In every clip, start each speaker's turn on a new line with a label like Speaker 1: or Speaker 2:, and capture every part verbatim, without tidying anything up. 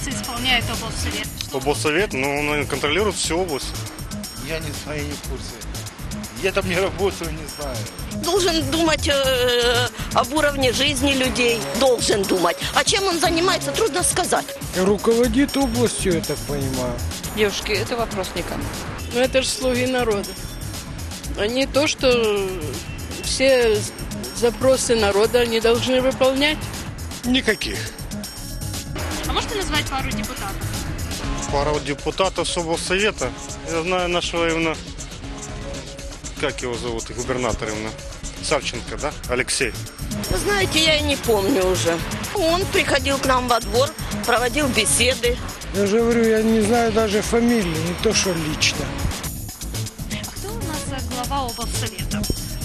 Speaker 1: функции исполняет облсовет?
Speaker 2: Облсовет, ну, он контролирует всю область.
Speaker 3: Я не знаю, я не в курсе. Я там не работаю, не знаю.
Speaker 4: Должен думать э, об уровне жизни людей. Должен думать. А чем он занимается, трудно сказать.
Speaker 5: Руководит областью, я так понимаю.
Speaker 6: Девушки, это вопрос не ко мне.
Speaker 7: Ну это же слуги народа. Они то, что все запросы народа они должны выполнять.
Speaker 2: Никаких.
Speaker 1: А можете назвать пару депутатов?
Speaker 2: Пару депутатов с облсовета. Я знаю нашего именно, как его зовут, губернатор именно, Савченко, да? Алексей.
Speaker 4: Вы знаете, я и не помню уже. Он приходил к нам во двор, проводил беседы.
Speaker 5: Я же говорю, я не знаю даже фамилии, не то что лично.
Speaker 1: А кто у нас глава облсовета?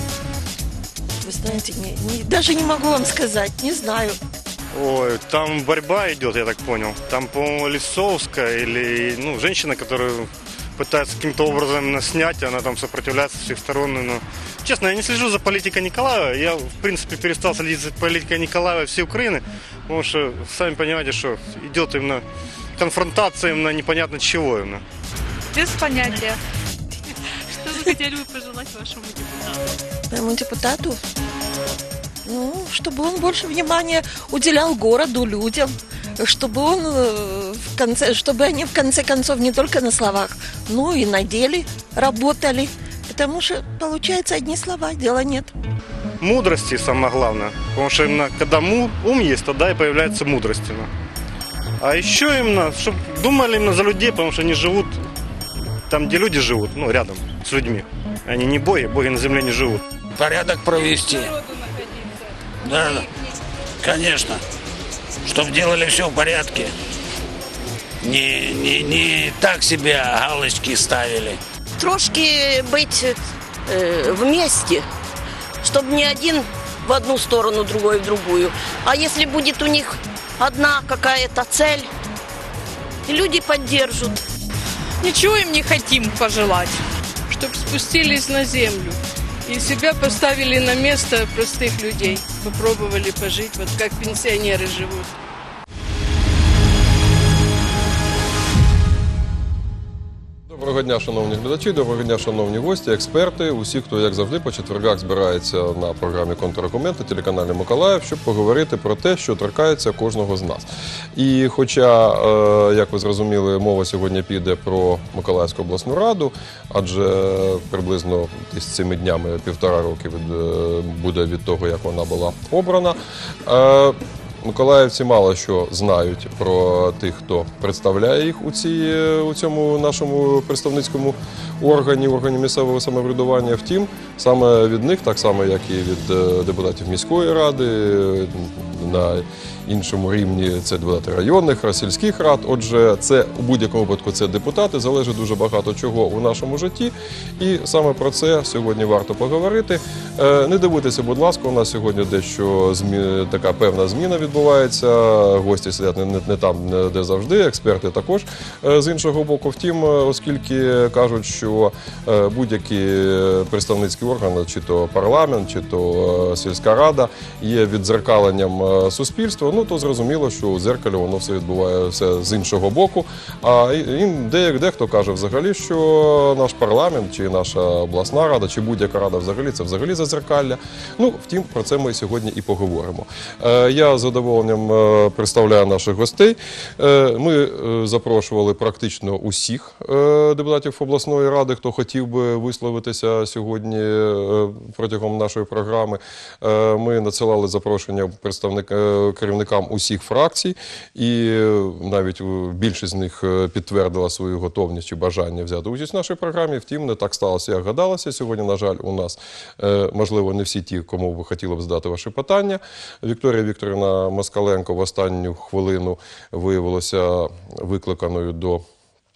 Speaker 4: Вы знаете, не, не, даже не могу вам сказать, не знаю.
Speaker 2: Ой, там борьба идет, я так понял. Там, по-моему, Лисовская или, ну, женщина, которая пытается каким-то образом снять, она там сопротивляется со всех сторон. Но, честно, я не слежу за политикой Николаева. Я, в принципе, перестал следить за политикой Николаева всей Украины, потому что, сами понимаете, что идет именно конфронтация именно непонятно чего именно.
Speaker 6: Без понятия.
Speaker 1: Что вы хотели бы пожелать вашему депутату?
Speaker 4: Моему депутату? Ну, чтобы он больше внимания уделял городу, людям, чтобы он э, в конце, чтобы они в конце концов не только на словах, но и на деле работали. Потому что, получается, одни слова, дела нет.
Speaker 2: Мудрости самое главное. Потому что именно когда ум есть, тогда и появляется мудрость. Именно. А еще именно, чтобы думали именно за людей, потому что они живут там, где люди живут, ну, рядом с людьми. Они не боги, боги на земле не живут.
Speaker 8: Порядок провести. Да, конечно. Чтобы делали все в порядке. Не, не, не так себе галочки ставили.
Speaker 4: Трошки быть э, вместе, чтобы не один в одну сторону, другой в другую. А если будет у них одна какая-то цель, и люди поддержат.
Speaker 7: Ничего им не хотим пожелать, чтобы спустились на землю и себя поставили на место простых людей, попробовали пожить, вот как пенсионеры живут.
Speaker 9: Доброго дня, шановні глядачі, доброго дня, шановні гості, експерти, усі, хто, як завжди, по четвергах збирається на програмі «Контраргументи» телеканалі Миколаїв, щоб поговорити про те, що торкається кожного з нас. І хоча, як ви зрозуміли, мова сьогодні піде про Миколаївську обласну раду, адже приблизно десь цими днями півтора роки від, буде від того, як вона була обрана, миколаївці мало що знають про тих, хто представляє їх у, цій, у цьому нашому представницькому органі, органі місцевого самоврядування. Втім, саме від них, так само як і від депутатів міської ради, на іншому рівні це депутати районних, сільських рад. Отже, це у будь-якому випадку це депутати, залежить дуже багато чого у нашому житті. І саме про це сьогодні варто поговорити. Не дивуйтеся, будь ласка, у нас сьогодні дещо змі... така певна зміна відбувається. Гості сидять не, не, не там, де завжди, експерти також з іншого боку. Втім, оскільки кажуть, що будь-які представницькі органи, чи то парламент, чи то сільська рада, є віддзеркаленням суспільства, ну то зрозуміло, що у дзеркалі воно все відбуває все з іншого боку. А дехто каже взагалі, що наш парламент, чи наша обласна рада, чи будь-яка рада взагалі, це взагалі задзеркалля. Ну, втім, про це ми сьогодні і поговоримо. Я з задоволенням представляю наших гостей. Ми запрошували практично усіх депутатів обласної ради, хто хотів би висловитися сьогодні протягом нашої програми. Ми надсилали запрошення представникам, керівникам усіх фракцій, і навіть більшість з них підтвердила свою готовність чи бажання взяти участь в нашій програмі. Втім, не так сталося, як гадалося. Сьогодні, на жаль, у нас, можливо, не всі ті, кому ви хотіли б задати ваші питання. Вікторія Вікторівна Москаленко в останню хвилину виявилася викликаною до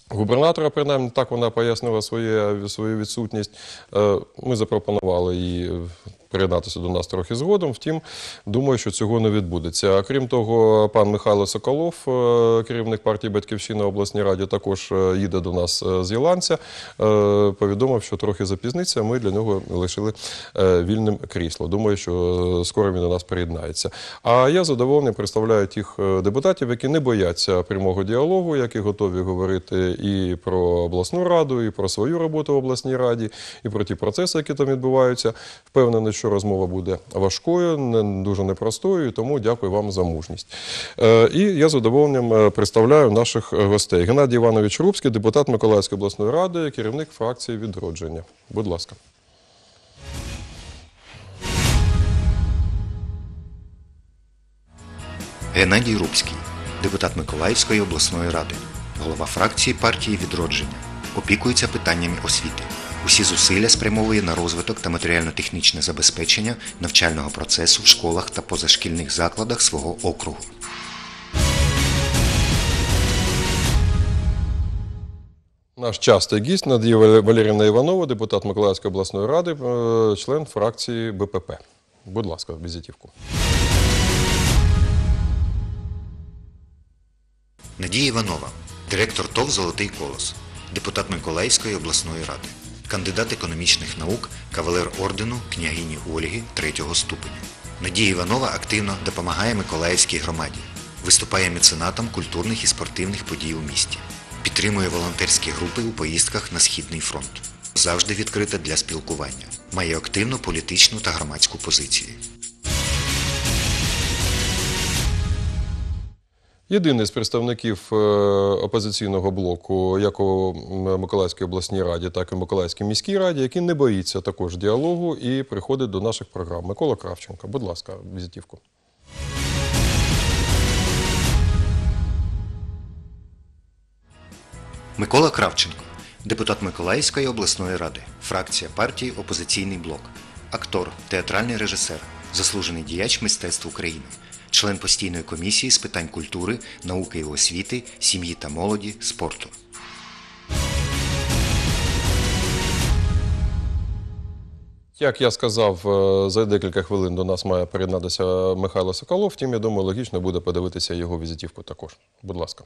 Speaker 9: губернатора, принаймні так вона пояснила своє, свою відсутність. Ми запропонували їй приєднатися до нас трохи згодом, втім, думаю, що цього не відбудеться. Крім того, пан Михайло Соколов, керівник партії «Батьківщина» в обласній раді, також їде до нас з Ілланця, повідомив, що трохи запізниться, ми для нього лишили вільним крісло. Думаю, що скоро він до нас приєднається. А я задоволений представляю тих депутатів, які не бояться прямого діалогу, які готові говорити і про обласну раду, і про свою роботу в обласній раді, і про ті процеси, які там відбуваються. Впевнений, що розмова буде важкою, не, дуже непростою, тому дякую вам за мужність. Е, і я з задоволенням представляю наших гостей. Геннадій Іванович Рубський, депутат Миколаївської обласної ради, керівник фракції «Відродження». Будь ласка.
Speaker 10: Геннадій Рубський, депутат Миколаївської обласної ради, голова фракції партії «Відродження», опікується питаннями освіти. Усі зусилля спрямовує на розвиток та матеріально-технічне забезпечення навчального процесу в школах та позашкільних закладах свого округу.
Speaker 9: Наш частий гість Надія Валеріївна Іванова, депутат Миколаївської обласної ради, член фракції Б П П. Будь ласка, візитівку.
Speaker 10: Надія Іванова, директор ТОВ «Золотий колос», депутат Миколаївської обласної ради, кандидат економічних наук, кавалер ордену княгині Ольги третього ступеня. Надія Іванова активно допомагає Миколаївській громаді, виступає меценатом культурних і спортивних подій у місті, підтримує волонтерські групи у поїздках на Східний фронт, завжди відкрита для спілкування, має активну політичну та громадську позиції.
Speaker 9: Єдиний з представників опозиційного блоку, як у Миколаївській обласній раді, так і в Миколаївській міській раді, який не боїться також діалогу і приходить до наших програм. Микола Кравченко, будь ласка, візитівку.
Speaker 10: Микола Кравченко, депутат Миколаївської обласної ради, фракція партії «Опозиційний блок», актор, театральний режисер, заслужений діяч мистецтв України, член постійної комісії з питань культури, науки і освіти, сім'ї та молоді, спорту.
Speaker 9: Як я сказав, за декілька хвилин до нас має приєднатися Михайло Соколов, втім, я думаю, логічно буде подивитися його візитівку також. Будь ласка.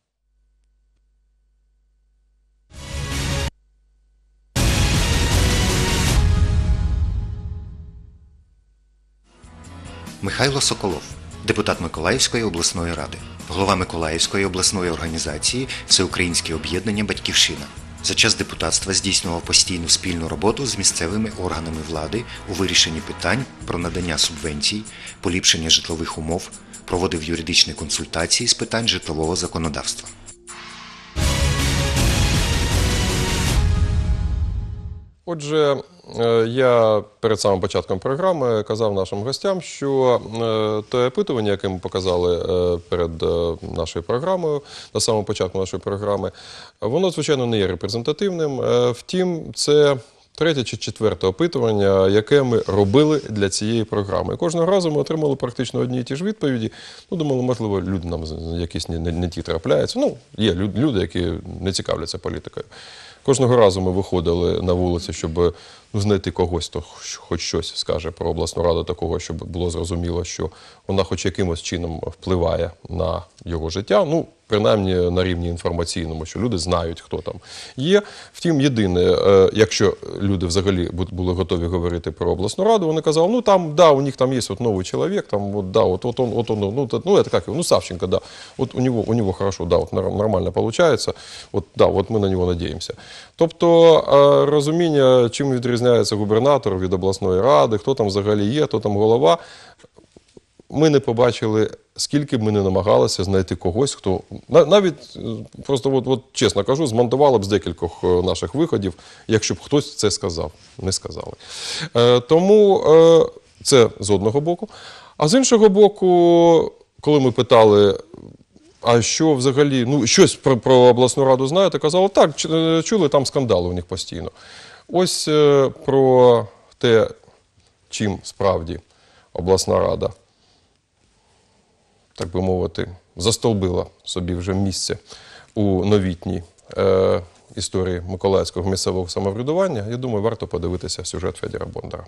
Speaker 10: Михайло Соколов, депутат Миколаївської обласної ради, голова Миколаївської обласної організації «Всеукраїнське об'єднання Батьківщина». За час депутатства здійснював постійну спільну роботу з місцевими органами влади у вирішенні питань про надання субвенцій, поліпшення житлових умов, проводив юридичні консультації з питань житлового законодавства.
Speaker 9: Отже, я перед самим початком програми казав нашим гостям, що те опитування, яке ми показали перед нашою програмою, на самому початку нашої програми, воно, звичайно, не є репрезентативним. Втім, це третє чи четверте опитування, яке ми робили для цієї програми. І кожного разу ми отримали практично одні і ті ж відповіді. Ну, думали, можливо, люди нам якісь не, не, не ті трапляються. Ну, є люди, які не цікавляться політикою. Кожного разу ми виходили на вулиці, щоб ну, знайти когось, хто хоч щось скаже про обласну раду такого, щоб було зрозуміло, що вона хоч якимось чином впливає на його життя. Ну, принаймні на рівні інформаційному, що люди знають, хто там є. Втім, єдине, якщо люди взагалі були готові говорити про обласну раду, вони казали, ну там, да, у них там є от новий чоловік, там, от, да, от, от он, от он, ну, ну, это как его, ну, Савченко, да, от у него, у него хорошо, да, от нормально получается, от, да, от ми на нього надіємося. Тобто, розуміння, чим відрізняється губернатор від обласної ради, хто там взагалі є, хто там голова, ми не побачили, скільки б ми не намагалися знайти когось, хто, навіть, просто от, от, чесно кажу, змонтували б з декількох наших виходів, якщо б хтось це сказав. Не сказали. Е, тому е, це з одного боку. А з іншого боку, коли ми питали, а що взагалі, ну, щось про, про обласну раду знаєте, казали, так, чули, там скандали у них постійно. Ось е, про те, чим справді обласна рада, так би мовити, застолбила собі вже місце у новітній е, історії миколаївського місцевого самоврядування, я думаю, варто подивитися сюжет Федора Бондара.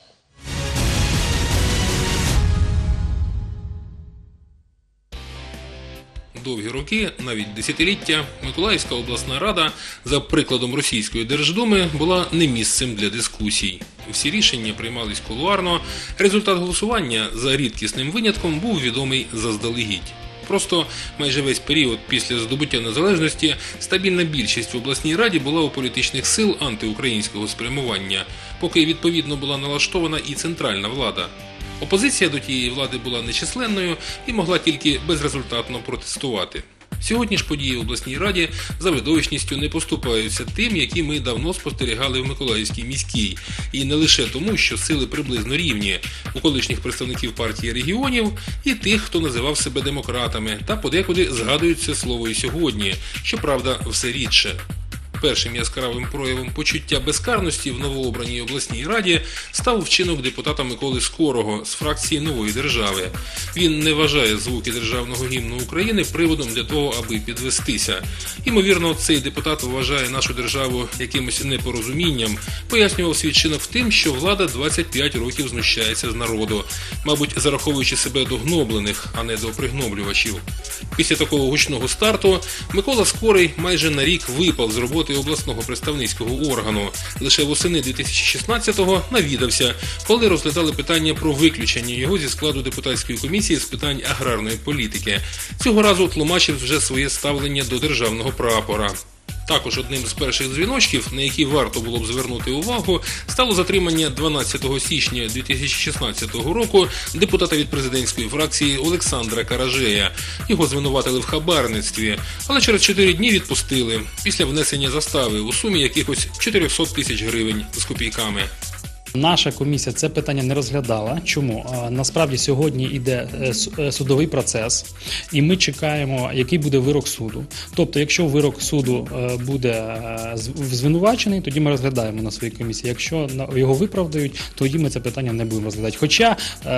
Speaker 11: Довгі роки, навіть десятиліття, Миколаївська обласна рада, за прикладом Російської Держдуми, була не місцем для дискусій. Всі рішення приймались кулуарно, результат голосування, за рідкісним винятком, був відомий заздалегідь. Просто майже весь період після здобуття незалежності стабільна більшість в обласній раді була у політичних сил антиукраїнського спрямування, поки відповідно була налаштована і центральна влада. Опозиція до тієї влади була нечисленною і могла тільки безрезультатно протестувати. Сьогодні ж події в обласній раді за видовищністю не поступаються тим, які ми давно спостерігали в Миколаївській міській. І не лише тому, що сили приблизно рівні у колишніх представників партії регіонів і тих, хто називав себе демократами, та подекуди згадують це слово і сьогодні, щоправда, все рідше. Першим яскравим проявом почуття безкарності в новообраній обласній раді став вчинок депутата Миколи Скорого з фракції «Нової держави». Він не вважає звуки державного гімну України приводом для того, аби підвестися. Імовірно, цей депутат вважає нашу державу якимось непорозумінням, пояснював свій вчинок тим, що влада двадцять п'ять років знущається з народу, мабуть, зараховуючи себе до гноблених, а не до пригноблювачів. Після такого гучного старту Микола Скорий майже на рік випав з роботи обласного представницького органу. Лише восени дві тисячі шістнадцятого навідався, коли розглядали питання про виключення його зі складу депутатської комісії з питань аграрної політики. Цього разу тлумачив вже своє ставлення до державного прапора. Також одним з перших дзвіночків, на які варто було б звернути увагу, стало затримання дванадцятого січня дві тисячі шістнадцятого року депутата від президентської фракції Олександра Каражея. Його звинуватили в хабарництві, але через чотири дні відпустили, після внесення застави у сумі якихось чотириста тисяч гривень з копійками.
Speaker 12: Наша комісія це питання не розглядала. Чому? Насправді сьогодні йде судовий процес, і ми чекаємо, який буде вирок суду. Тобто, якщо вирок суду буде звинувачений, тоді ми розглядаємо на своїй комісії. Якщо його виправдають, тоді ми це питання не будемо розглядати. Хоча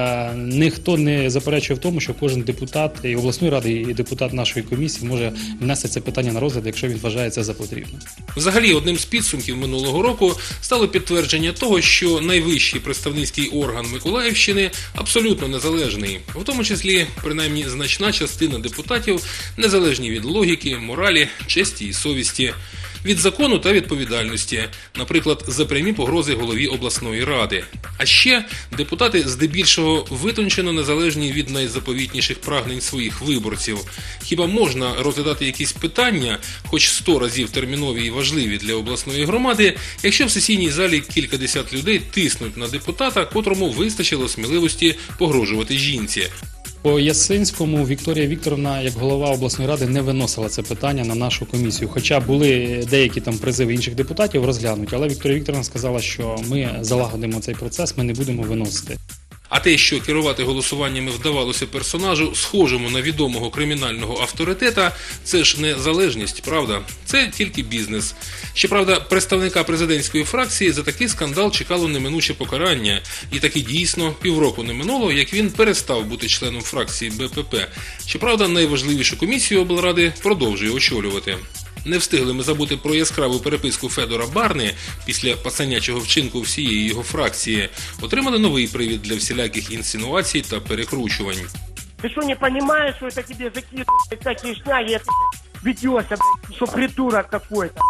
Speaker 12: ніхто не заперечує в тому, що кожен депутат і обласної ради, і депутат нашої комісії може внести це питання на розгляд, якщо він вважає це за потрібне.
Speaker 11: Взагалі, одним з підсумків минулого року стало підтвердження того, що найвищий представницький орган Миколаївщини абсолютно незалежний. В тому числі, принаймні, значна частина депутатів незалежні від логіки, моралі, честі і совісті, від закону та відповідальності, наприклад, за прямі погрози голові обласної ради. А ще депутати здебільшого витончено незалежні від найзаповітніших прагнень своїх виборців. Хіба можна розглядати якісь питання, хоч сто разів термінові і важливі для обласної громади, якщо в сесійній залі кількадесят людей тиснуть на депутата, котрому вистачило сміливості погрожувати жінці?
Speaker 12: По Ясинському Вікторія Вікторовна, як голова обласної ради, не виносила це питання на нашу комісію. Хоча були деякі там призиви інших депутатів розглянути, але Вікторія Вікторовна сказала, що ми залагодимо цей процес, ми не будемо виносити.
Speaker 11: А те, що керувати голосуваннями вдавалося персонажу, схожому на відомого кримінального авторитета, це ж не залежність, правда? Це тільки бізнес. Щоправда, представника президентської фракції за такий скандал чекало неминуче покарання. І таки дійсно півроку не минуло, як він перестав бути членом фракції Б П П. Щоправда, найважливішу комісію облради продовжує очолювати. Не встигли ми забути про яскраву переписку Федора Барни після пацанячого вчинку всієї його фракції. Отримали новий привід для всіляких інсинуацій та перекручувань.
Speaker 13: Ти що, не розумієш, що це тобі закидують такі шняги, ведешся, що придурок какой-то.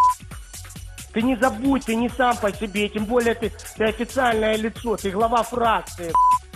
Speaker 13: Ты не забудь, ты не сам по себе, тем более ты, ты официальное лицо, ты глава фракции.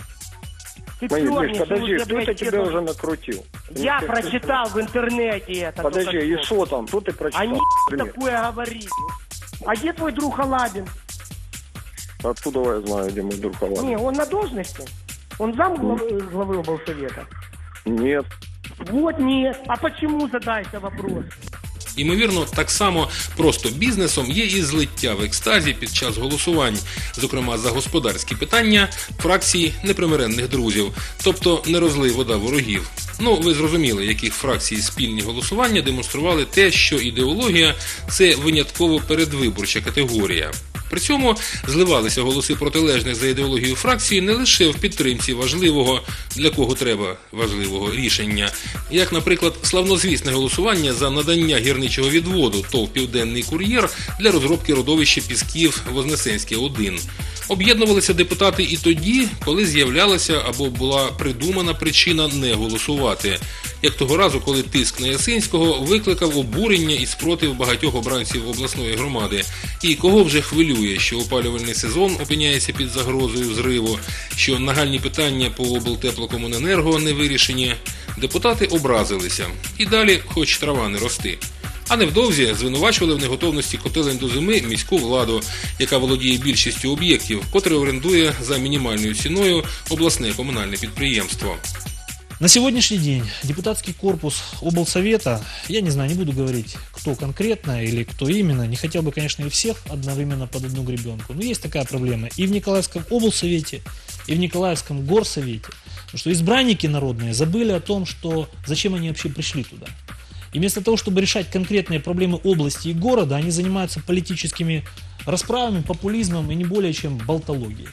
Speaker 13: Ты
Speaker 14: Миш, подожди, кто-то тебя уже накрутил.
Speaker 13: Я не прочитал в интернете это.
Speaker 14: Подожди, и что там? Что ты прочитал?
Speaker 13: Они такое говорили. А где твой друг Халабин?
Speaker 14: Откуда я знаю, где мой друг Халабин?
Speaker 13: Не, он на должности. Он зам главы, главы облсовета?
Speaker 14: Нет.
Speaker 13: Вот нет. А почему, задайся вопрос?
Speaker 11: Ймовірно, так само просто бізнесом є і злиття в екстазі під час голосувань, зокрема за господарські питання фракцій непримиренних друзів, тобто не розлий вода ворогів. Ну, ви зрозуміли, яких фракцій спільні голосування демонстрували те, що ідеологія – це винятково передвиборча категорія. При цьому зливалися голоси протилежних за ідеологією фракції не лише в підтримці важливого, для кого треба важливого рішення, як, наприклад, славнозвісне голосування за надання гірничого відводу ТОВ «Південний кур'єр» для розробки родовища Пісків Вознесенське один. Об'єднувалися депутати і тоді, коли з'являлася або була придумана причина не голосувати. Як того разу, коли тиск на Ясинського викликав обурення і спротив багатьох обранців обласної громади. І кого вже хвилює, що опалювальний сезон опиняється під загрозою зриву, що нагальні питання по облтеплокомуненерго не вирішені, депутати образилися. І далі хоч трава не рости. А невдовзі звинувачували в неготовності котелень до зими міську владу, яка володіє більшістю об'єктів, котре орендує за мінімальною ціною обласне комунальне підприємство.
Speaker 15: На сегодняшний день депутатский корпус облсовета, я не знаю, не буду говорить, кто конкретно или кто именно, не хотел бы, конечно, и всех одновременно под одну гребенку, но есть такая проблема и в Николаевском облсовете, и в Николаевском горсовете, потому что избранники народные забыли о том, что зачем они вообще пришли туда. И вместо того, чтобы решать конкретные проблемы области и города, они занимаются политическими расправами, популизмом и не более чем болтологией.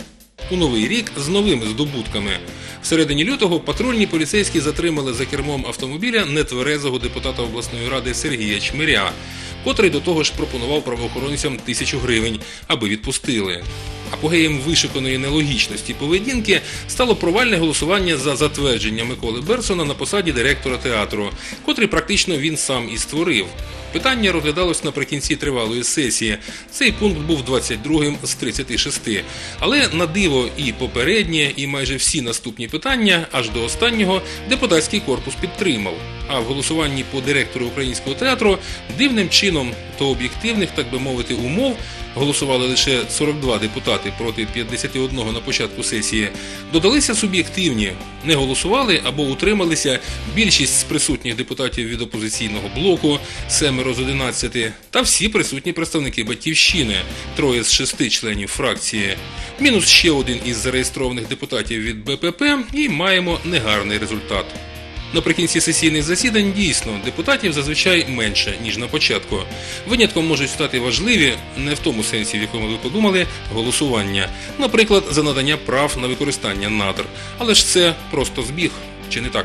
Speaker 11: У Новий рік з новими здобутками. В середині лютого патрульні поліцейські затримали за кермом автомобіля нетверезого депутата обласної ради Сергія Чмиря, котрий до того ж пропонував правоохоронцям тисячу гривень, аби відпустили. Апогеєм вишуканої нелогічності поведінки стало провальне голосування за затвердження Миколи Берсона на посаді директора театру, котрий практично він сам і створив. Питання розглядалось наприкінці тривалої сесії. Цей пункт був двадцять другим з тридцяти шести. Але на диво і попереднє, і майже всі наступні питання, аж до останнього, депутатський корпус підтримав. А в голосуванні по директору Українського театру дивним чином до об'єктивних, так би мовити, умов голосували лише сорок два депутати проти п'ятдесят один на початку сесії. Додалися суб'єктивні. Не голосували або утрималися більшість з присутніх депутатів від опозиційного блоку, семеро з одинадцяти, та всі присутні представники Батьківщини, троє з шести членів фракції. Мінус ще один із зареєстрованих депутатів від БПП і маємо негарний результат. Наприкінці сесійних засідань дійсно депутатів зазвичай менше, ніж на початку. Винятком можуть стати важливі, не в тому сенсі, в якому ви подумали, голосування. Наприклад, за надання прав на використання надр. Але ж це просто збіг, чи не так?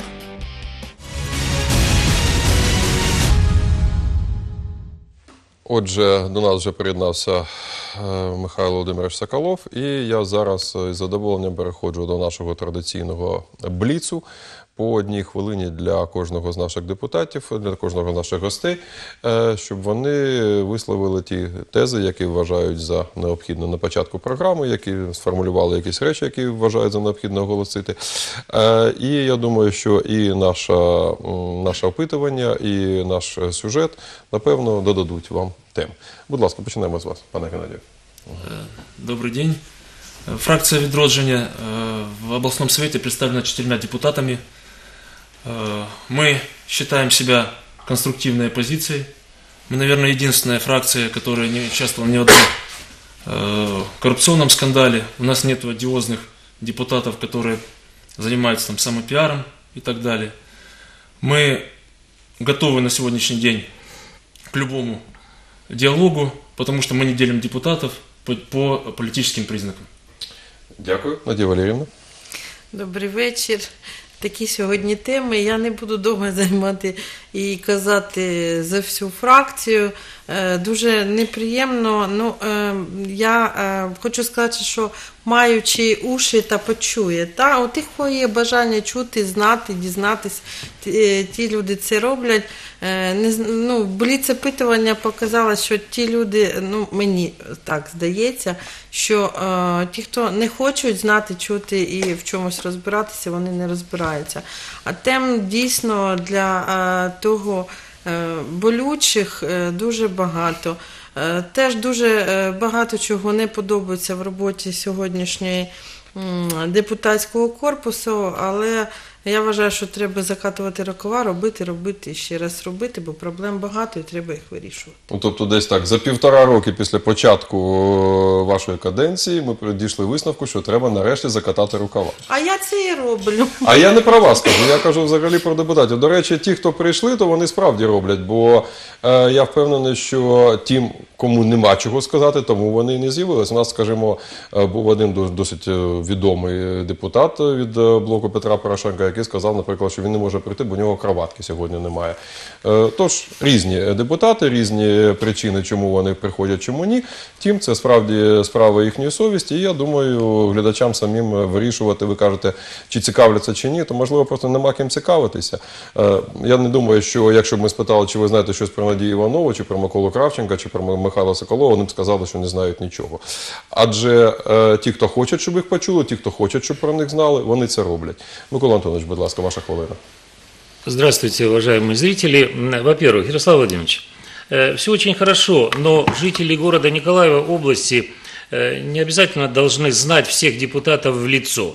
Speaker 9: Отже, до нас вже приєднався Михайло Володимирович Соколов, і я зараз із задоволенням переходжу до нашого традиційного бліцу по одній хвилині для кожного з наших депутатів, для кожного з наших гостей, щоб вони висловили ті тези, які вважають за необхідне на початку програми, які сформулювали якісь речі, які вважають за необхідне оголосити. І я думаю, що і наша, наше опитування, і наш сюжет, напевно, додадуть вам тем. Будь ласка, почнемо з вас, пане Геннадію.
Speaker 16: Добрый день. Фракция «Відродження» в областном совете представлена четырьмя депутатами. Мы считаем себя конструктивной оппозицией. Мы, наверное, единственная фракция, которая не участвовала ни в одном коррупционном скандале. У нас нет одиозных депутатов, которые занимаются там самопиаром и так далее. Мы готовы на сегодняшний день к любому диалогу, потому что мы не делим депутатов по, по політичним признакам.
Speaker 9: Дякую. Надія Валеріївна.
Speaker 17: Добрий вечір. Такі сьогодні теми. Я не буду довго займати і казати за всю фракцію. Дуже неприємно. Ну, я хочу сказати, що маючи уші та почує. Та, у тих, кого є бажання чути, знати, дізнатись, ті люди це роблять. Ну, бліц-опитування показало, що ті люди, ну, мені так здається, що е, ті, хто не хочуть знати, чути і в чомусь розбиратися, вони не розбираються. А тем дійсно для е, того е, болючих е, дуже багато. Е, теж дуже е, багато чого не подобається в роботі сьогоднішньої м, депутатського корпусу, але я вважаю, що треба закатувати рукава, робити, робити і ще раз робити, бо проблем багато і треба їх вирішувати.
Speaker 9: Ну, тобто десь так, за півтора роки після початку вашої каденції ми дійшли висновку, що треба нарешті закатати рукава.
Speaker 17: А я це і роблю.
Speaker 9: А я не про вас кажу, я кажу взагалі про депутатів. До речі, ті, хто прийшли, то вони справді роблять, бо е, я впевнений, що тим, кому нема чого сказати, тому вони і не з'явилися. У нас, скажімо, був один досить відомий депутат від блоку Петра Порошенка, який сказав, наприклад, що він не може прийти, бо у нього краватки сьогодні немає. Тож, різні депутати, різні причини, чому вони приходять, чому ні. Втім, це справді справа їхньої совісті, і я думаю, глядачам самим вирішувати, ви кажете, чи цікавляться, чи ні, то, можливо, просто нема ким цікавитися. Я не думаю, що якщо б ми спитали, чи ви знаєте щось про Надію Іванову, чи про Миколу Кравченка, чи про Михайла Соколова, вони б сказали, що не знають нічого. Адже е, ті, хто хочуть, щоб їх почули, ті, хто хочуть, щоб про них знали, вони це роблять. Микола Антонович, будь ласка, ваша хвилина.
Speaker 18: Здравствуйте, уважаемые зрители. Во-первых, Ярослав Владимирович, э, все очень хорошо, но жители города Николаева области э, не обязательно должны знать всех депутатов в лицо.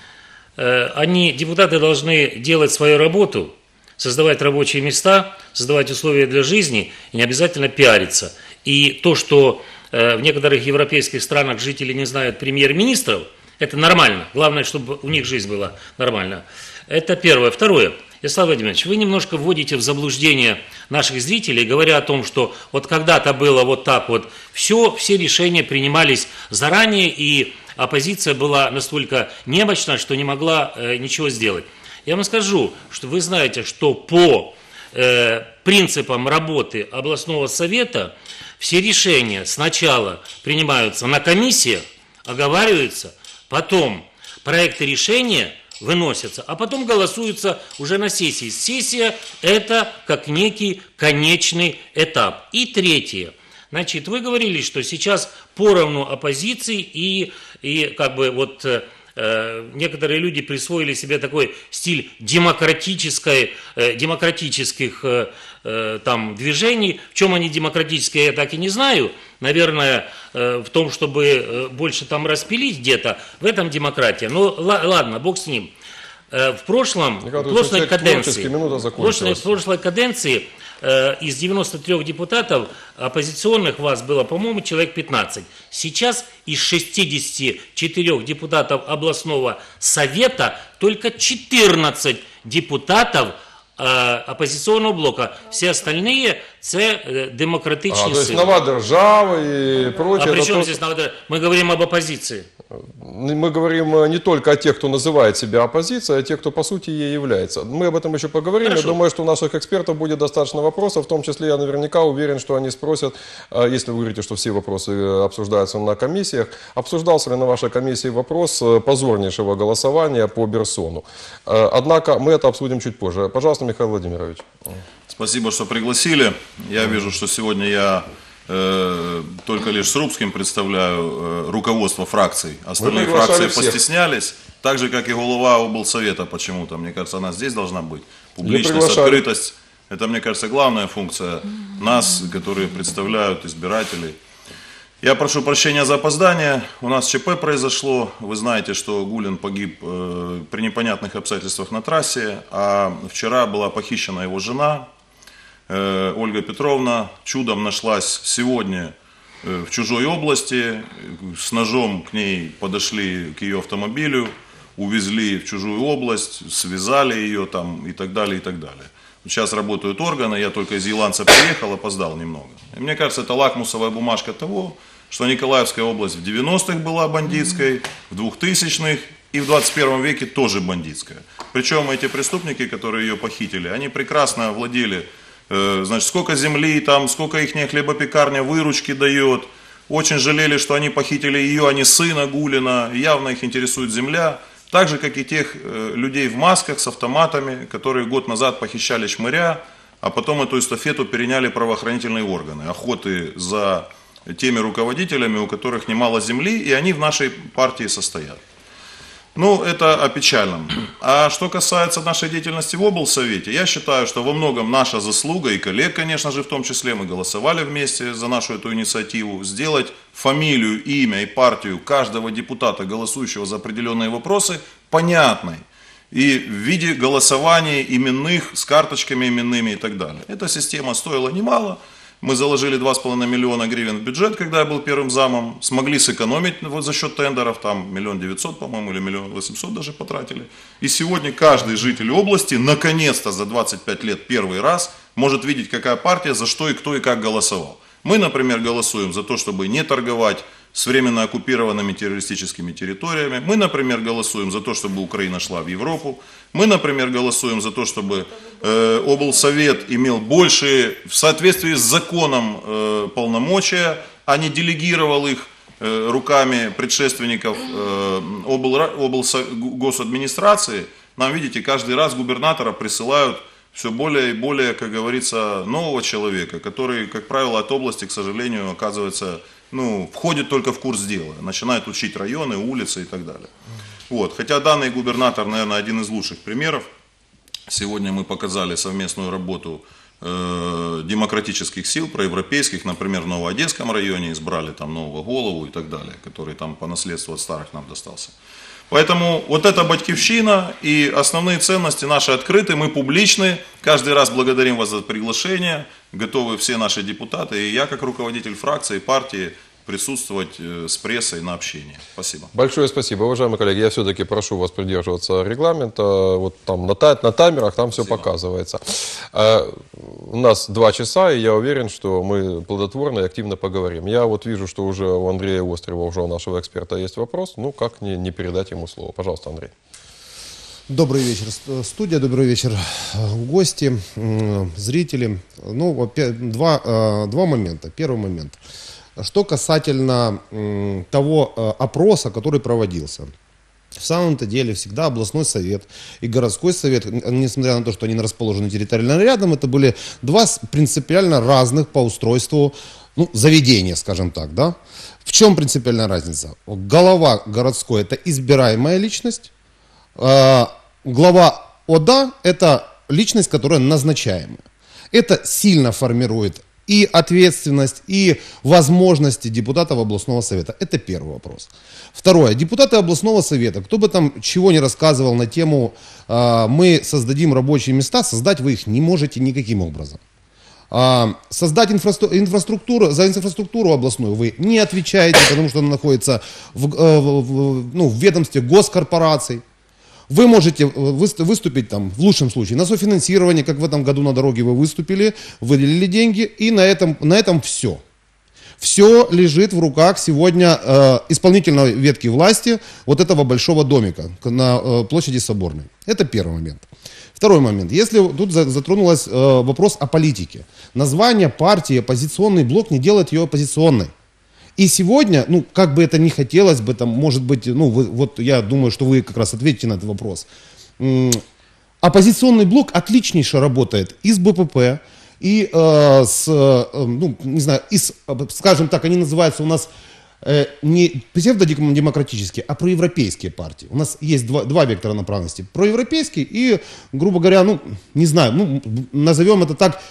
Speaker 18: Э, они, депутаты, должны делать свою работу, создавать рабочие места, создавать условия для жизни и не обязательно пиариться. И то, что э, в некоторых европейских странах жители не знают премьер-министров, это нормально. Главное, чтобы у них жизнь была нормальная. Это первое. Второе. Ярослав Владимирович, вы немножко вводите в заблуждение наших зрителей, говоря о том, что вот когда-то было вот так вот, все, все решения принимались заранее, и оппозиция была настолько немощна, что не могла э, ничего сделать. Я вам скажу, что вы знаете, что по э, принципам работы областного совета все решения сначала принимаются на комиссиях, оговариваются, потом проекты решения выносятся, а потом голосуются уже на сессии. Сессия – это как некий конечный этап. И третье. Значит, вы говорили, что сейчас поровну оппозиции и, и как бы вот э, некоторые люди присвоили себе такой стиль демократической, э, демократических э, э, там движений. В чем они демократические, я так и не знаю. Наверное, э, в том, чтобы э, больше там распилить где-то, в этом демократия. Ну, ладно, бог с ним. Э, в прошлом, в прошлой каденции, в прошлой, в прошлой каденции э, из девяноста трёх депутатов оппозиционных вас было, по-моему, человек пятнадцать. Сейчас из шестидесяти четырёх депутатов областного совета только четырнадцать депутатов оппозиционного блока. Все остальные – це демократичні
Speaker 9: а, то есть
Speaker 18: сили.
Speaker 9: нова держава и прочее.
Speaker 18: А при чем
Speaker 9: то...
Speaker 18: здесь нова держава? Мы говорим об оппозиции.
Speaker 9: Мы говорим не только о тех, кто называет себя оппозицией, а о тех, кто по сути ей является. Мы об этом еще поговорим. Хорошо. Я думаю, что у наших экспертов будет достаточно вопросов, в том числе я наверняка уверен, что они спросят, если вы говорите, что все вопросы обсуждаются на комиссиях, обсуждался ли на вашей комиссии вопрос позорнейшего голосования по Берсону. Однако мы это обсудим чуть позже. Пожалуйста, Михаил Владимирович.
Speaker 19: Спасибо, что пригласили. Я вижу, что сегодня я э, только лишь с Рубским представляю э, руководство фракций. Остальные фракции всех постеснялись. Так же, как и голова облсовета почему-то. Мне кажется, она здесь должна быть. Публичность, открытость. Это, мне кажется, главная функция нас, которые представляют избирателей. Я прошу прощения за опоздание. У нас ЧП произошло. Вы знаете, что Гулин погиб э, при непонятных обстоятельствах на трассе. А вчера была похищена его жена, э, Ольга Петровна. Чудом нашлась сегодня э, в чужой области. С ножом к ней подошли к ее автомобилю, увезли в чужую область, связали ее там и так далее, и так далее. Сейчас работают органы, я только из Еланца приехал, опоздал немного. И мне кажется, это лакмусовая бумажка того, что Николаевская область в девяностых была бандитской, в двухтысячных и в двадцать первом веке тоже бандитская. Причем эти преступники, которые ее похитили, они прекрасно владели, э, значит, сколько земли там, сколько их хлебопекарня выручки дает. Очень жалели, что они похитили ее, а не сына Гулина. Явно их интересует земля. Так же, как и тех э, людей в масках с автоматами, которые год назад похищали шмыря, а потом эту эстафету переняли правоохранительные органы. Охоты за теми руководителями, у которых немало земли, и они в нашей партии состоят. Ну, это о печальном. А что касается нашей деятельности в облсовете, я считаю, что во многом наша заслуга, и коллег, конечно же, в том числе, мы голосовали вместе за нашу эту инициативу, сделать фамилию, имя и партию каждого депутата, голосующего за определенные вопросы, понятной. И в виде голосований именных, с карточками именными и так далее. Эта система стоила немало. Мы заложили два с половиной миллиона гривен в бюджет, когда я был первым замом. Смогли сэкономить вот за счет тендеров, там миллион девятьсот, по-моему, или миллион восемьсот даже потратили. И сегодня каждый житель области, наконец-то за двадцать пять лет первый раз, может видеть, какая партия, за что и кто и как голосовал. Мы, например, голосуем за то, чтобы не торговать с временно оккупированными террористическими территориями. Мы, например, голосуем за то, чтобы Украина шла в Европу. Мы, например, голосуем за то, чтобы э, облсовет имел большие, в соответствии с законом, э, полномочия, а не делегировал их э, руками предшественников э, обл, облсо, госадминистрации. Нам, видите, каждый раз губернатора присылают все более и более, как говорится, нового человека, который, как правило, от области, к сожалению, оказывается, ну, входит только в курс дела, начинает учить районы, улицы и так далее. Вот. Хотя данный губернатор, наверное, один из лучших примеров. Сегодня мы показали совместную работу э, демократических сил, проевропейских, например, в Новоодесском районе избрали там нового голову и так далее, который там по наследству от старых нам достался. Поэтому вот эта батькивщина и основные ценности наши открыты, мы публичны, каждый раз благодарим вас за приглашение, готовы все наши депутаты, и я как руководитель фракции, партии, присутствовать с прессой на общении. Спасибо.
Speaker 9: Большое спасибо. Уважаемые коллеги, я все-таки прошу вас придерживаться регламента. Вот там на, та на таймерах там все показывается. А, у нас два часа, и я уверен, что мы плодотворно и активно поговорим. Я вот вижу, что уже у Андрея Острева, уже у нашего эксперта есть вопрос. Ну, как не, не передать ему слово? Пожалуйста, Андрей.
Speaker 20: Добрый вечер, студия, добрый вечер, гости, зрители. Ну, два, два момента. Первый момент. Что касательно м, того э, опроса, который проводился. В самом-то деле всегда областной совет и городской совет, несмотря на то, что они расположены территориально рядом, это были два принципиально разных по устройству, ну, заведения, скажем так, да. В чем принципиальная разница? Глава городской – это избираемая личность, э, глава ОДА – это личность, которая назначаемая. Это сильно формирует и ответственность, и возможности депутатов областного совета. Это первый вопрос. Второе. Депутаты областного совета, кто бы там чего ни рассказывал на тему э, «мы создадим рабочие места», создать вы их не можете никаким образом. Э, создать инфраструк- инфраструктуру, за инфраструктуру областную вы не отвечаете, потому что она находится в, э, в, в, ну, в ведомстве госкорпораций. Вы можете выступить там, в лучшем случае, на софинансирование, как в этом году на дороге вы выступили, выделили деньги, и на этом, на этом все. Все лежит в руках сегодня э, исполнительной ветки власти вот этого большого домика на э, площади Соборной. Это первый момент. Второй момент. Если тут затронулось э, вопрос о политике. Название партии «Оппозиционный блок» не делает ее оппозиционной. И сегодня, ну, как бы это ни хотелось бы, там, может быть, ну, вы, вот я думаю, что вы как раз ответите на этот вопрос. М-м, оппозиционный блок отличнейше работает и с БПП, и э, с, э, ну, не знаю, и с, скажем так, они называются у нас э, не псевдодемократические, а проевропейские партии. У нас есть два, два вектора направленности. Проевропейский и, грубо говоря, ну, не знаю, ну, назовем это так,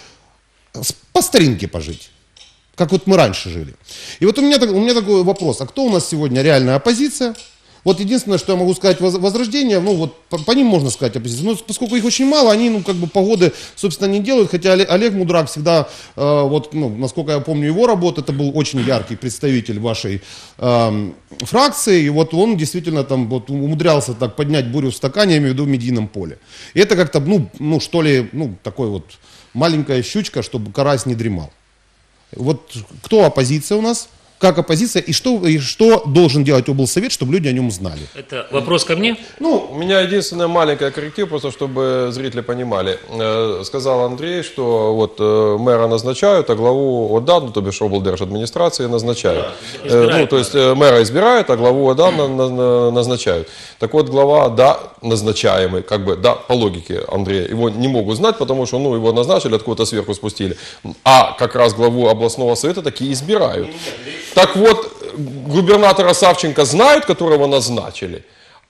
Speaker 20: по старинке пожить. Как вот мы раньше жили. И вот у меня, у меня такой вопрос. А кто у нас сегодня реальная оппозиция? Вот единственное, что я могу сказать, Возрождение, ну вот по, по ним можно сказать оппозиция. Но поскольку их очень мало, они, ну, как бы погоды, собственно, не делают. Хотя Олег Мудрак всегда, э, вот, ну, насколько я помню его работу, это был очень яркий представитель вашей э, фракции. И вот он действительно там вот умудрялся так поднять бурю в стакане, я имею в виду в медийном поле. И это как-то, ну, ну, что ли, ну, такой вот маленькая щучка, чтобы карась не дремал. Вот кто оппозиция у нас? Как оппозиция и что, и что должен делать облсовет, чтобы люди о нем знали?
Speaker 18: Это вопрос ко мне?
Speaker 9: Ну, у меня единственная маленькая корректива, просто чтобы зрители понимали. Сказал Андрей, что вот мэра назначают, а главу ОДА, ну, то бишь облдержадминистрации, назначают. Да, ну, то есть мэра избирают, а главу ОДА на, на, назначают. Так вот, глава ОДА назначаемый, как бы, да, по логике Андрея, его не могут знать, потому что, ну, его назначили, откуда-то сверху спустили. А как раз главу областного совета такие избирают. Так вот, губернатора Савченко знают, которого назначили,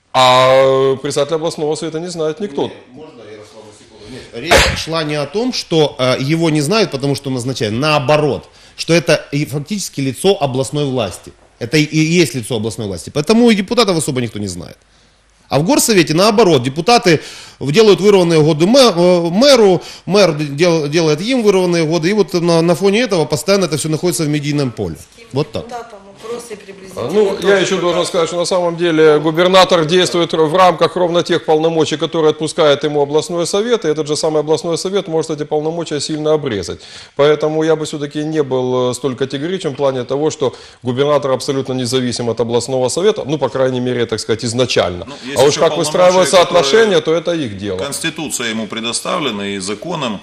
Speaker 9: а председателя областного совета не знает никто. Нет, можно, Ярослав, секунду?
Speaker 20: Нет, речь шла не о том, что э, его не знают, потому что назначают. Наоборот, что это и фактически лицо областной власти. Это и, и есть лицо областной власти. Поэтому и депутатов особо никто не знает. А в горсовете наоборот, депутаты делают вырванные годы мэру, мэр дел, делает им вырванные годы, и вот на, на фоне этого постоянно это все находится в медийном поле. Вот так.
Speaker 9: Ну, я еще должен сказать, что на самом деле губернатор действует в рамках ровно тех полномочий, которые отпускает ему областной совет, и этот же самый областной совет может эти полномочия сильно обрезать. Поэтому я бы все-таки не был столь категоричен в плане того, что губернатор абсолютно независим от областного совета, ну, по крайней мере, так сказать, изначально. Ну, а уж как выстраиваются отношения, то это их дело.
Speaker 19: Конституция ему предоставлена и законом,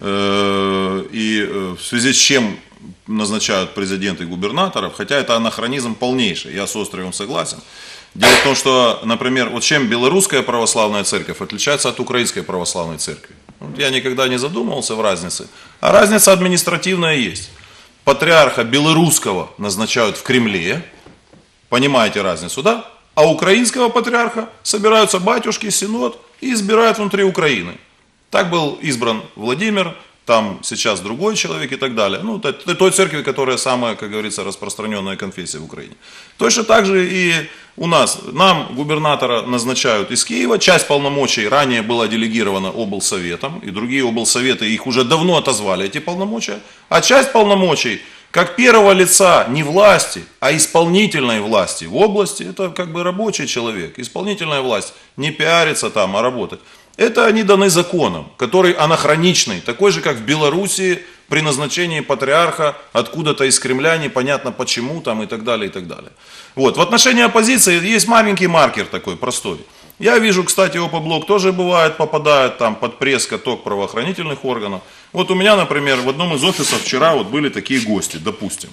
Speaker 19: э, и в связи с чем назначают президенты губернаторов, хотя это анахронизм полнейший, я с Островым согласен. Дело в том, что, например, вот чем белорусская православная церковь отличается от украинской православной церкви. Вот я никогда не задумывался в разнице, а разница административная есть. Патриарха белорусского назначают в Кремле, понимаете разницу, да? А украинского патриарха собираются батюшки, синод и избирают внутри Украины. Так был избран Владимир, там сейчас другой человек и так далее. Ну, той церкви, которая самая, как говорится, распространенная конфессия в Украине. Точно так же и у нас. Нам губернатора назначают из Киева. Часть полномочий ранее была делегирована облсоветом, и другие облсоветы их уже давно отозвали, эти полномочия. А часть полномочий, как первого лица не власти, а исполнительной власти в области, это как бы рабочий человек, исполнительная власть, не пиарится там, а работать. Это они даны законом, который анахроничный, такой же, как в Белоруссии при назначении патриарха откуда-то из Кремля, непонятно почему там и так далее, и так далее. Вот. В отношении оппозиции есть маленький маркер такой, простой. Я вижу, кстати, ОП-блок тоже бывает, попадает там под пресс-каток правоохранительных органов. Вот у меня, например, в одном из офисов вчера вот были такие гости, допустим.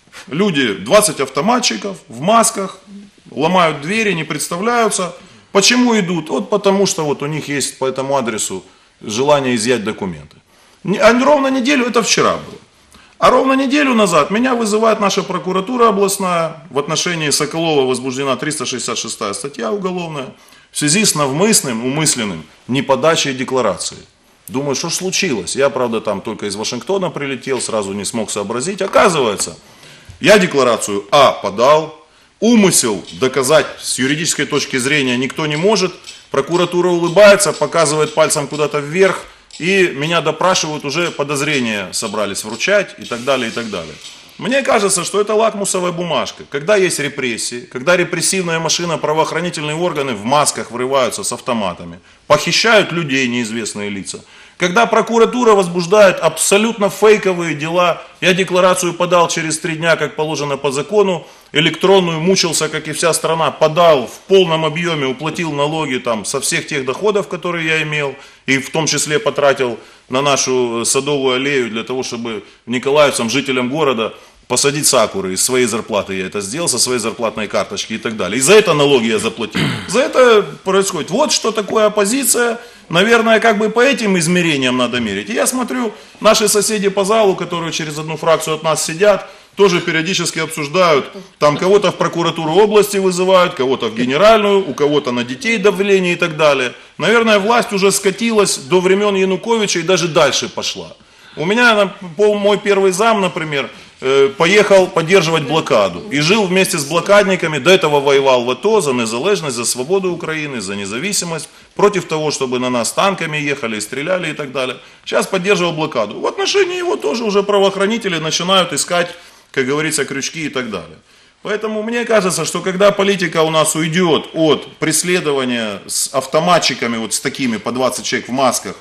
Speaker 19: Люди, двадцать автоматчиков в масках, ломают двери, не представляются. Почему идут? Вот потому что вот у них есть по этому адресу желание изъять документы. А ровно неделю, это вчера было. А ровно неделю назад меня вызывает наша прокуратура областная. В отношении Соколова возбуждена триста шестьдесят шестая статья уголовная. В связи с навмысным, умысленным неподачей декларации. Думаю, что ж случилось? Я, правда, там только из Вашингтона прилетел, сразу не смог сообразить. Оказывается, я декларацию А подал. Умысел доказать с юридической точки зрения никто не может. Прокуратура улыбается, показывает пальцем куда-то вверх. И меня допрашивают, уже подозрения собрались вручать и так далее, и так далее. Мне кажется, что это лакмусовая бумажка. Когда есть репрессии, когда репрессивная машина, правоохранительные органы в масках врываются с автоматами, похищают людей, неизвестные лица. Когда прокуратура возбуждает абсолютно фейковые дела, я декларацию подал через три дня, как положено по закону, электронную, мучился, как и вся страна, подал в полном объеме, уплатил налоги там, со всех тех доходов, которые я имел, и в том числе потратил на нашу Садовую аллею для того, чтобы николаевцам, жителям города, посадить сакуры. Из своей зарплаты я это сделал, со своей зарплатной карточки и так далее. И за это налоги я заплатил. За это происходит. Вот что такое оппозиция. Наверное, как бы по этим измерениям надо мерить. И я смотрю, наши соседи по залу, которые через одну фракцию от нас сидят, тоже периодически обсуждают. Там кого-то в прокуратуру области вызывают, кого-то в генеральную, у кого-то на детей давление и так далее. Наверное, власть уже скатилась до времен Януковича и даже дальше пошла. У меня мой первый зам, например, поехал поддерживать блокаду и жил вместе с блокадниками, до этого воевал в АТО за незалежность, за свободу Украины, за независимость, против того, чтобы на нас танками ехали, стреляли и так далее. Сейчас поддерживал блокаду. В отношении его тоже уже правоохранители начинают искать, как говорится, крючки и так далее. Поэтому мне кажется, что когда политика у нас уйдет от преследования с автоматчиками, вот с такими по двадцать человек в масках,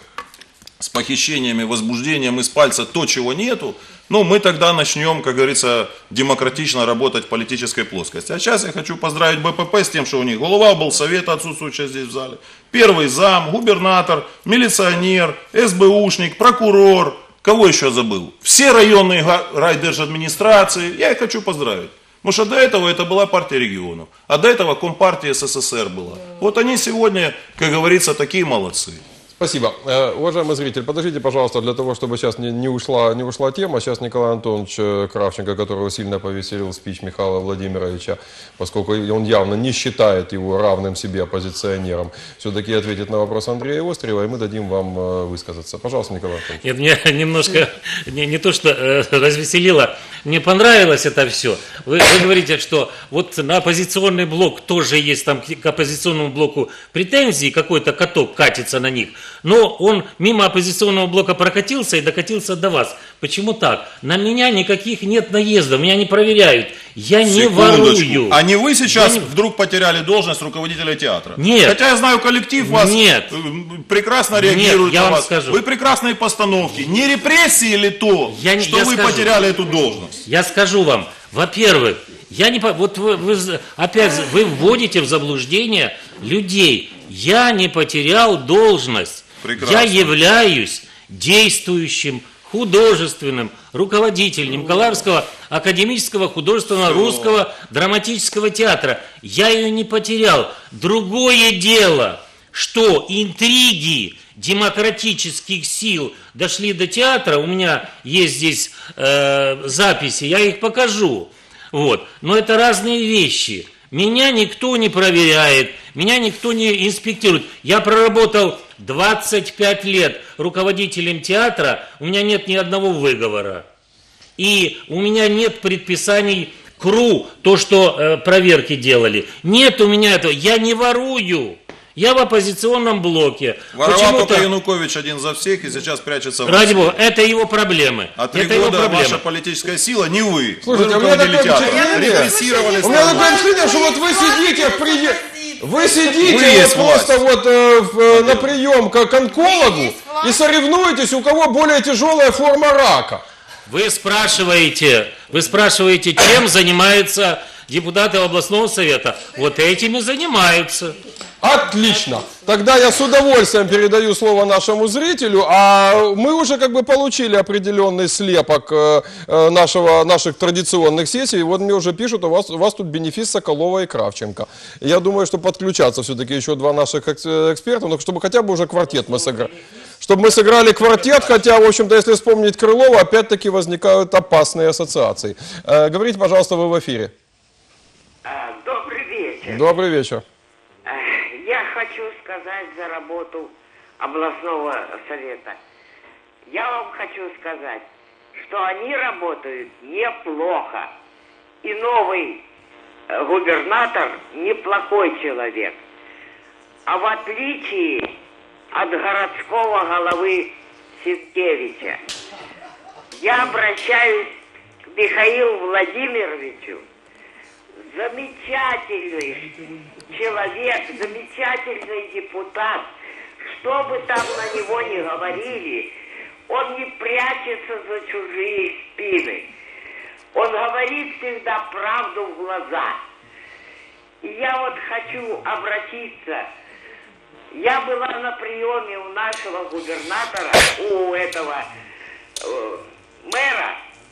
Speaker 19: с похищениями, возбуждением из пальца то, чего нету, ну, мы тогда начнем, как говорится, демократично работать в политической плоскости. А сейчас я хочу поздравить БПП с тем, что у них голова облсовета отсутствующая здесь в зале, первый зам, губернатор, милиционер, СБУшник, прокурор, кого еще забыл? Все районные райдержадминистрации, я их хочу поздравить. Потому что до этого это была партия регионов, а до этого Компартия СССР была. Вот они сегодня, как говорится, такие молодцы.
Speaker 9: Спасибо. Уважаемый зритель, подождите, пожалуйста, для того, чтобы сейчас не, не, ушла, не ушла тема. Сейчас Николай Антонович Кравченко, которого сильно повеселил спич Михаила Владимировича, поскольку он явно не считает его равным себе оппозиционером, все-таки ответит на вопрос Андрея Острева, и мы дадим вам высказаться. Пожалуйста, Николай Антонович.
Speaker 18: Нет, меня немножко, не, не то что э, развеселило, мне понравилось это все. Вы, вы говорите, что вот на оппозиционный блок тоже есть там к оппозиционному блоку претензии, какой-то каток катится на них. Но он мимо оппозиционного блока прокатился и докатился до вас. Почему так? На меня никаких нет наездов, меня не проверяют. Я не ворую.
Speaker 19: А не вы сейчас
Speaker 18: не...
Speaker 19: вдруг потеряли должность руководителя театра?
Speaker 18: Нет.
Speaker 19: Хотя я знаю, коллектив вас
Speaker 18: Нет.
Speaker 19: прекрасно реагирует
Speaker 18: Нет, я
Speaker 19: на
Speaker 18: вам
Speaker 19: вас.
Speaker 18: скажу.
Speaker 19: Вы прекрасные постановки. Не репрессии ли то,
Speaker 18: я,
Speaker 19: что
Speaker 18: я
Speaker 19: вы
Speaker 18: скажу.
Speaker 19: потеряли эту должность?
Speaker 18: Я скажу вам. Во-первых, я не... Вот вы, вы опять вы вводите в заблуждение людей. Я не потерял должность.
Speaker 19: Прекрасно.
Speaker 18: Я являюсь действующим художественным руководителем Николаевского академического художественного
Speaker 19: Все.
Speaker 18: русского драматического театра. Я ее не потерял. Другое дело, что интриги демократических сил дошли до театра. У меня есть здесь э, записи, я их покажу. Вот. Но это разные вещи. Меня никто не проверяет, меня никто не инспектирует. Я проработал двадцать пять лет руководителем театра, у меня нет ни одного выговора. И у меня нет предписаний КРУ, то, что э, проверки делали. Нет у меня этого, я не ворую. Я в оппозиционном блоке.
Speaker 19: Воровал только Янукович один за всех и сейчас прячется в
Speaker 18: Ради Бога, это его проблемы.
Speaker 19: А три
Speaker 18: это
Speaker 19: года
Speaker 18: его
Speaker 19: ваша политическая сила, не вы.
Speaker 9: Слушайте,
Speaker 19: вы
Speaker 9: у меня такое
Speaker 19: театр.
Speaker 9: впечатление,
Speaker 19: Репрессировали
Speaker 9: у меня
Speaker 19: страну.
Speaker 9: такое впечатление, что вот вы сидите в приеме, вы сидите
Speaker 19: Вы
Speaker 9: вот
Speaker 19: есть
Speaker 9: просто
Speaker 19: власть.
Speaker 9: вот э, в, э, на прием к онкологу и соревнуетесь, у кого более тяжелая форма рака.
Speaker 18: Вы спрашиваете, вы спрашиваете, чем занимаются депутаты областного совета? Вот этим и занимаются.
Speaker 9: Отлично. Тогда я с удовольствием передаю слово нашему зрителю, а мы уже как бы получили определенный слепок э, э, нашего, наших традиционных сессий. Вот мне уже пишут, у вас, у вас тут бенефис Соколова и Кравченко. Я думаю, что подключаться все-таки еще два наших эксперта, но чтобы хотя бы уже квартет мы сыграли. Чтобы мы сыграли квартет, хотя, в общем-то, если вспомнить Крылова, опять-таки возникают опасные ассоциации. Э, говорите, пожалуйста, вы в эфире.
Speaker 21: Добрый вечер.
Speaker 9: Добрый вечер.
Speaker 21: Я хочу сказать за работу областного совета. Я вам хочу сказать, что они работают неплохо. И новый губернатор неплохой человек. А в отличие от городского головы Сенкевича, я обращаюсь к Михаилу Владимировичу. Замечательный человек, замечательный депутат. Что бы там на него ни говорили, он не прячется за чужие спины. Он говорит всегда правду в глаза. И я вот хочу обратиться. Я была на приеме у нашего губернатора, у этого э, мэра.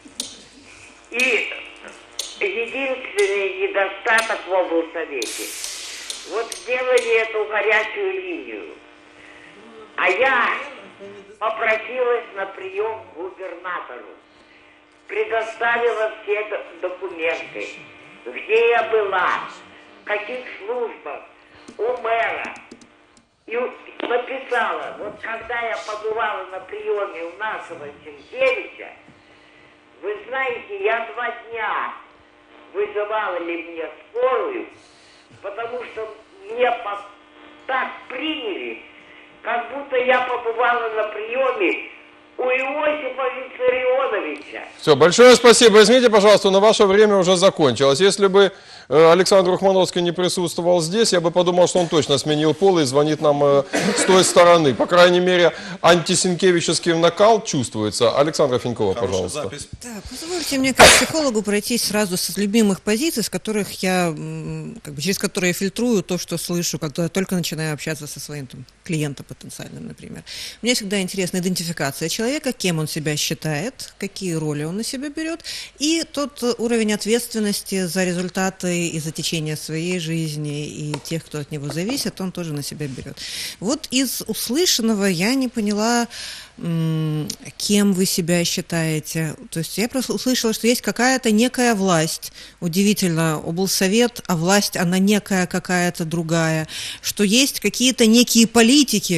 Speaker 21: И единственный недостаток в облсовете. Вот сделали эту горячую линию. А я попросилась на прием к губернатору. Предоставила все документы. Где я была, в каких службах, у мэра. И написала, вот когда я побывала на приеме у нашего Сенкевича, вы знаете, я два дня вызывала ли мне скорую, потому что мне так приняли, как будто я побывала на приеме у Иосифа Виссарионовича.
Speaker 9: Все, большое спасибо. Извините, пожалуйста, но ваше время уже закончилось. Если бы э, Александр Ухмановский не присутствовал здесь, я бы подумал, что он точно сменил пол и звонит нам э, с той стороны. По крайней мере, антисенкевический накал чувствуется. Александра Фенькова, пожалуйста.
Speaker 22: Запись. Да, позвольте мне как психологу пройтись сразу с любимых позиций, с которых я, как бы, через которые я фильтрую то, что слышу, когда только начинаю общаться со своим там, клиентом потенциальным, например. Мне всегда интересна идентификация человека. человека, кем он себя считает, какие роли он на себя берет, и тот уровень ответственности за результаты и за течение своей жизни и тех, кто от него зависит, он тоже на себя берет. Вот из услышанного я не поняла, кем вы себя считаете. То есть я просто услышала, что есть какая-то некая власть. Удивительно, облсовет, а власть, она некая какая-то другая. Что есть какие-то некие политики,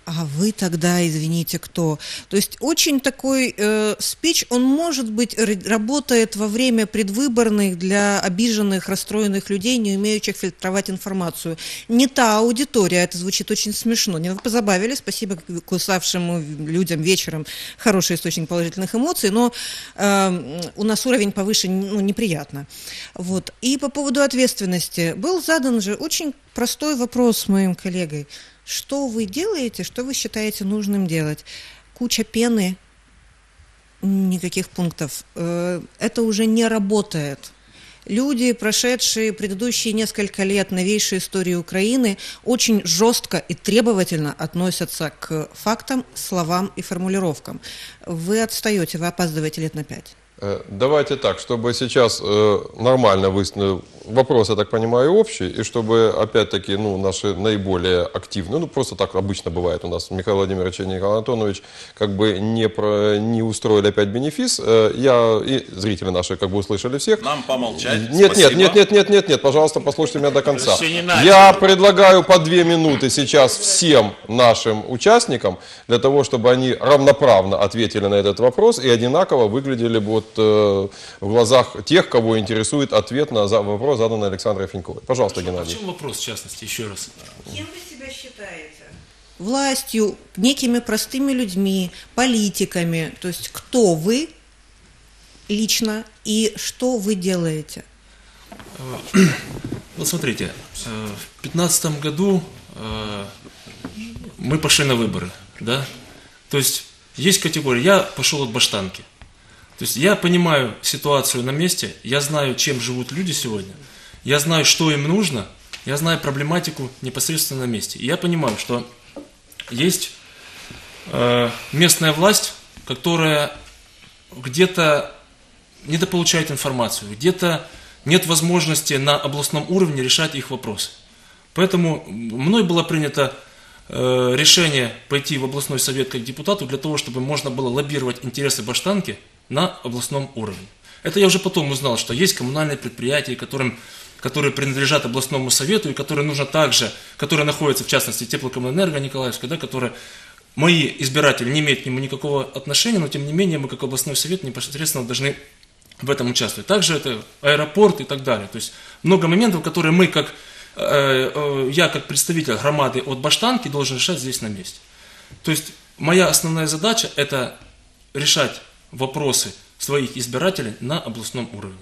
Speaker 22: а вы тогда, извините, кто? То есть очень такой э, спич, он, может быть, р- работает во время предвыборных для обиженных, расстроенных людей, не умеющих фильтровать информацию. Не та аудитория, это звучит очень смешно. Не, вы позабавили, спасибо к уставшим людям вечером, хороший источник положительных эмоций, но э, у нас уровень повыше, ну, неприятно. Вот. И по поводу ответственности. Был задан же очень простой вопрос моим коллегой. Что вы делаете, что вы считаете нужным делать? Куча пены, никаких пунктов. Это уже не работает. Люди, прошедшие предыдущие несколько лет новейшей истории Украины, очень жестко и требовательно относятся к фактам, словам и формулировкам. Вы отстаете, вы опаздываете лет на пять.
Speaker 9: Давайте так, чтобы сейчас э, нормально выяснить, вопрос, я так понимаю, общий, и чтобы, опять-таки, ну, наши наиболее активные, ну, просто так обычно бывает у нас, Михаил Владимирович и Николай Антонович, как бы не, про, не устроили опять бенефис, э, я и зрители наши как бы услышали всех.
Speaker 19: Нам помолчать.
Speaker 9: Нет, нет, нет, нет, нет, нет, нет, пожалуйста, послушайте меня до конца. Я предлагаю по две минуты сейчас всем нашим участникам, для того, чтобы они равноправно ответили на этот вопрос и одинаково выглядели бы вот в глазах тех, кого интересует ответ на вопрос, заданный Александрой Феньковой. Пожалуйста, Геннадий.
Speaker 16: В чем вопрос, в частности, еще раз?
Speaker 22: Кем вы себя считаете? Властью, некими простыми людьми, политиками. То есть кто вы лично и что вы делаете?
Speaker 16: Вот смотрите, в две тысячи пятнадцатом году мы пошли на выборы, да? То есть есть категория, я пошел от баштанки. То есть я понимаю ситуацию на месте, я знаю, чем живут люди сегодня, я знаю, что им нужно, я знаю проблематику непосредственно на месте. И я понимаю, что есть э, местная власть, которая где-то недополучает информацию, где-то нет возможности на областном уровне решать их вопросы. Поэтому мной было принято э, решение пойти в областной совет как депутату для того, чтобы можно было лоббировать интересы баштанки на областном уровне. Это я уже потом узнал, что есть коммунальные предприятия, которым, которые принадлежат областному совету и которые нужно также, которые находятся в частности Теплокоммунэнерго Николаевская, да, которые мои избиратели не имеют к нему никакого отношения, но тем не менее мы как областной совет непосредственно должны в этом участвовать. Также это аэропорт и так далее. То есть много моментов, которые мы как, э, э, я как представитель громады от баштанки должен решать здесь на месте. То есть моя основная задача это решать вопросы своих избирателей на областном уровне.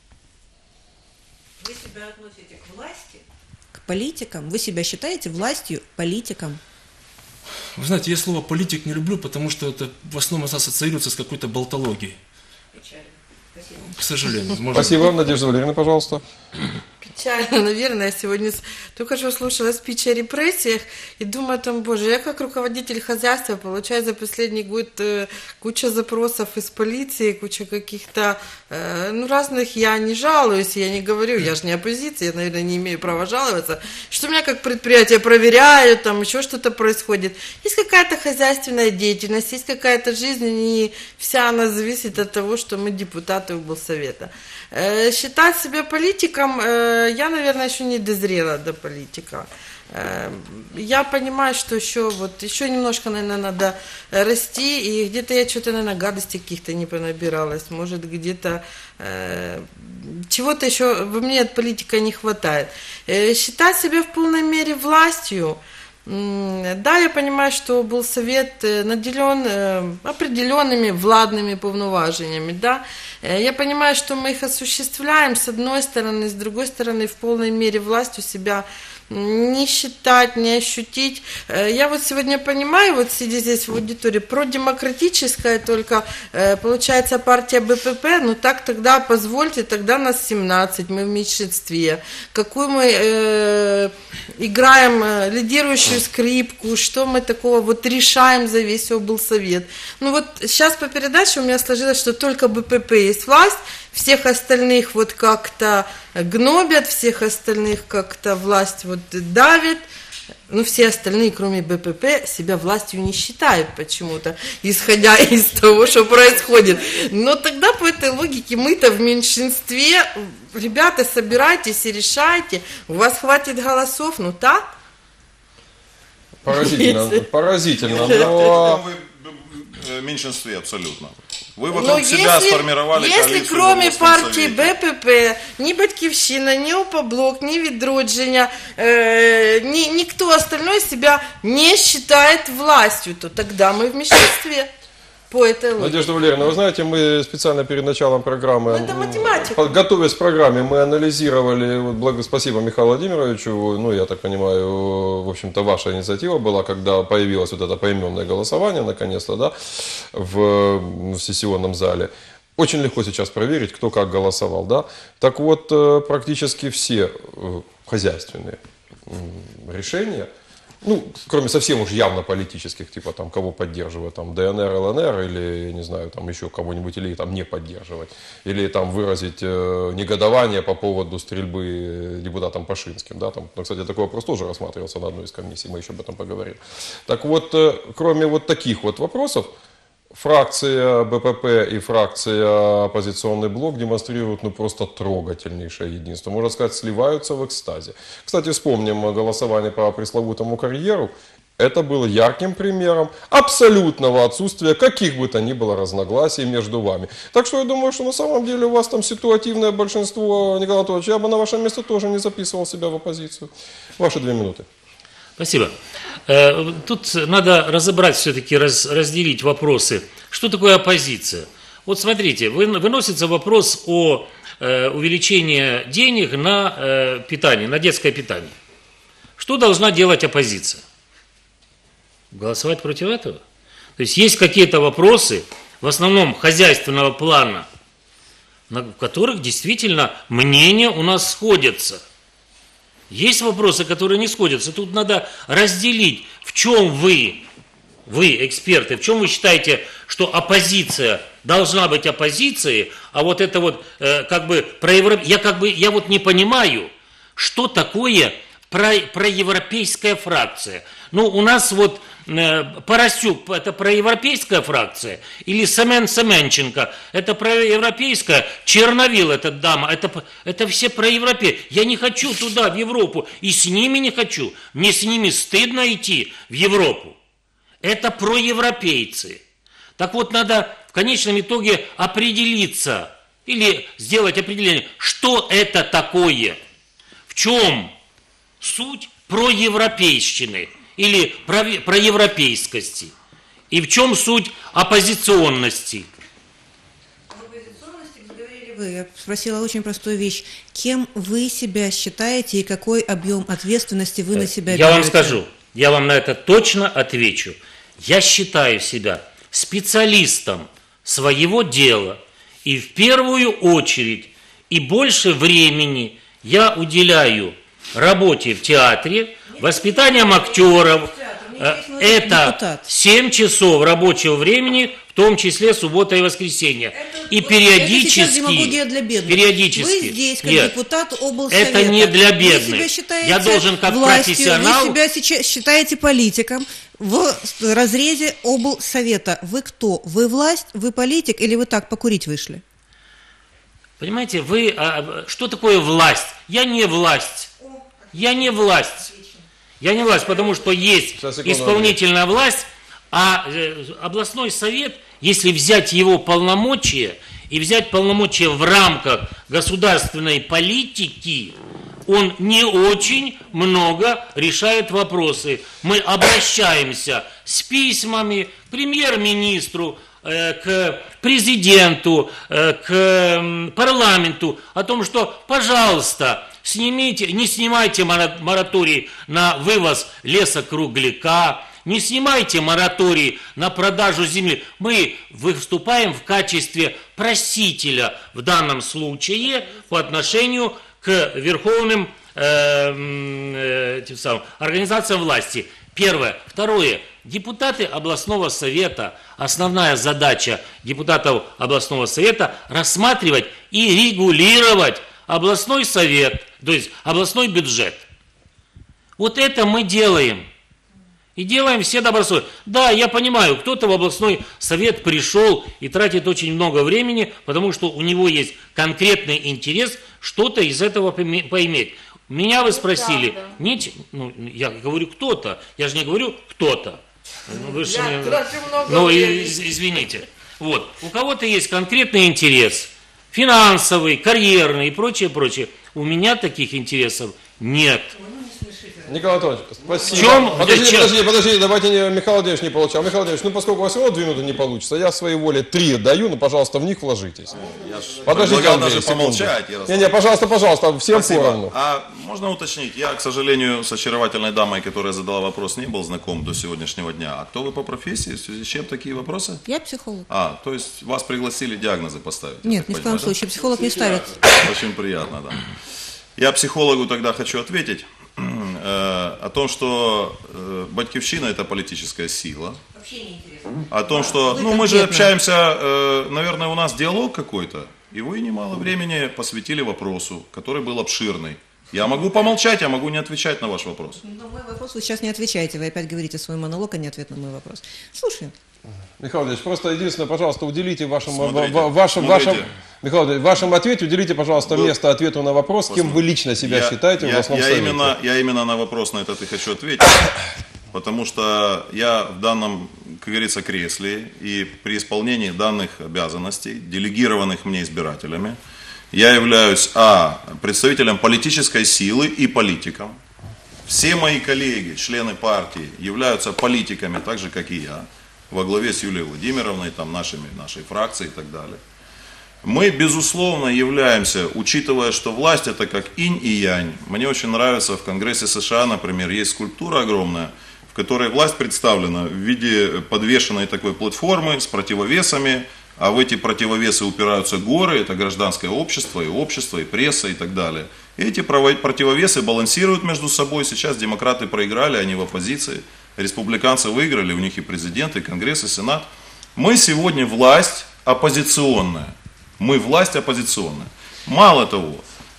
Speaker 22: Вы себя относите к власти, к политикам? Вы себя считаете властью, политиком?
Speaker 16: Вы знаете, я слово политик не люблю, потому что это в основном ассоциируется с какой-то болтологией.
Speaker 22: Печально. Спасибо.
Speaker 16: К сожалению.
Speaker 9: Спасибо, Надежда Валерьевна, пожалуйста.
Speaker 17: Печально, наверное, сегодня только что слушала спич о репрессиях и думаю, там, боже, я как руководитель хозяйства получаю за последний год э, куча запросов из полиции, куча каких-то, э, ну, разных, я не жалуюсь, я не говорю, я же не оппозиция, я, наверное, не имею права жаловаться, что у меня как предприятие проверяют, там еще что-то происходит. Есть какая-то хозяйственная деятельность, есть какая-то жизнь, и вся она зависит от того, что мы депутаты облсовета. Э, считать себя политиком, э, я, наверное, еще не дозрела до политика. Я понимаю, что еще, вот, еще немножко, наверное, надо расти, и где-то я что-то, наверное, гадостей каких-то не понабиралась, может, где-то э, чего-то еще во мне от политика не хватает. Э, считать себя в полной мере властью, э, да, я понимаю, что был совет наделен э, определенными владными повноважениями, да, э, я понимаю, что мы их осуществляем с одной стороны, с другой стороны, в полной мере властью себя не считать, не ощутить. Я вот сегодня понимаю, вот сидя здесь в аудитории, продемократическая только, получается, партия БПП, ну так тогда, позвольте, тогда нас семнадцать, мы в меньшинстве. Какую мы э, играем лидирующую скрипку, что мы такого вот решаем за весь облсовет. Ну вот сейчас по передаче у меня сложилось, что только БПП есть власть, всех остальных вот как-то гнобят, всех остальных как-то власть вот давит, но все остальные, кроме БПП, себя властью не считают почему-то, исходя из того, что происходит. Но тогда по этой логике мы-то в меньшинстве, ребята, собирайтесь и решайте, у вас хватит голосов, ну так?
Speaker 9: Поразительно, поразительно,
Speaker 19: но... Вы в меньшинстве абсолютно. Вы вокруг
Speaker 17: Но
Speaker 19: себя
Speaker 17: если,
Speaker 19: сформировали
Speaker 17: если
Speaker 19: коалицию
Speaker 17: кроме
Speaker 19: в
Speaker 17: партии
Speaker 19: Совете.
Speaker 17: БПП, ни Батьківщина, ни Опоблок, ни Відродження, э, ни, никто остальной себя не считает властью, то тогда мы в меньшинстве. По этой логике.
Speaker 9: Надежда Валерьевна, вы знаете, мы специально перед началом программы,
Speaker 17: Это математика.
Speaker 9: готовясь к программе, мы анализировали, вот, благо, спасибо Михаилу Владимировичу, ну, я так понимаю, в общем-то, ваша инициатива была, когда появилось вот это поименное голосование, наконец-то, да, в, в сессионном зале. Очень легко сейчас проверить, кто как голосовал, да. Так вот, практически все хозяйственные решения, ну, кроме совсем уж явно политических, типа там кого поддерживать, там ДНР, ЛНР или, не знаю, там еще кого-нибудь, или там не поддерживать, или там выразить э, негодование по поводу стрельбы депутатом Пашинским, да, там, ну, кстати, такой вопрос тоже рассматривался на одной из комиссий, мы еще об этом поговорим. Так вот, э, кроме вот таких вот вопросов, фракция БПП и фракция «Оппозиционный блок» демонстрируют ну, просто трогательнейшее единство. Можно сказать, сливаются в экстазе. Кстати, вспомним голосование по пресловутому карьеру. Это было ярким примером абсолютного отсутствия каких бы то ни было разногласий между вами. Так что я думаю, что на самом деле у вас там ситуативное большинство, Николай Анатольевич, я бы на вашем месте тоже не записывал себя в оппозицию. Ваши две минуты.
Speaker 18: Спасибо. Тут надо разобрать, все-таки раз, разделить вопросы. Что такое оппозиция? Вот смотрите, выносится вопрос о увеличении денег на питание, на детское питание. Что должна делать оппозиция? Голосовать против этого? То есть есть какие-то вопросы, в основном хозяйственного плана, на которых действительно мнения у нас сходятся. Есть вопросы, которые не сходятся. Тут надо разделить, в чем вы, вы, эксперты, в чем вы считаете, что оппозиция должна быть оппозицией, а вот это вот э, как бы проевроп... я как бы я вот не понимаю, что такое про... проевропейская фракция. Ну, у нас вот э, Поросюк, это проевропейская фракция, или Семен Семенченко, это проевропейская, Черновил, эта дама, это, это все проевропейские. Я не хочу туда, в Европу, и с ними не хочу. Мне с ними стыдно идти в Европу. Это проевропейцы. Так вот, надо в конечном итоге определиться, или сделать определение, что это такое, в чем суть проевропейщины или проевропейскости, и в чем суть оппозиционности.
Speaker 22: Вы, я спросила очень простую вещь. Кем вы себя считаете и какой объем ответственности вы на себя берете?
Speaker 18: Я вам скажу, я вам на это точно отвечу. Я считаю себя специалистом своего дела, и в первую очередь и больше времени я уделяю работе в театре, воспитанием актеров. Это семь часов рабочего времени, в том числе суббота и воскресенье. И периодически,
Speaker 22: это демагогия для бедных.
Speaker 18: периодически,
Speaker 22: вы здесь, как
Speaker 18: нет,
Speaker 22: депутат облсовета,
Speaker 18: это не для бедных.
Speaker 22: Вы себя считаете
Speaker 18: Я должен как
Speaker 22: властью,
Speaker 18: профессионал.
Speaker 22: Вы себя сейчас считаете политиком в разрезе облсовета. Вы кто? Вы власть, вы политик или вы так покурить вышли?
Speaker 18: Понимаете, вы, а, что такое власть? Я не власть. Я не власть. Я не власть, потому что есть исполнительная власть, а э, областной совет, если взять его полномочия и взять полномочия в рамках государственной политики, он не очень много решает вопросы. Мы обращаемся с письмами к премьер-министру, э, к президенту, э, к э, парламенту о том, что, пожалуйста, снимите, не снимайте мораторий на вывоз лесокругляка, не снимайте мораторий на продажу земли. Мы выступаем в качестве просителя в данном случае по отношению к верховным э, э, самым, организациям власти. Первое. Второе. Депутаты областного совета, основная задача депутатов областного совета рассматривать и регулировать областной совет, то есть областной бюджет. Вот это мы делаем. И делаем все добросовестно. Да, я понимаю, кто-то в областной совет пришел и тратит очень много времени, потому что у него есть конкретный интерес что-то из этого поиметь. Меня вы спросили, не, ну, я говорю кто-то, я же не говорю кто-то. Ну, вы же мне... ну из, извините. Вот. У кого-то есть конкретный интерес, финансовый, карьерный и прочее, прочее. У меня таких интересов нет.
Speaker 9: Николай Анатольевич, спасибо.
Speaker 18: В чем?
Speaker 9: Подожди,
Speaker 18: Чем?
Speaker 9: подожди, подожди, давайте не, Михаил Владимирович не получал. Михаил Владимирович, ну поскольку у вас всего две минуты не получится, я своей воле три даю, ну пожалуйста, в них вложитесь.
Speaker 19: Я
Speaker 9: Подождите, Андрей,
Speaker 19: даже
Speaker 9: секунду.
Speaker 19: помолчать. Ярослав.
Speaker 9: Не, не, пожалуйста, пожалуйста, всем
Speaker 19: Спасибо.
Speaker 9: поровну.
Speaker 19: А можно уточнить, я, к сожалению, с очаровательной дамой, которая задала вопрос, не был знаком до сегодняшнего дня. А кто вы по профессии? В связи с чем такие вопросы?
Speaker 22: Я психолог.
Speaker 19: А, то есть вас пригласили диагнозы поставить?
Speaker 22: Нет, ни в коем случае. Психолог не ставит.
Speaker 19: Очень приятно, да. Я психологу тогда хочу ответить э, о том, что э, Батькивщина – это политическая сила.
Speaker 22: Вообще неинтересно.
Speaker 19: О том, что, ну, мы же общаемся, э, наверное, у нас диалог какой-то, и вы немало времени посвятили вопросу, который был обширный. Я могу помолчать, я могу не отвечать на ваш вопрос.
Speaker 22: На мой вопрос вы сейчас не отвечаете, вы опять говорите свой монолог, а не ответ на мой вопрос. Слушай.
Speaker 9: Михаил Владимирович, просто единственное, пожалуйста, уделите вашему,
Speaker 19: Смотрите,
Speaker 9: ва- вашим,
Speaker 19: смотрите.
Speaker 9: вашим, Михаил Владимирович, в вашем ответе уделите, пожалуйста,
Speaker 19: Вы-
Speaker 9: место ответу на вопрос, кем вы лично себя
Speaker 19: я,
Speaker 9: считаете в
Speaker 19: я,
Speaker 9: областном
Speaker 19: я
Speaker 9: совете.
Speaker 19: именно, я именно на вопрос на этот и хочу ответить, потому что я в данном, как говорится, кресле и при исполнении данных обязанностей, делегированных мне избирателями, я являюсь, а, представителем политической силы и политиком. Все мои коллеги, члены партии, являются политиками, так же, как и я, во главе с Юлией Владимировной, там, нашими, нашей фракцией и так далее. Мы, безусловно, являемся, учитывая, что власть это как инь и янь. Мне очень нравится, в Конгрессе США, например, есть скульптура огромная, в которой власть представлена в виде подвешенной такой платформы с противовесами, а в эти противовесы упираются горы, это гражданское общество, и общество, и пресса, и так далее. И эти противовесы балансируют между собой. Сейчас демократы проиграли, они в оппозиции. Республиканцы выиграли, у них и президент, и Конгресс, и Сенат. Мы сегодня власть оппозиционная. Мы власть оппозиционная. Мало того,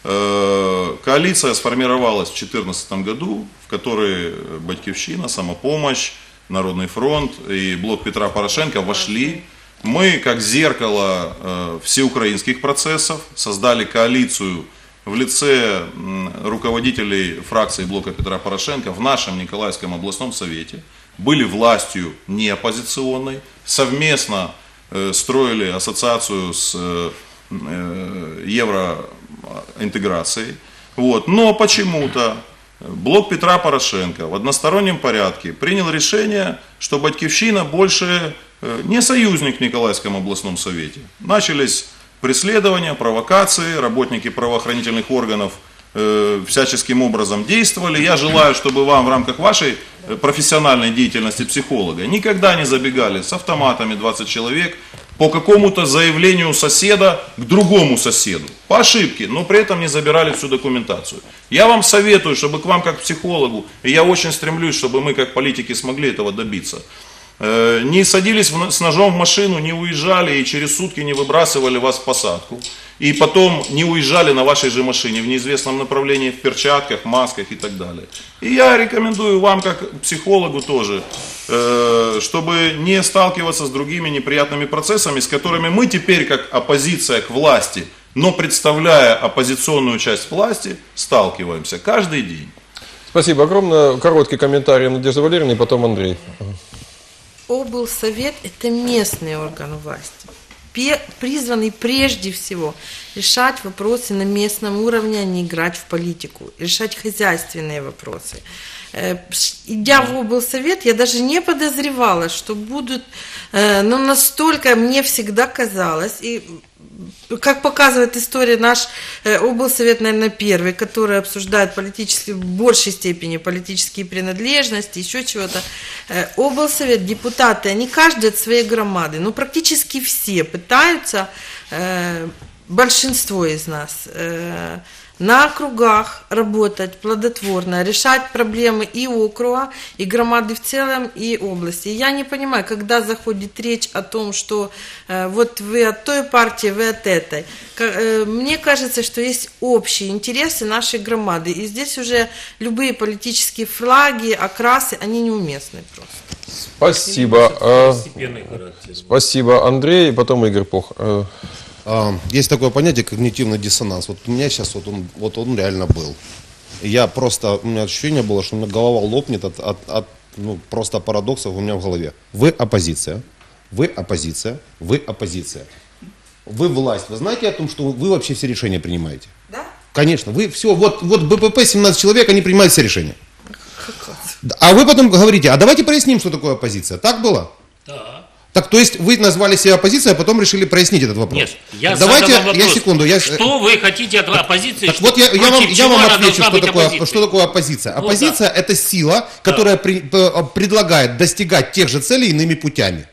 Speaker 19: коалиция сформировалась в две тысячи четырнадцатом году, в которой Батькивщина, Самопомощь, Народный фронт и блок Петра Порошенко вошли. Мы, как зеркало э, всеукраинских процессов, создали коалицию в лице э, руководителей фракции блока Петра Порошенко в нашем Николаевском областном совете, были властью не оппозиционной, совместно э, строили ассоциацию с э, э, евроинтеграцией. Вот. Но почему-то блок Петра Порошенко в одностороннем порядке принял решение, что Батькивщина больше не союзник в Николаевском областном совете. Начались преследования, провокации, работники правоохранительных органов э, всяческим образом действовали. Я желаю, чтобы вам в рамках вашей профессиональной деятельности психолога никогда не забегали с автоматами двадцать человек по какому-то заявлению соседа к другому соседу. По ошибке, но при этом не забирали всю документацию. Я вам советую, чтобы к вам как психологу, и я очень стремлюсь, чтобы мы как политики смогли этого добиться, не садились с ножом в машину, не уезжали и через сутки не выбрасывали вас в посадку. И потом не уезжали на вашей же машине в неизвестном направлении, в перчатках, масках и так далее. И я рекомендую вам, как психологу тоже, чтобы не сталкиваться с другими неприятными процессами, с которыми мы теперь, как оппозиция к власти, но представляя оппозиционную часть власти, сталкиваемся каждый день.
Speaker 9: Спасибо огромное. Короткий комментарий Надежды Валерьевны и потом Андрей.
Speaker 17: Облсовет – это местный орган власти, призванный прежде всего решать вопросы на местном уровне, а не играть в политику, решать хозяйственные вопросы. Идя в облсовет, я даже не подозревала, что будут, ну, настолько мне всегда казалось, и как показывает история, наш облсовет, наверное, первый, который обсуждает политические, в большей степени политические принадлежности, еще чего-то. Облсовет, депутаты, они каждый от своей громады, но практически все пытаются, большинство из нас, на округах работать плодотворно, решать проблемы и округа, и громады в целом, и области. Я не понимаю, когда заходит речь о том, что э, вот вы от той партии, вы от этой. Э, мне кажется, что есть общие интересы нашей громады. И здесь уже любые политические флаги, окрасы, они неуместны просто.
Speaker 9: Спасибо. А, спасибо, Андрей, и потом Игорь Пох.
Speaker 20: Есть такое понятие когнитивный диссонанс. Вот у меня сейчас вот он, вот он реально был. Я просто, у меня ощущение было, что у меня голова лопнет от, от, от ну, просто парадоксов у меня в голове. Вы оппозиция, вы оппозиция, вы оппозиция. Вы власть. Вы знаете о том, что вы вообще все решения принимаете? Да? Конечно. Вы все, вот, вот БПП семнадцать человек, они принимают все решения. А вы потом говорите, а давайте проясним, что такое оппозиция. Так было?
Speaker 18: Да.
Speaker 20: Так, то есть вы назвали себя оппозицией, а потом решили прояснить этот вопрос?
Speaker 18: Нет, я
Speaker 20: давайте,
Speaker 18: задал вопрос,
Speaker 20: я секунду. Я...
Speaker 18: Что вы хотите от оппозиции?
Speaker 20: Так вот, я, я вам, я вам отвечу, что такое, что такое оппозиция. Ну, оппозиция да. это сила, которая да. при, предлагает достигать тех же целей иными путями.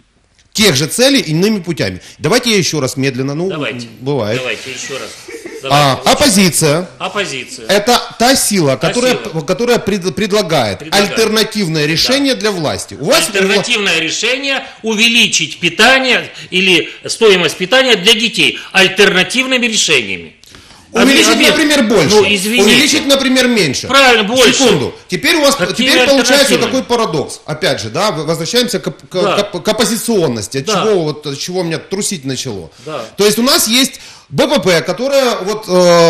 Speaker 20: Тех же целей иными путями. Давайте я еще раз медленно, ну,
Speaker 18: давайте,
Speaker 20: бывает.
Speaker 18: Давайте еще раз.
Speaker 20: А, оппозиция.
Speaker 18: Оппозиция.
Speaker 20: Это та сила,
Speaker 18: та
Speaker 20: которая,
Speaker 18: сила.
Speaker 20: которая пред, предлагает, предлагает альтернативное решение да. для власти.
Speaker 18: У вас альтернативное у... решение увеличить питание или стоимость питания для детей альтернативными решениями.
Speaker 20: Увеличить, Обе... например, больше.
Speaker 18: Ну, извините.
Speaker 20: Увеличить, например, меньше.
Speaker 18: Правильно, больше.
Speaker 20: Секунду. Теперь у вас теперь получается такой парадокс. Опять же, да, возвращаемся к, к, да. к, к оппозиционности. От да. чего вот, от чего меня трусить начало. Да. То есть у нас есть БПП, которая, вот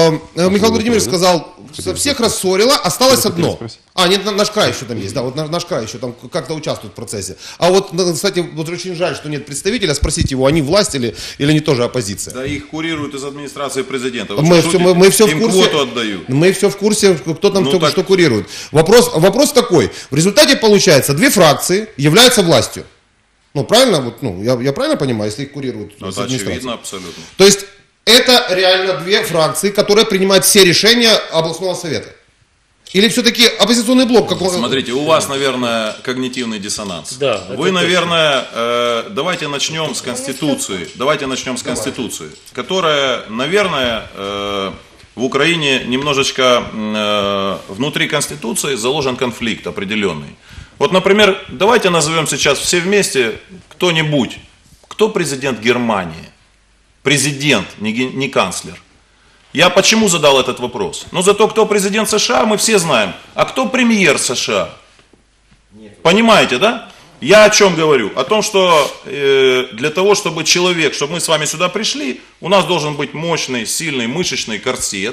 Speaker 20: э, Михаил Владимирович сказал, всех рассорила, осталось одно. А, нет, наш край еще там есть, да, вот наш край еще там как-то участвует в процессе. А вот, кстати, вот очень жаль, что нет представителя, спросите его, они власть или, или они тоже оппозиция?
Speaker 19: Да их курируют из администрации президента.
Speaker 20: Мы все, мы, мы все в курсе,
Speaker 19: квоту отдают.
Speaker 20: Мы все в курсе, кто там
Speaker 19: ну,
Speaker 20: кто,
Speaker 19: так...
Speaker 20: что курирует. Вопрос, вопрос такой, в результате получается, две фракции являются властью. Ну, правильно, вот, ну, я, я правильно понимаю, если их курируют
Speaker 19: ну, это очевидно абсолютно.
Speaker 20: То есть, это реально две фракции, которые принимают все решения областного совета. Или все-таки оппозиционный блок? Как...
Speaker 19: Смотрите, у вас, наверное, когнитивный диссонанс.
Speaker 18: Да,
Speaker 19: Вы, наверное, э, давайте начнем с Конституции. Давайте начнем с Конституции, которая, наверное, э, в Украине немножечко э, внутри Конституции заложен конфликт определенный. Вот, например, давайте назовем сейчас все вместе кто-нибудь, кто президент Германии. Президент, не, не канцлер. Я почему задал этот вопрос? Ну, за то, кто президент США, мы все знаем. А кто премьер США? Нет. Понимаете, да? Я о чем говорю? О том, что э, для того, чтобы человек, чтобы мы с вами сюда пришли, у нас должен быть мощный, сильный, мышечный корсет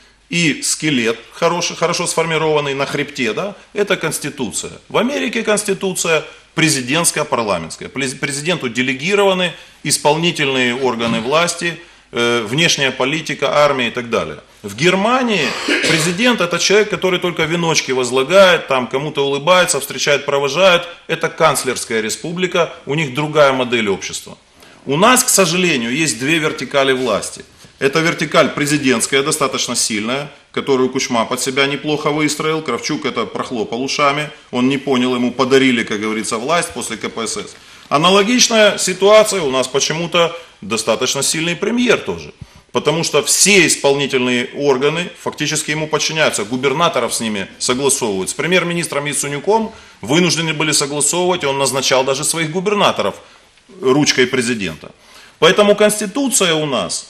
Speaker 19: и скелет, хороший, хорошо сформированный на хребте, да? Это Конституция. В Америке Конституция президентская, парламентская. Президенту делегированы исполнительные органы власти, э, внешняя политика, армия и так далее. В Германии президент это человек, который только веночки возлагает, там кому-то улыбается, встречает, провожает. Это канцлерская республика, у них другая модель общества. У нас, к сожалению, есть две вертикали власти. Это вертикаль президентская, достаточно сильная, которую Кучма под себя неплохо выстроил. Кравчук это прохлопал ушами, он не понял, ему подарили, как говорится, власть после ка пэ эс эс. Аналогичная ситуация, у нас почему-то достаточно сильный премьер тоже. Потому что все исполнительные органы фактически ему подчиняются, губернаторов с ними согласовывают. С премьер-министром Яценюком вынуждены были согласовывать, и он назначал даже своих губернаторов ручкой президента. Поэтому Конституция у нас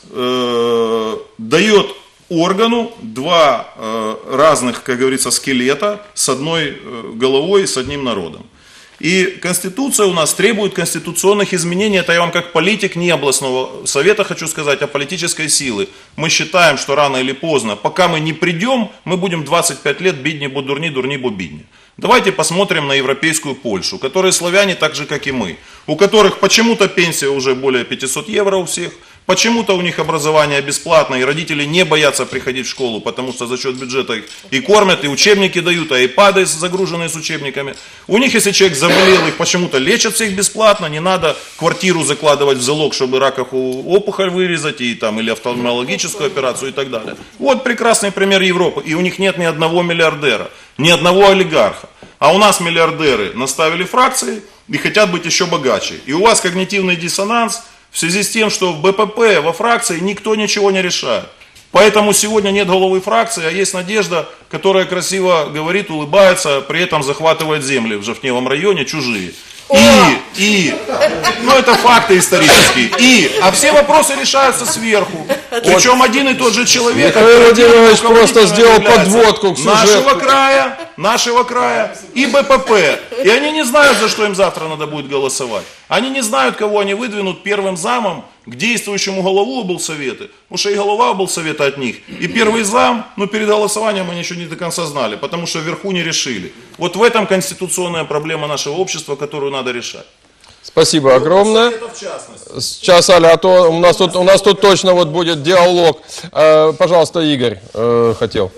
Speaker 19: э, дает органу два э, разных, как говорится, скелета с одной э, головой и с одним народом. И Конституция у нас требует конституционных изменений. Это я вам как политик не областного совета хочу сказать, а политической силы. Мы считаем, что рано или поздно, пока мы не придем, мы будем двадцать пять лет бидни будурни, дурни бубидни. Давайте посмотрим на европейскую Польшу, которые славяне так же, как и мы, у которых почему-то пенсия уже более пятьсот евро у всех, почему-то у них образование бесплатное, и родители не боятся приходить в школу, потому что за счет бюджета их и кормят, и учебники дают, а айпады загруженные с учебниками. У них, если человек заболел, их почему-то лечат всех бесплатно, не надо квартиру закладывать в залог, чтобы раковую опухоль вырезать, и, там, или офтальмологическую операцию и так далее. Вот прекрасный пример Европы, и у них нет ни одного миллиардера, ни одного олигарха. А у нас миллиардеры наставили фракции и хотят быть еще богаче. И у вас когнитивный диссонанс в связи с тем, что в бэ пэ пэ, во фракции никто ничего не решает. Поэтому сегодня нет головы фракции, а есть Надежда, которая красиво говорит, улыбается, при этом захватывает земли в Жовтневом районе, чужие. И, и, ну это факты исторические. И, а все вопросы решаются сверху. Причем один и тот же человек.
Speaker 9: Михаил Владимирович просто сделал подводку к сюжету.
Speaker 19: Нашего края, нашего края и бэ пэ пэ. И они не знают, за что им завтра надо будет голосовать. Они не знают, кого они выдвинут первым замом к действующему голову облсовета, потому что и голова облсовета от них, и первый зам, но перед голосованием они еще не до конца знали, потому что вверху не решили. Вот в этом конституционная проблема нашего общества, которую надо решать.
Speaker 9: Спасибо огромное. Сейчас, Аля, а то у нас тут, у нас тут точно вот будет диалог. Э, пожалуйста, Игорь э, хотел.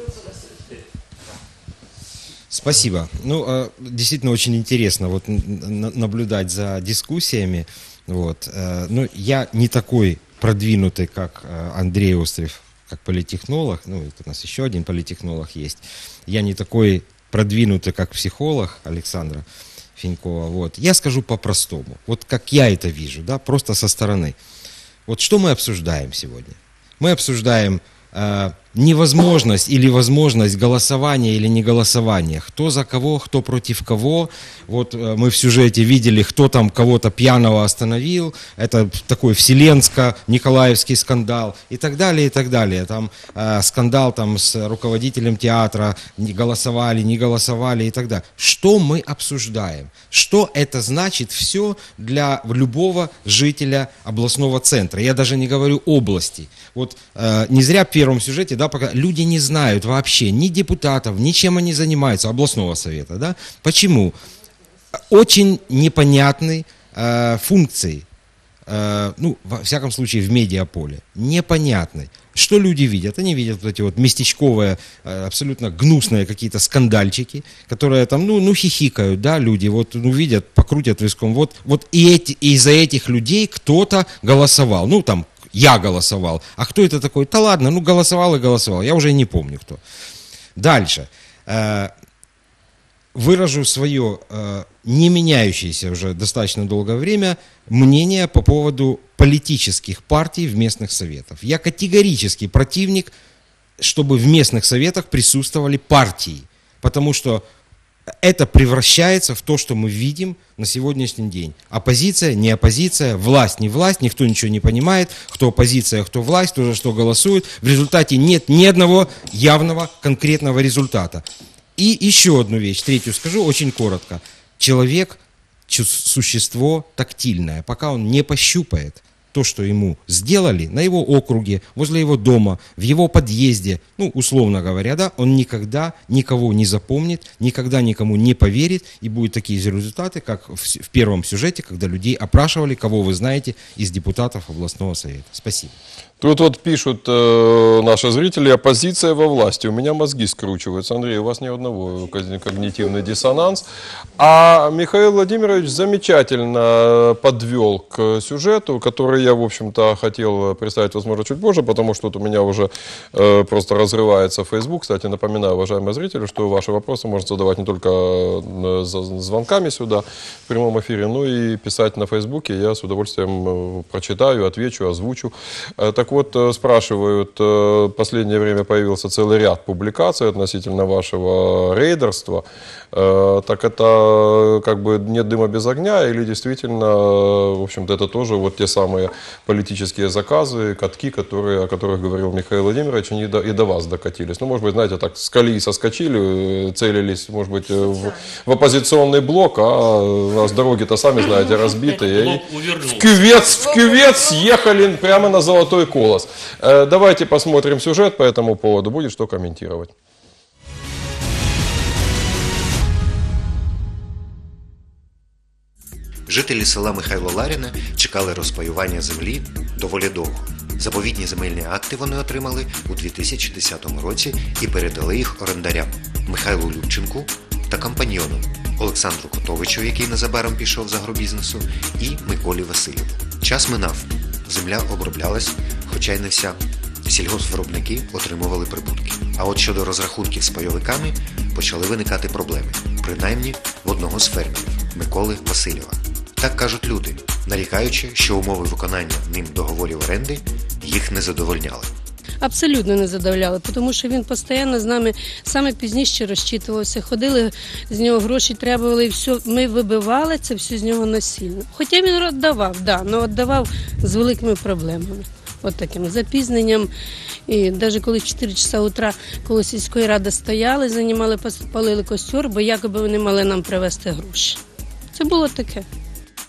Speaker 3: Спасибо. Ну, действительно очень интересно вот наблюдать за дискуссиями. Вот. Ну, я не такой продвинутый, как Андрей Острев, как политтехнолог. Ну, у нас еще один политтехнолог есть. Я не такой продвинутый, как психолог Александра Фенькова. Вот. Я скажу по-простому. Вот как я это вижу, да, просто со стороны. Вот что мы обсуждаем сегодня? Мы обсуждаем э, невозможность или возможность голосования или не голосования. Кто за кого, кто против кого. Вот э, мы в сюжете видели, кто там кого-то пьяного остановил. Это такой вселенско-николаевский скандал и так далее, и так далее. Там э, скандал там, с руководителем театра, не голосовали, не голосовали и так далее. Что мы обсуждаем? Что это значит все для любого жителя областного центра? Я даже не говорю области. Вот э, не зря в первом сюжете, да, пока люди не знают вообще ни депутатов, ни чем они занимаются, областного совета, да? Почему? Очень непонятной э, функции, э, ну, во всяком случае, в медиаполе, непонятной. Что люди видят? Они видят вот эти вот местечковые, э, абсолютно гнусные какие-то скандальчики, которые там, ну, ну хихикают, да, люди, вот, ну, видят, покрутят виском, вот, вот и, эти, и из-за этих людей кто-то голосовал, ну, там, я голосовал. А кто это такой? Да ладно, ну голосовал и голосовал. Я уже не помню кто. Дальше. Выражу свое не меняющееся уже достаточно долгое время мнение по поводу политических партий в местных советах. Я категорически противник, чтобы в местных советах присутствовали партии. Потому что это превращается в то, что мы видим на сегодняшний день. Оппозиция, не оппозиция, власть, не власть, никто ничего не понимает, кто оппозиция, кто власть, кто за что голосует. В результате нет ни одного явного конкретного результата. И еще одну вещь, третью скажу, очень коротко. Человек – существо тактильное, пока он не пощупает то, что ему сделали на его округе, возле его дома, в его подъезде, ну, условно говоря, да, он никогда никого не запомнит, никогда никому не поверит, и будут такие же результаты, как в, в первом сюжете, когда людей опрашивали, кого вы знаете из депутатов областного совета. Спасибо.
Speaker 9: Тут вот пишут э, наши зрители, оппозиция во власти. У меня мозги скручиваются. Андрей, у вас ни одного когнитивный диссонанс. А Михаил Владимирович замечательно подвел к сюжету, который я, в общем-то, хотел представить, возможно, чуть позже, потому что тут у меня уже э, просто разрывается Facebook. Кстати, напоминаю, уважаемые зрители, что ваши вопросы можно задавать не только звонками сюда в прямом эфире, но и писать на Фейсбуке. Я с удовольствием прочитаю, отвечу, озвучу. Так вот, спрашивают, в последнее время появился целый ряд публикаций относительно вашего рейдерства. Так это как бы нет дыма без огня, или действительно, в общем-то, это тоже вот те самые политические заказы, катки, которые, о которых говорил Михаил Владимирович, они и до, и до вас докатились. Ну, может быть, знаете, так с колеи соскочили, целились, может быть, в, в оппозиционный блок, а у нас дороги-то, сами знаете, разбитые. В кювет, в кювет съехали прямо на Золотой Колос. Давайте посмотрим сюжет по этому поводу, будет что комментировать.
Speaker 10: Жителі села Михайло Ларіне чекали розпаювання землі доволі довго. Заповітні земельні акти вони отримали у дві тисячі десятому році і передали їх орендарям Михайлу Любченку та компаньйону Олександру Котовичу, який незабаром пішов з агробізнесу, і Миколі Васильову. Час минав, земля оброблялась, хоча й не вся. Сільгоспвиробники отримували прибутки. А от щодо розрахунків з пайовиками почали виникати проблеми, принаймні в одного з фермерів – Миколи Васильова. Так кажуть люди, нарікаючи, що умови виконання ним договорів оренди їх не задовольняли.
Speaker 5: Абсолютно не задовольняли, тому що він постійно з нами саме пізніше розчитувався, ходили, з нього гроші требували і все, ми вибивали це все з нього насильно. Хоча він віддавав, да, але віддавав з великими проблемами. От таким запізненням. І навіть коли в чотири часа утра, коли сільської ради стояли, займали, палили костер, бо якоби вони мали нам привезти гроші. Це було таке.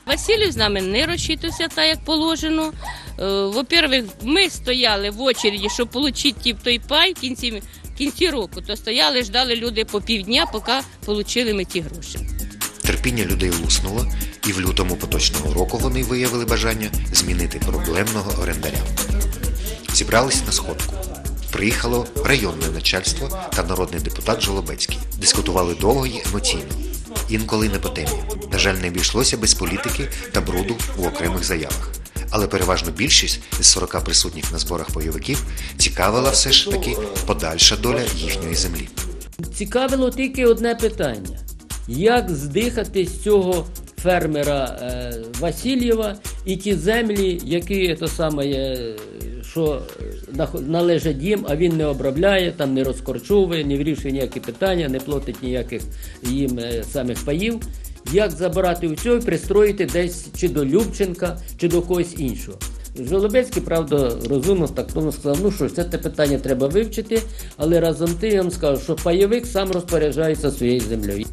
Speaker 1: Васильєв з нами не розчитувався так, як положено. Во-первых, ми стояли в очереді, щоб отримати той пай в кінці, в кінці року, то стояли, ждали люди по півдня, поки отримали ми ті гроші.
Speaker 10: Терпіння людей луснуло, і в лютому поточного року вони виявили бажання змінити проблемного орендаря. Зібрались на сходку. Приїхало районне начальство та народний депутат Жолобецький. Дискутували довго і емоційно. Інколи не по темі. На жаль, не обійшлося без політики та бруду у окремих заявах. Але переважно більшість з сорока присутніх на зборах бойовиків цікавила все ж таки подальша доля їхньої землі.
Speaker 6: Цікавило тільки одне питання. Як здихати з цього фермера е, Васильєва і ті землі, які то саме, е, що належать їм, а він не обробляє, там не розкорчовує, не вирішує ніякі питання, не платить ніяких їм е, самих паїв. Як забирати у цього і пристроїти десь чи до Любченка, чи до когось іншого. Жолобецький, правда, розумно так тому сказав, ну що ж, це те питання треба вивчити, але разом тим я вам скажу, що пайовик сам розпоряджається своєю землею.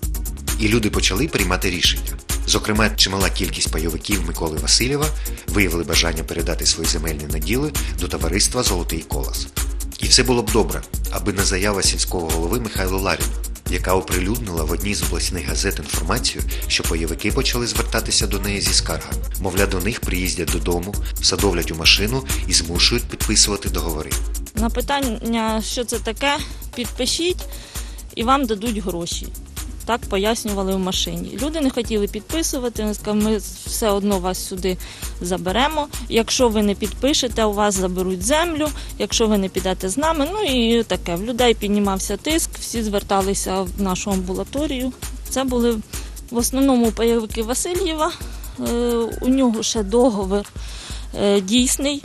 Speaker 10: І люди почали приймати рішення. Зокрема, чимала кількість пайовиків Миколи Васильєва виявили бажання передати свої земельні наділи до товариства «Золотий колос». І все було б добре, аби не заява сільського голови Михайла Ларіна, яка оприлюднила в одній з обласних газет інформацію, що пайовики почали звертатися до неї зі скаргами. Мовляв, до них приїздять додому, садовлять у машину і змушують підписувати договори.
Speaker 23: На питання, що це таке, підпишіть і вам дадуть гроші. Так пояснювали в машині. Люди не хотіли підписувати, вони сказали, ми все одно вас сюди заберемо. Якщо ви не підпишете, у вас заберуть землю, якщо ви не підете з нами. Ну і таке. В людей піднімався тиск, всі зверталися в нашу амбулаторію. Це були в основному пайовики Васильєва. У нього ще договір дійсний.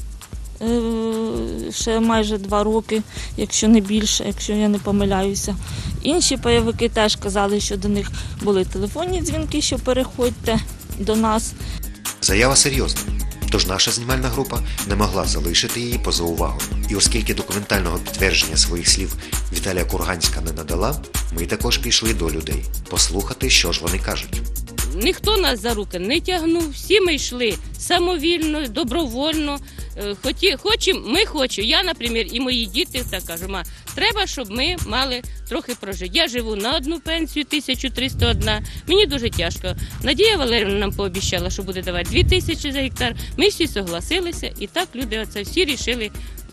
Speaker 23: Ще майже два роки, якщо не більше, якщо я не помиляюся. Інші пайовики теж казали, що до них були телефонні дзвінки, що переходьте до нас.
Speaker 10: Заява серйозна, тож наша знімальна група не могла залишити її поза увагою. І оскільки документального підтвердження своїх слів Віталія Курганська не надала, ми також пішли до людей послухати, що ж вони кажуть.
Speaker 1: Ніхто нас за руки не тягнув, всі ми йшли самовільно, добровольно. Хоті, хочемо, ми хочемо. Я, наприклад, і мої діти так кажу, ма, треба, щоб ми мали трохи прожити. Я живу на одну пенсію, тисяча триста одна. Мені дуже тяжко. Надія Валерівна нам пообіцяла, що буде давати дві тисячі за гектар. Ми всі согласилися, і так люди оце всі рішили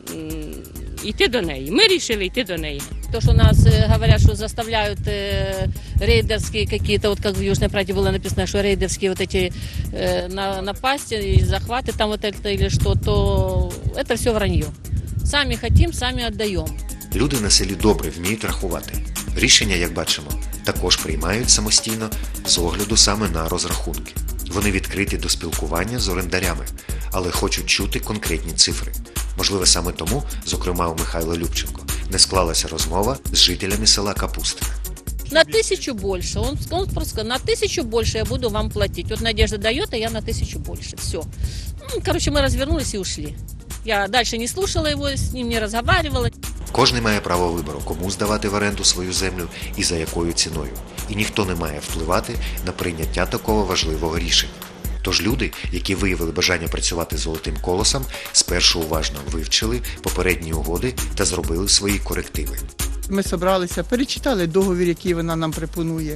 Speaker 1: йти до неї. Ми рішили йти до неї.
Speaker 24: То, что нас э, говорят, что заставляют э, рейдерские какие-то, вот как в Южной правде было написано, что рейдерские вот эти э, на, напасти и захваты там вот это или что, то это все вранье. Сами хотим, сами отдаем.
Speaker 10: Люди на селі добре вміють рахувати. Рішення, як бачимо, також приймають самостійно з огляду саме на розрахунки. Вони відкриті до спілкування з орендарями, але хочуть чути конкретні цифри. Можливо, саме тому, зокрема у Михайла Любченко, не склалася розмова з жителями села Капустине.
Speaker 24: На тысячу больше. Он, он просто сказал, на тысячу больше я буду вам платить. Вот Надежда дает, а я на тысячу больше. Все. Ну, короче, мы развернулись и ушли. Я дальше не слушала его, с ним не разговаривала.
Speaker 10: Кожен має право вибору, кому здавати в оренду свою землю і за якою ціною. І ніхто не має впливати на прийняття такого важливого рішення. Тож люди, які виявили бажання працювати з «Золотим колосом», спершу уважно вивчили попередні угоди та зробили свої корективи.
Speaker 25: Ми зібралися, перечитали договір, який вона нам пропонує,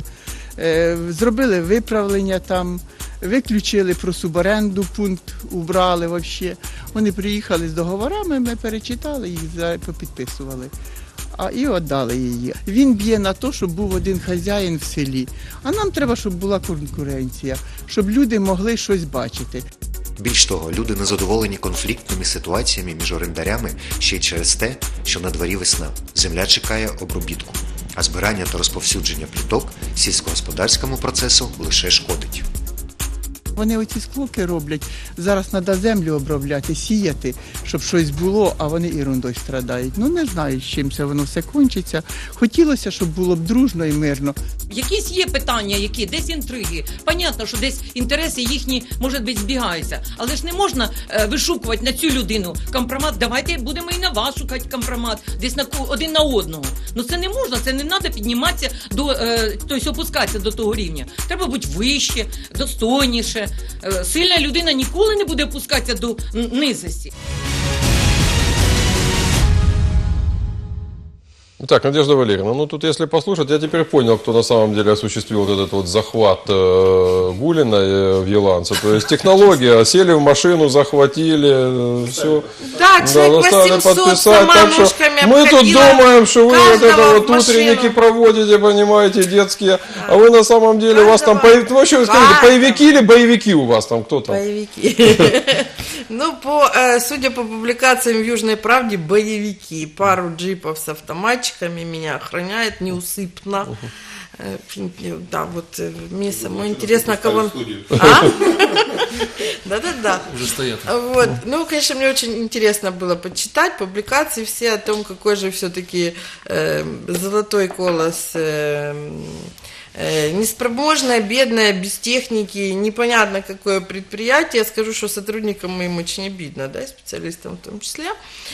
Speaker 25: зробили виправлення там, виключили про суборенду, пункт убрали взагалі. Вони приїхали з договорами, ми перечитали їх, попідписували. А і віддали її. Він б'є на те, щоб був один хазяїн в селі. А нам треба, щоб була конкуренція, щоб люди могли щось бачити.
Speaker 10: Більш того, люди незадоволені конфліктними ситуаціями між орендарями ще й через те, що на дворі весна. Земля чекає обробітку, а збирання та розповсюдження пліток сільськогосподарському процесу лише шкодить.
Speaker 25: Вони оці склоки роблять, зараз треба землю обробляти, сіяти, щоб щось було, а вони ерундою страдають. Ну не знаю, з чим це воно все кончиться. Хотілося, щоб було б дружно і мирно.
Speaker 26: Якісь є питання, які, десь інтриги. Понятно, що десь інтереси їхні, може бути, збігаються. Але ж не можна е, вишукувати на цю людину компромат. Давайте будемо і на вас шукати компромат, десь на один на одного. Ну це не можна, це не треба підніматися, до, е, тобто опускатися до того рівня. Треба бути вище, достойніше. е, сильна людина ніколи не буде опускатися до низості.
Speaker 9: Так, Надежда Валерьевна, ну тут если послушать, я теперь понял, кто на самом деле осуществил вот этот вот захват э, Гулина э, в Еланце. То есть технология, сели в машину, захватили, э, все.
Speaker 17: Да, человек
Speaker 9: да, заставили
Speaker 17: подписать. Так что
Speaker 9: мы тут думаем, что вы вот это вот утренники проводите, понимаете, детские, да. А вы на самом деле, каждого... у вас там, боев... вообще, скажите, боевики или боевики у вас там, кто там?
Speaker 17: Боевики. Ну, по, судя по публикациям в Южной Правде, боевики. Пару джипов с автоматчиками меня охраняет неусыпно. Uh-huh. Да, вот мне самое интересно, кого... А? Да-да-да.
Speaker 16: Уже стоят.
Speaker 17: Вот. Ну, конечно, мне очень интересно было почитать публикации все о том, какой же все-таки э, золотой колос... Э, неспроможное, бедное, без техники, непонятно какое предприятие. Я скажу, что сотрудникам моим очень обидно, да, и специалистам в том числе.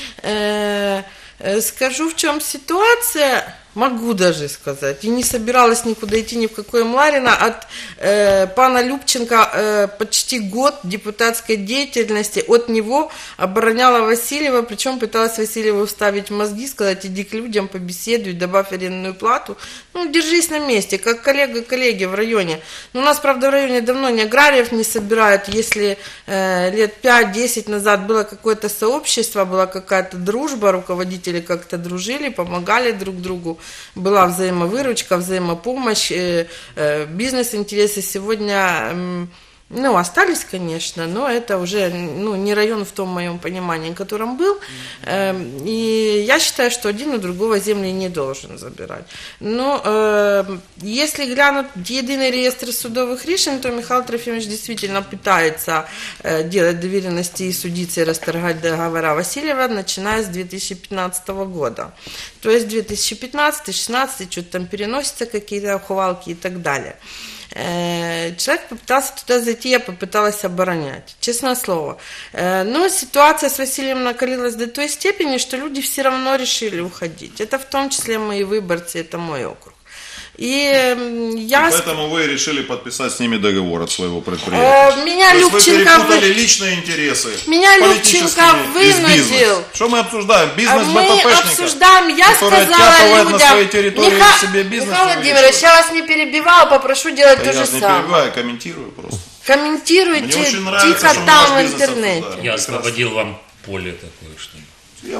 Speaker 17: Скажу, в чем ситуация, могу даже сказать, и не собиралась никуда идти ни в какое Мларино. От э, пана Любченко э, почти год депутатской деятельности, от него обороняла Васильева, причем пыталась Васильеву вставить в мозги, сказать, иди к людям, побеседуй, добавь арендную плату, ну, держись на месте, как коллега-коллеги в районе. Но у нас, правда, в районе давно ни аграриев не собирают, если э, лет пять-десять назад было какое-то сообщество, была какая-то дружба, руководители как-то дружили, помогали друг другу, была взаимовыручка, взаимопомощь, бизнес-интересы сегодня, ну, остались, конечно, но это уже, ну, не район в том моем понимании, котором был, и я считаю, что один у другого земли не должен забирать. Но если глянуть единый реестр судовых решений, то Михаил Трофимович действительно пытается делать доверенности и судиться, и расторгать договора Васильева, начиная с две тысячи пятнадцатого года. То есть две тысячи пятнадцатый, шестнадцатый, что-то там переносятся какие-то ухвалки и так далее. Человек попытался туда зайти, я попыталась оборонять, честное слово. Но ситуация с Василием накалилась до той степени, что люди все равно решили уходить. Это в том числе мои выборцы, это мой округ. И, я...
Speaker 19: и поэтому вы решили подписать с ними договор от своего предприятия.
Speaker 17: Меня
Speaker 19: То
Speaker 17: Любченко
Speaker 19: есть вы перепутали вы... личные интересы.
Speaker 17: Меня Любченко вынудил.
Speaker 19: Что мы обсуждаем? Бизнес
Speaker 17: мы
Speaker 19: БППшника,
Speaker 17: обсуждаем, я
Speaker 19: которые
Speaker 17: сказала людям,
Speaker 19: на своей территории
Speaker 17: Миха...
Speaker 19: себе бизнес.
Speaker 17: Михаил Владимирович, я вас не перебивала, попрошу делать
Speaker 19: да
Speaker 17: то
Speaker 19: я
Speaker 17: же
Speaker 19: не
Speaker 17: самое.
Speaker 19: Я перебиваю, комментирую просто.
Speaker 17: Комментируйте тихо там в интернете.
Speaker 18: Я освободил вам поле такое, что
Speaker 17: Я,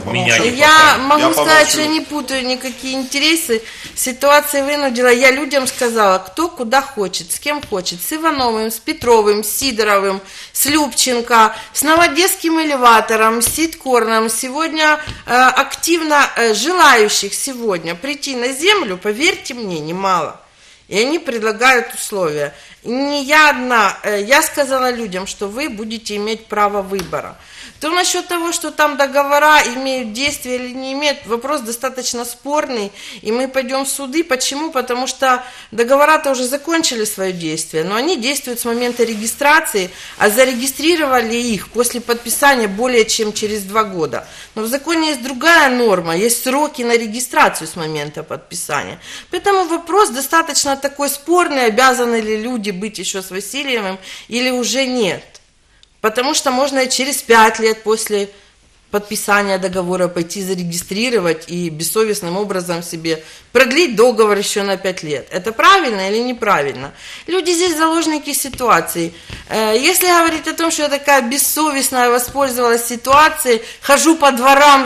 Speaker 17: я могу я сказать, что я не путаю никакие интересы. Ситуация вынудила. Я людям сказала, кто куда хочет, с кем хочет. С Ивановым, с Петровым, с Сидоровым, с Любченко, с Новодесским элеватором, с Сидкорном. Сегодня э, активно э, желающих сегодня прийти на землю, поверьте мне, немало. И они предлагают условия. Не я одна. Э, я сказала людям, что вы будете иметь право выбора. То насчет того, что там договора имеют действие или не имеют, вопрос достаточно спорный, и мы пойдем в суды. Почему? Потому что договора-то уже закончили свое действие, но они действуют с момента регистрации, а зарегистрировали их после подписания более чем через два года. Но в законе есть другая норма, есть сроки на регистрацию с момента подписания. Поэтому вопрос достаточно такой спорный, обязаны ли люди быть еще с Васильевым или уже нет. Потому что можно и через пять лет после подписания договора пойти зарегистрировать и бессовестным образом себе продлить договор еще на пять лет. Это правильно или неправильно? Люди здесь заложники ситуации. Если говорить о том, что я такая бессовестная, воспользовалась ситуацией, хожу по дворам,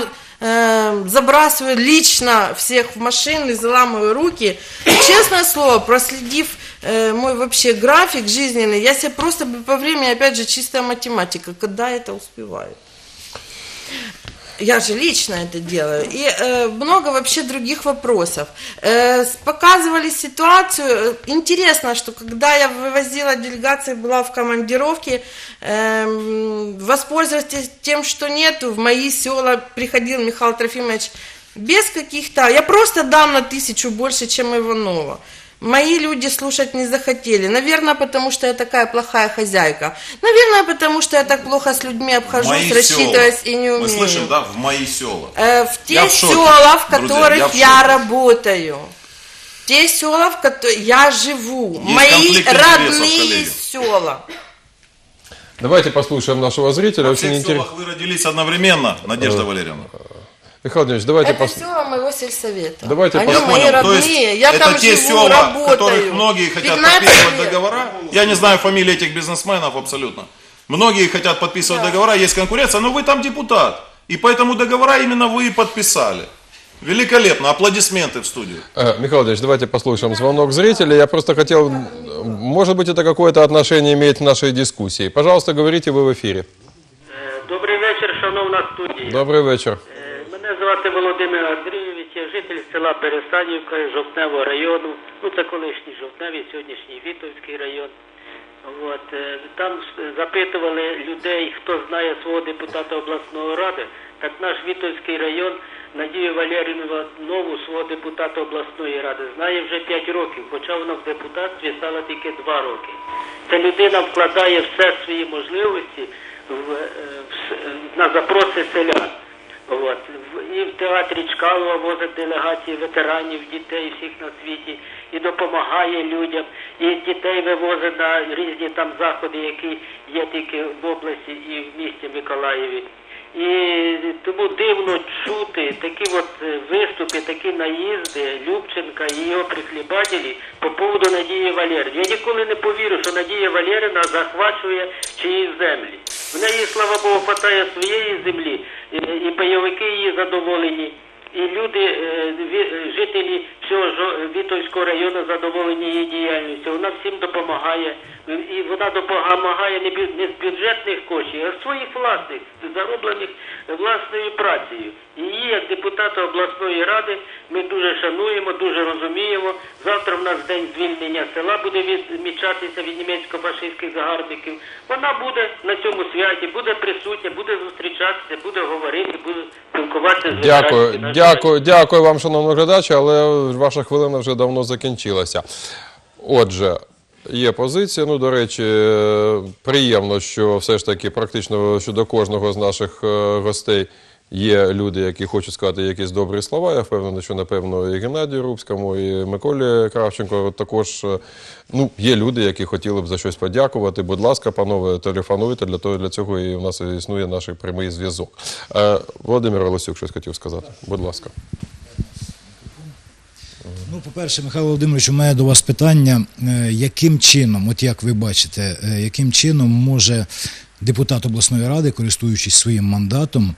Speaker 17: забрасываю лично всех в машины, заламываю руки, честное слово, проследив мой вообще график жизненный, я себе просто по времени, опять же, чистая математика, когда это успеваю. Я же лично это делаю. И э, много вообще других вопросов. Э, показывали ситуацию. Интересно, что когда я вывозила делегации, была в командировке, э, воспользоваться тем, что нету, в мои села приходил Михаил Трофимович без каких-то... Я просто дам на тысячу больше, чем Иванова. Мои люди слушать не захотели. Наверное, потому что я такая плохая хозяйка. Наверное, потому что я так плохо с людьми обхожусь, рассчитываясь и не умею.
Speaker 19: Мы слышим, да, в мои села.
Speaker 17: Э, в те в села, в которых Друзья, я, я в работаю. Те села, в которых я живу. Есть мои родные села.
Speaker 9: Давайте послушаем нашего зрителя.
Speaker 19: Во
Speaker 9: Очень
Speaker 19: всех
Speaker 9: интересно.
Speaker 19: селах вы родились одновременно, Надежда Валерьевна.
Speaker 9: Михаил Владимирович, давайте
Speaker 17: Это
Speaker 9: послушаем.
Speaker 17: села моего сельсовета.
Speaker 9: Давайте
Speaker 17: Они
Speaker 9: посмотрим.
Speaker 17: мои
Speaker 19: То есть
Speaker 17: родные, я
Speaker 19: это
Speaker 17: там
Speaker 19: те
Speaker 17: живу,
Speaker 19: села,
Speaker 17: работаю.
Speaker 19: которых многие хотят
Speaker 17: пятнадцать
Speaker 19: подписывать
Speaker 17: лет.
Speaker 19: договора. Я не знаю фамилии этих бизнесменов абсолютно. Многие хотят подписывать
Speaker 17: Да.
Speaker 19: договора, есть конкуренция, но вы там депутат. И поэтому договора именно вы и подписали. Великолепно, аплодисменты в студию.
Speaker 9: Э, Михаил Владимирович, давайте послушаем звонок зрителя. Я просто хотел, может быть, это какое-то отношение имеет к нашей дискуссии. Пожалуйста, говорите, вы в ефірі.
Speaker 2: Добрий вечір, шановна студія.
Speaker 9: Добрий вечір.
Speaker 2: Е, Мене звати Володимир Андрійович, я житель села Пересадівка Жовтневого району. Ну, це колишній Жовтневий, сьогоднішній Вітовський район. От, е, там запитували людей, хто знає свого депутата обласної ради. Так наш Вітовський район Надію Валеріївну Нову, свого депутата обласної ради, знає вже п'ять років, хоча вона в депутатстві стала тільки два роки. Ця людина вкладає все свої можливості в, в, на запроси селян. От. І в театрі Чкалова возить делегації ветеранів, дітей всіх на світі, і допомагає людям, і дітей вивозить на різні там заходи, які є тільки в області і в місті Миколаєві. І тому дивно чути такі от виступи, такі наїзди Любченка і його прихлібателі по поводу Надії Валеріївни. Я ніколи не повірю, що Надія Валеріївна захвачує чиїсь землі. В неї, слава Богу, хватає своєї землі, і, і бойовики її задоволені, і люди, жителі всього Вітовського району задоволені її діяльністю. Вона всім допомагає. І вона допомагає не з бюджетних коштів, а з своїх власних, зароблених власною працею. І її, як депутата обласної ради, ми дуже шануємо, дуже розуміємо. Завтра в нас день звільнення села буде відмічатися від німецько-фашистських загарбників. Вона буде на цьому святі, буде присутня, буде зустрічатися, буде говорити, буде спілкуватися з
Speaker 9: Дякую,
Speaker 2: ветеранами.
Speaker 9: дякую, дякую вам, шановний глядач, але ваша хвилина вже давно закінчилася. Отже, є позиція, ну, до речі, приємно, що все ж таки практично щодо кожного з наших гостей є люди, які хочуть сказати якісь добрі слова. Я впевнений, що, напевно, і Геннадію Рубському, і Миколі Кравченко також, ну, є люди, які хотіли б за щось подякувати. Будь ласка, панове, телефонуйте, для того, для цього і у нас існує наш прямий зв'язок. Володимир Волосюк щось хотів сказати. Будь ласка.
Speaker 4: Ну, по-перше, Михайло Володимирович, у мене до вас питання, яким чином, от як ви бачите, яким чином може депутат обласної ради, користуючись своїм мандатом,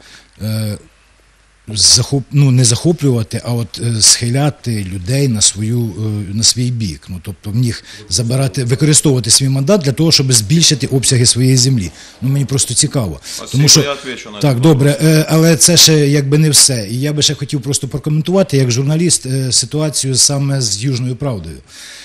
Speaker 4: захоп, ну, не захоплювати, а от схиляти людей на, свою, на свій бік. Ну, тобто в них забирати, використовувати свій мандат для того, щоб збільшити обсяги своєї землі. Ну, мені просто цікаво.
Speaker 19: Спасибо,
Speaker 4: Тому що,
Speaker 19: я відповідаю на
Speaker 4: так,
Speaker 19: це.
Speaker 4: добре, але це ще якби не все. І я би ще хотів просто прокоментувати, як журналіст, ситуацію саме з Южною Правдою.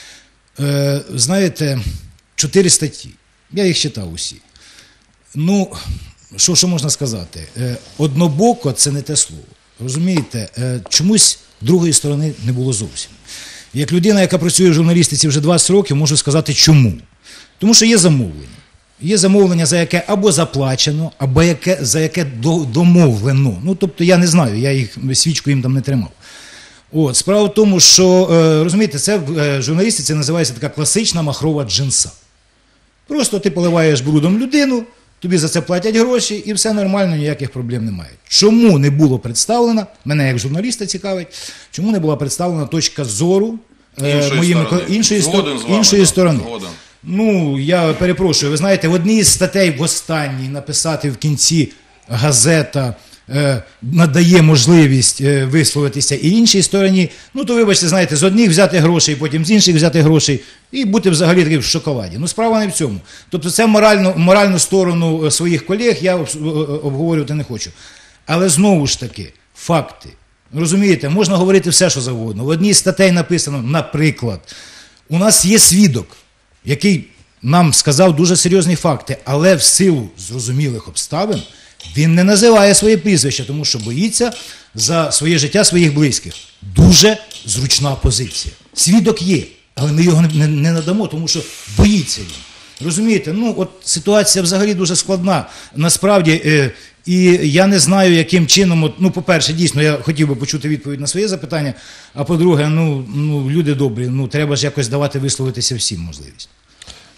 Speaker 4: Знаєте, чотири статті. Я їх читав усі. Ну, що, що можна сказати? Однобоко – це не те слово. Розумієте, чомусь другої сторони не було зовсім. Як людина, яка працює в журналістиці вже двадцять років, можу сказати чому. Тому що є замовлення. Є замовлення, за яке або заплачено, або яке, за яке домовлено. Ну, тобто, я не знаю, я їх свічку їм там не тримав. От, справа в тому, що, розумієте, це в журналістиці називається така класична махрова джинса. Просто ти поливаєш брудом людину, тобі за це платять гроші і все нормально, ніяких проблем немає. Чому не було представлена, мене як журналіста цікавить, чому не була представлена точка зору
Speaker 19: іншої
Speaker 4: моїми,
Speaker 19: сторони,
Speaker 4: іншої,
Speaker 19: Згоден з вами,
Speaker 4: іншої
Speaker 19: так,
Speaker 4: сторони?
Speaker 19: згоден.
Speaker 4: Ну, я перепрошую, ви знаєте, в одній із статей, в останній, написати в кінці газета е, надає можливість е, висловитися і іншій стороні, ну, то, вибачте, знаєте, з одних взяти гроші, потім з інших взяти гроші і бути взагалі таким в шоколаді. Ну, справа не в цьому. Тобто це моральну, моральну сторону своїх колег я обговорювати не хочу. Але знову ж таки, факти. Розумієте, можна говорити все, що завгодно. В одній з статей написано, наприклад, у нас є свідок, який нам сказав дуже серйозні факти, але в силу зрозумілих обставин він не називає своє прізвище, тому що боїться за своє життя своїх близьких. Дуже зручна позиція. Свідок є, але ми його не, не надамо, тому що боїться він. Розумієте, ну от ситуація взагалі дуже складна. Насправді, е, і я не знаю, яким чином, от, ну, по-перше, дійсно, я хотів би почути відповідь на своє запитання, а по-друге, ну, ну, люди добрі, ну, треба ж якось давати висловитися всім можливість.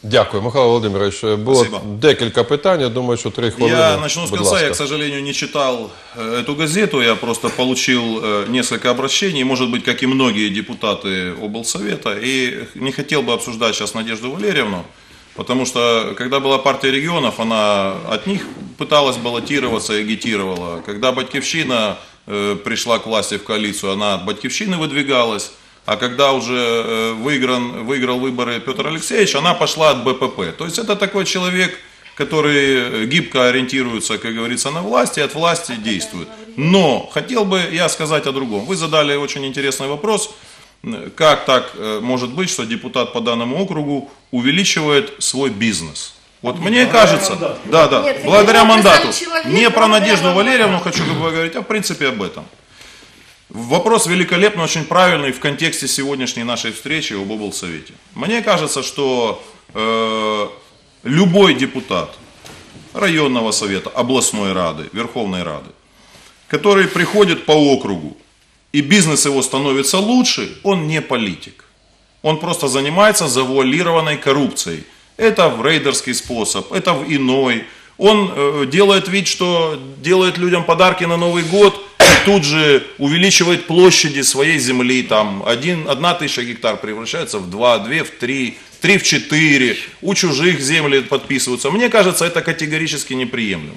Speaker 9: Дякую, Михайло Володимирович. Було
Speaker 19: Спасибо.
Speaker 9: декілька питань, я думаю, що три хвилини.
Speaker 19: Я начну с
Speaker 9: Будь
Speaker 19: конца.
Speaker 9: ласка.
Speaker 19: Я, к сожалению, не читал э, эту газету. Я просто получил э, несколько обращений, может быть, как и многие депутаты облсовета. И не хотел бы обсуждать сейчас Надежду Валерьевну, потому что, когда была партия регионов, она от них пыталась баллотироваться и агитировала. Когда Батькивщина э, пришла к власти в коалицию, она от Батькивщины выдвигалась. А когда уже выигран, выиграл выборы Петр Алексеевич, она пошла от БПП. То есть это такой человек, который гибко ориентируется, как говорится, на власти, от власти действует. Но хотел бы я сказать о другом. Вы задали очень интересный вопрос, как так может быть, что депутат по данному округу увеличивает свой бизнес. Вот мне кажется, да, да,
Speaker 17: Нет,
Speaker 19: благодаря мандату.
Speaker 17: человек,
Speaker 19: Не про
Speaker 17: благодаря
Speaker 19: Надежду
Speaker 17: мандату.
Speaker 19: Валерьевну хочу говорить, а в принципе об этом. Вопрос великолепный, очень правильный в контексте сегодняшней нашей встречи об облсовете. Мне кажется, что э, любой депутат районного совета, областной рады, Верховной Рады, который приходит по округу, и бизнес его становится лучше, он не политик. Он просто занимается завуалированной коррупцией. Это в рейдерский способ, это в иной. Он э, делает вид, что делает людям подарки на Новый год, и тут же увеличивает площади своей земли. Там один, одна тысяча гектар превращается в два, две в три, три в четыре. У чужих земли подписываются. Мне кажется, это категорически неприемлемо.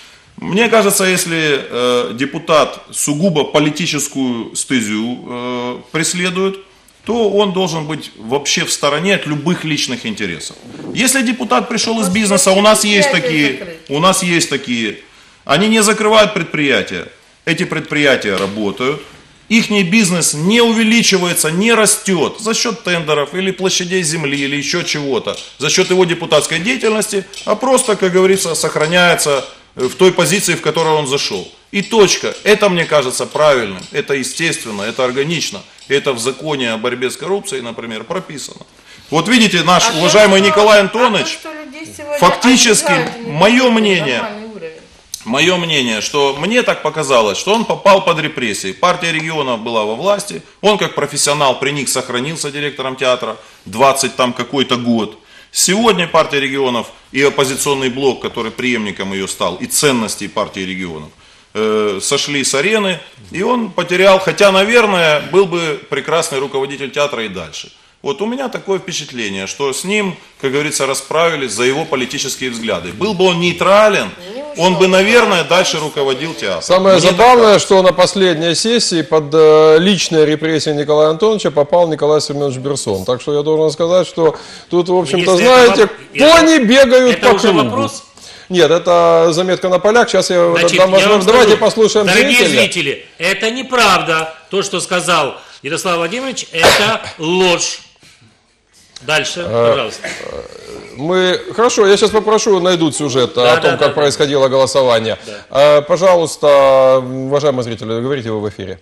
Speaker 19: Мне кажется, если э, депутат сугубо политическую стезю э, преследует, то он должен быть вообще в стороне от любых личных интересов. Если депутат пришел из бизнеса, у нас есть такие, у нас есть такие, они не закрывают предприятия, эти предприятия работают, их бизнес не увеличивается, не растет за счет тендеров или площадей земли или еще чего-то, за счет его депутатской деятельности, а просто, как говорится, сохраняется в той позиции, в которой он зашел. И точка. Это, мне кажется, правильным, это естественно, это органично. Это в законе о борьбе с коррупцией, например, прописано. Вот видите, наш
Speaker 17: А
Speaker 19: уважаемый
Speaker 17: то,
Speaker 19: Николай
Speaker 17: а
Speaker 19: Антонович,
Speaker 17: то, что людей сегодня
Speaker 19: фактически,
Speaker 17: обижают,
Speaker 19: мое мнение,
Speaker 17: нормальный уровень.
Speaker 19: мое мнение, что мне так показалось, что он попал под репрессии. Партия регионов была во власти, он как профессионал при них сохранился директором театра двадцать там какой-то год. Сегодня партия регионов и оппозиционный блок, который преемником ее стал, и ценностей партии регионов, э, сошли с арены, и он потерял, хотя, наверное, был бы прекрасный руководитель театра и дальше. Вот у меня такое впечатление, что с ним, как говорится, расправились за его политические взгляды. Был бы он нейтрален, он бы, наверное, дальше руководил театром.
Speaker 9: Самое
Speaker 19: Мне
Speaker 9: забавное, что на последней сессии под э, личные репрессии Николая Антоновича попал Николай Семенович Берсон. Так что я должен сказать, что тут, в общем-то,
Speaker 18: Если
Speaker 9: знаете,
Speaker 18: это воп-
Speaker 9: пони бегают
Speaker 18: это
Speaker 9: по
Speaker 18: уже
Speaker 9: кругу.
Speaker 18: вопрос?
Speaker 9: Нет, это заметка на полях. Сейчас я
Speaker 18: Значит,
Speaker 9: дам
Speaker 18: я вам
Speaker 9: возможность.
Speaker 18: скажу,
Speaker 9: Давайте послушаем
Speaker 18: дорогие
Speaker 9: зрителя.
Speaker 18: зрители, это неправда. То, что сказал Ярослав Владимирович, это ложь. Дальше, пожалуйста.
Speaker 9: Мы, хорошо, я сейчас попрошу, найдут сюжет
Speaker 18: Да,
Speaker 9: о том,
Speaker 18: да,
Speaker 9: как
Speaker 18: да,
Speaker 9: происходило голосование.
Speaker 18: Да.
Speaker 9: А, пожалуйста, уважаемые зрители, говорите вы в эфире.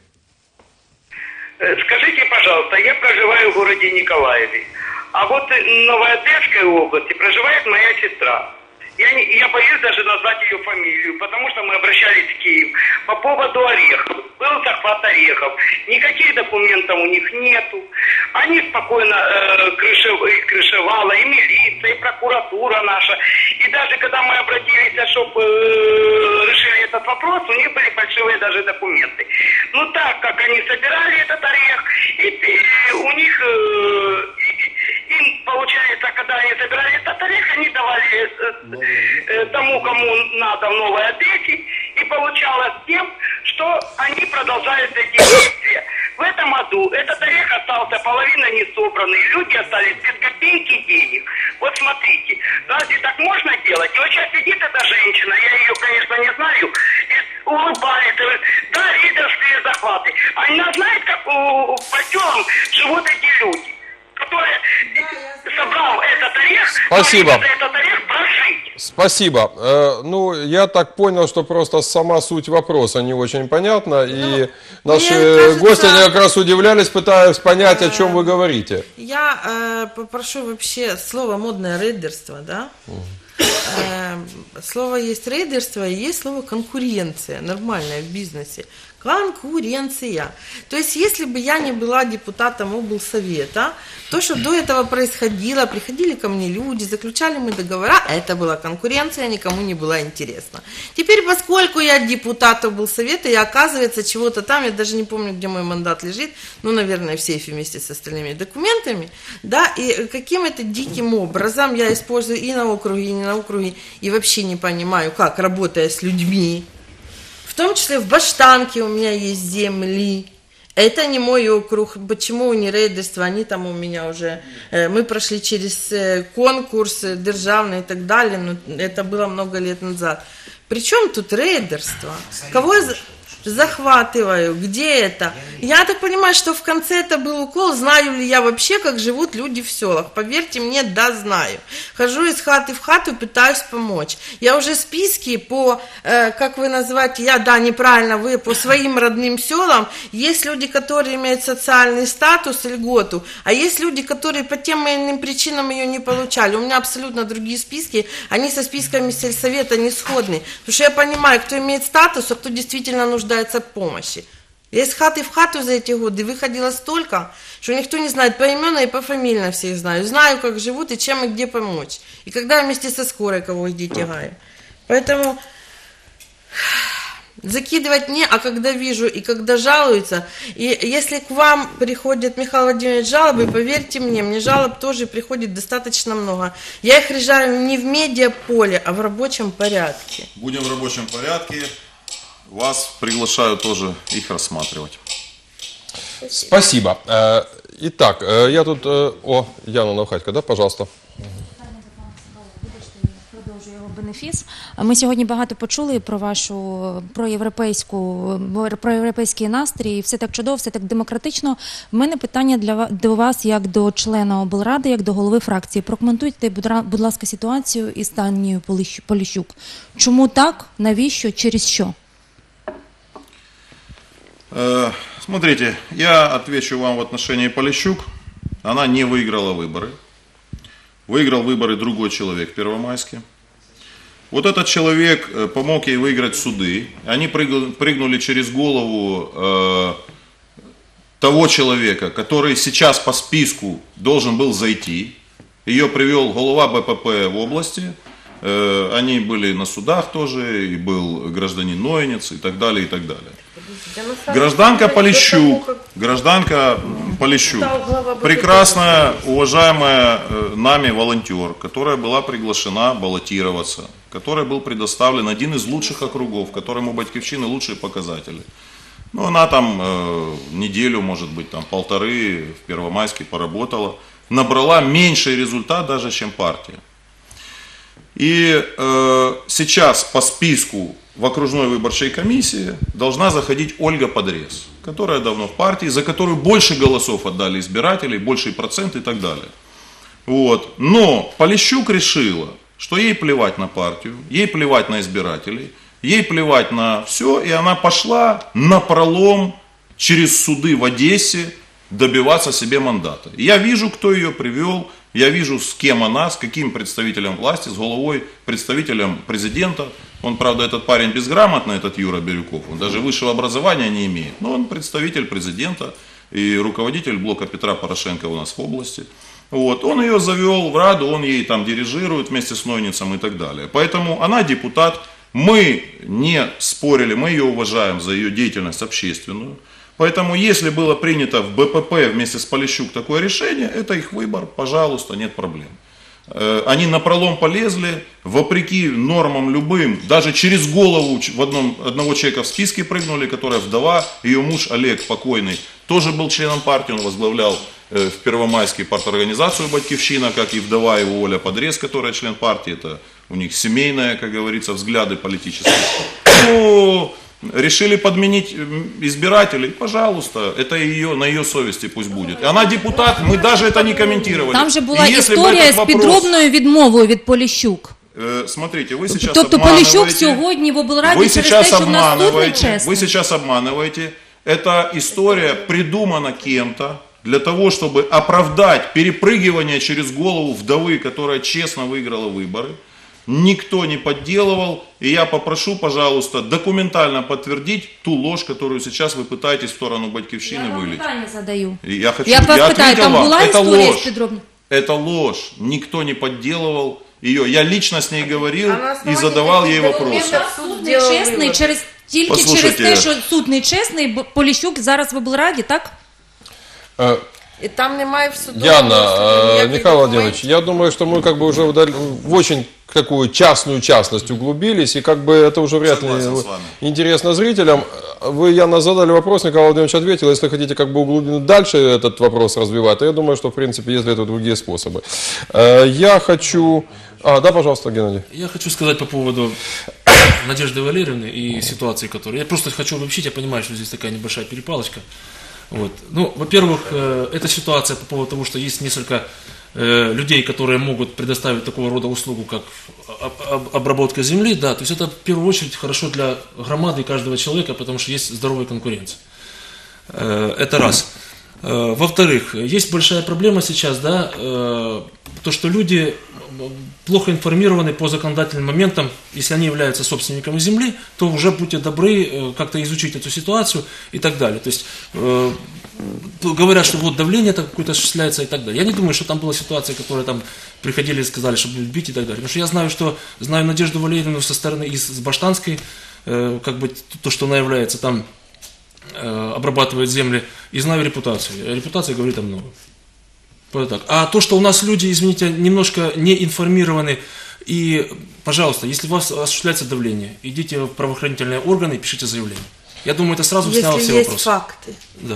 Speaker 7: Скажите, пожалуйста, я проживаю в городе Николаеве, а вот в Новоодесской области проживает моя сестра. Я, не, я боюсь даже назвать ее фамилию, потому что мы обращались в Киев по поводу орехов. Был захват орехов. Никаких документов у них нету. Они спокойно э, крышев, крышевала, и милиция, и прокуратура наша. И даже когда мы обратились, чтобы э, решили этот вопрос, у них были фальшивые даже документы. Ну так как они собирали этот орех, и, и у них... Э, им, получается, когда они собирали этот орех, они давали э, э, тому, кому надо в Новой Одессе, и получалось тем, что они продолжают эти действия. В этом году этот орех остался половина не собранный, люди остались без копейки денег. Вот смотрите, разве так можно делать? И вот сейчас сидит эта женщина, я ее, конечно, не знаю, и улыбается, говорит, да, рейдерские захваты. Она знает, как у, по селам живут эти люди, которые собрал этот орех,
Speaker 9: Спасибо.
Speaker 7: за этот орех прожить.
Speaker 9: Спасибо. Э, ну, я так понял, что просто сама суть вопроса не очень понятна, и наши
Speaker 17: кажется,
Speaker 9: гости они как раз удивлялись, пытаясь понять, о чем вы говорите.
Speaker 17: Я э, попрошу вообще слово модное рейдерство, да? Э, слово есть рейдерство, и есть слово конкуренция, нормальная в бизнесе. Конкуренция. То есть, если бы я не была депутатом облсовета, то, что до этого происходило, приходили ко мне люди, заключали мы договора, это была конкуренция, никому не было интересно. Теперь, поскольку я депутат облсовета, и оказывается чего-то там, я даже не помню, где мой мандат лежит, ну, наверное, в сейфе вместе с остальными документами, да, и каким-то диким образом я использую и на округе, и не на округе, и вообще не понимаю, как, работая с людьми, в том числе в Баштанке у меня есть земли. Это не мой округ. Почему не рейдерство? Они там у меня уже... Мы прошли через конкурс державный и так далее, но это было много лет назад. Причем тут рейдерство? Кого я захватываю? Где это? Я так понимаю, что в конце это был укол. Знаю ли я вообще, как живут люди в селах? Поверьте мне, да, знаю. Хожу из хаты в хату, пытаюсь помочь. Я уже списки по, э, как вы называете, я, да, неправильно, вы, по своим родным селам. Есть люди, которые имеют социальный статус, льготу, а есть люди, которые по тем или иным причинам ее не получали. У меня абсолютно другие списки, они со списками сельсовета не сходны. Потому что я понимаю, кто имеет статус, а кто действительно нуждается в помощи. Я из хаты в хату за эти годы выходила столько, что никто не знает поименно и пофамильно всех знаю. Знаю, как живут и чем и где помочь. И когда я вместе со скорой кого где тягаю. Поэтому закидывать не, а когда вижу и когда жалуются. И если к вам приходит, Михаил Владимирович, жалобы, поверьте мне, мне жалоб тоже приходит достаточно много. Я их решаю не в медиаполе, а в рабочем порядке.
Speaker 19: Будем в рабочем порядке. Вас приглашаю тоже их рассматривать.
Speaker 9: Спасибо. Итак, я тут... О, Яна Навхатько, да, пожалуйста.
Speaker 8: Продовжую його бенефіс. Ми сьогодні багато почули про вашу проєвропейську, про європейський настрій. Все так чудово, все так демократично. В мене питання для до вас, як до члена облради, як до голови фракції. Прокоментуйте, будь ласка, ситуацію із Танією Поліщук. Чому так? Навіщо? Через що?
Speaker 19: Смотрите, я отвечу вам в отношении Полищук. Она не выиграла выборы. Выиграл выборы другой человек в Первомайске. Вот этот человек помог ей выиграть суды. Они прыгнули через голову э, того человека, который сейчас по списку должен был зайти. Ее привел глава БПП в области. Э, они были на судах тоже, и был гражданин Нойнец и так далее, и так далее. Гражданка Полищук, гражданка Полищук, прекрасная, уважаемая нами волонтер, которая была приглашена баллотироваться, которой был предоставлен один из лучших округов, в котором у Батьківщины лучшие показатели. Ну, она там э, неделю, может быть, там полторы в Первомайске поработала, набрала меньший результат даже, чем партия. И э, сейчас по списку в окружной выборчей комиссии должна заходить Ольга Подрез, которая давно в партии, за которую больше голосов отдали избиратели, больший процент и так далее. Вот. Но Полищук решила, что ей плевать на партию, ей плевать на избирателей, ей плевать на все, и она пошла напролом через суды в Одессе добиваться себе мандата. Я вижу, кто ее привел, я вижу, с кем она, с каким представителем власти, с головой, представителем президента. Он, правда, этот парень безграмотный, этот Юра Бирюков, он даже высшего образования не имеет, но он представитель президента и руководитель блока Петра Порошенко у нас в области. Вот. Он ее завел в Раду, он ей там дирижирует вместе с Нойницем и так далее. Поэтому она депутат, мы не спорили, мы ее уважаем за ее деятельность общественную. Поэтому, если было принято в БПП вместе с Полищук такое решение, это их выбор, пожалуйста, нет проблем. Они напролом полезли, вопреки нормам любым, даже через голову в одном, одного человека в списке прыгнули, которая вдова, ее муж Олег покойный, тоже был членом партии, он возглавлял в Первомайске парторганизацию «Батьківщина», как и вдова его Оля Подрез, которая член партии, это у них семейные, как говорится, взгляды политические. Ну, решили подменить избирателей, пожалуйста, это ее, на ее совести пусть будет. Она депутат, мы даже это не комментировали.
Speaker 8: Там же була історія з вопрос... підробною відмовою від Поліщук.
Speaker 19: Э, смотрите, вы сейчас
Speaker 8: тобто
Speaker 19: обманываете.
Speaker 8: Поліщук сьогодні в облраді через те, що в нас суд нечесний.
Speaker 19: Вы сейчас обманываете. Эта история придумана кем-то для того, чтобы оправдать перепрыгивание через голову вдовы, которая честно выиграла выборы. никто не подделывал, и я попрошу, пожалуйста, документально подтвердить ту ложь, которую сейчас вы пытаетесь в сторону Батьківщины
Speaker 8: Я вам
Speaker 19: вылить.
Speaker 8: питання задаю.
Speaker 19: И Я, хочу,
Speaker 8: Я вас
Speaker 19: я
Speaker 8: питаю,
Speaker 19: ответил
Speaker 8: там
Speaker 19: вам,
Speaker 8: була
Speaker 19: это
Speaker 8: історія
Speaker 19: ложь,
Speaker 8: з підробним?
Speaker 19: это ложь, никто не подделывал ее. Я лично с ней говорил
Speaker 17: А на
Speaker 19: и
Speaker 17: основании
Speaker 19: задавал ей
Speaker 17: каких
Speaker 19: вопросы.
Speaker 17: документов
Speaker 8: Суд нечесний через тільки
Speaker 19: Послушайте.
Speaker 8: через те, що суд нечесний, бо Поліщук зараз в облраді, так?
Speaker 9: Э,
Speaker 17: І там немає в судовому
Speaker 9: Яна,
Speaker 17: розгляді
Speaker 9: э,
Speaker 17: ніяких
Speaker 9: Михаил
Speaker 17: документів.
Speaker 9: Владимирович, я думаю, что мы как бы уже в, даль- в очень такую частную частность углубились, и как бы это уже вряд
Speaker 19: Согласен
Speaker 9: ли
Speaker 19: с вами.
Speaker 9: интересно зрителям. Вы, Яна, задали вопрос, Михаил Владимирович ответил. Если хотите как бы углубить дальше этот вопрос развивать, то я думаю, что в принципе есть для этого другие способы. Э, Я хочу... А, да, пожалуйста, Геннадий.
Speaker 16: Я хочу сказать по поводу Надежды Валерьевны и ситуации, которая... Я просто хочу обобщить, я понимаю, что здесь такая небольшая перепалочка. Вот. Ну, во-первых, э, эта ситуация по поводу того, что есть несколько э, людей, которые могут предоставить такого рода услугу, как об- об- обработка земли, да, то есть это в первую очередь хорошо для громады и каждого человека, потому что есть здоровая конкуренция. Э, Это раз. Э, Во-вторых, есть большая проблема сейчас, да, э, то, что люди плохо информированы по законодательным моментам. Если они являются собственниками земли, то уже будьте добры э, как-то изучить эту ситуацию и так далее. То есть э, говорят, что вот давление какое-то осуществляется и так далее. Я не думаю, что там была ситуация, которая там приходили и сказали, чтобы бить и так далее. Потому что я знаю, что знаю Надежду Валерьевну со стороны из Баштанской, э, как бы то, что она является там, э, обрабатывает земли, и знаю репутацию. Репутация говорит о многом. Вот так. А то, что у нас люди, извините, немножко не информированы, и, пожалуйста, если у вас осуществляется давление, идите в правоохранительные органы и пишите заявление. Я думаю, это сразу сняло все
Speaker 17: Если есть
Speaker 16: вопросы.
Speaker 17: факты.
Speaker 16: Да.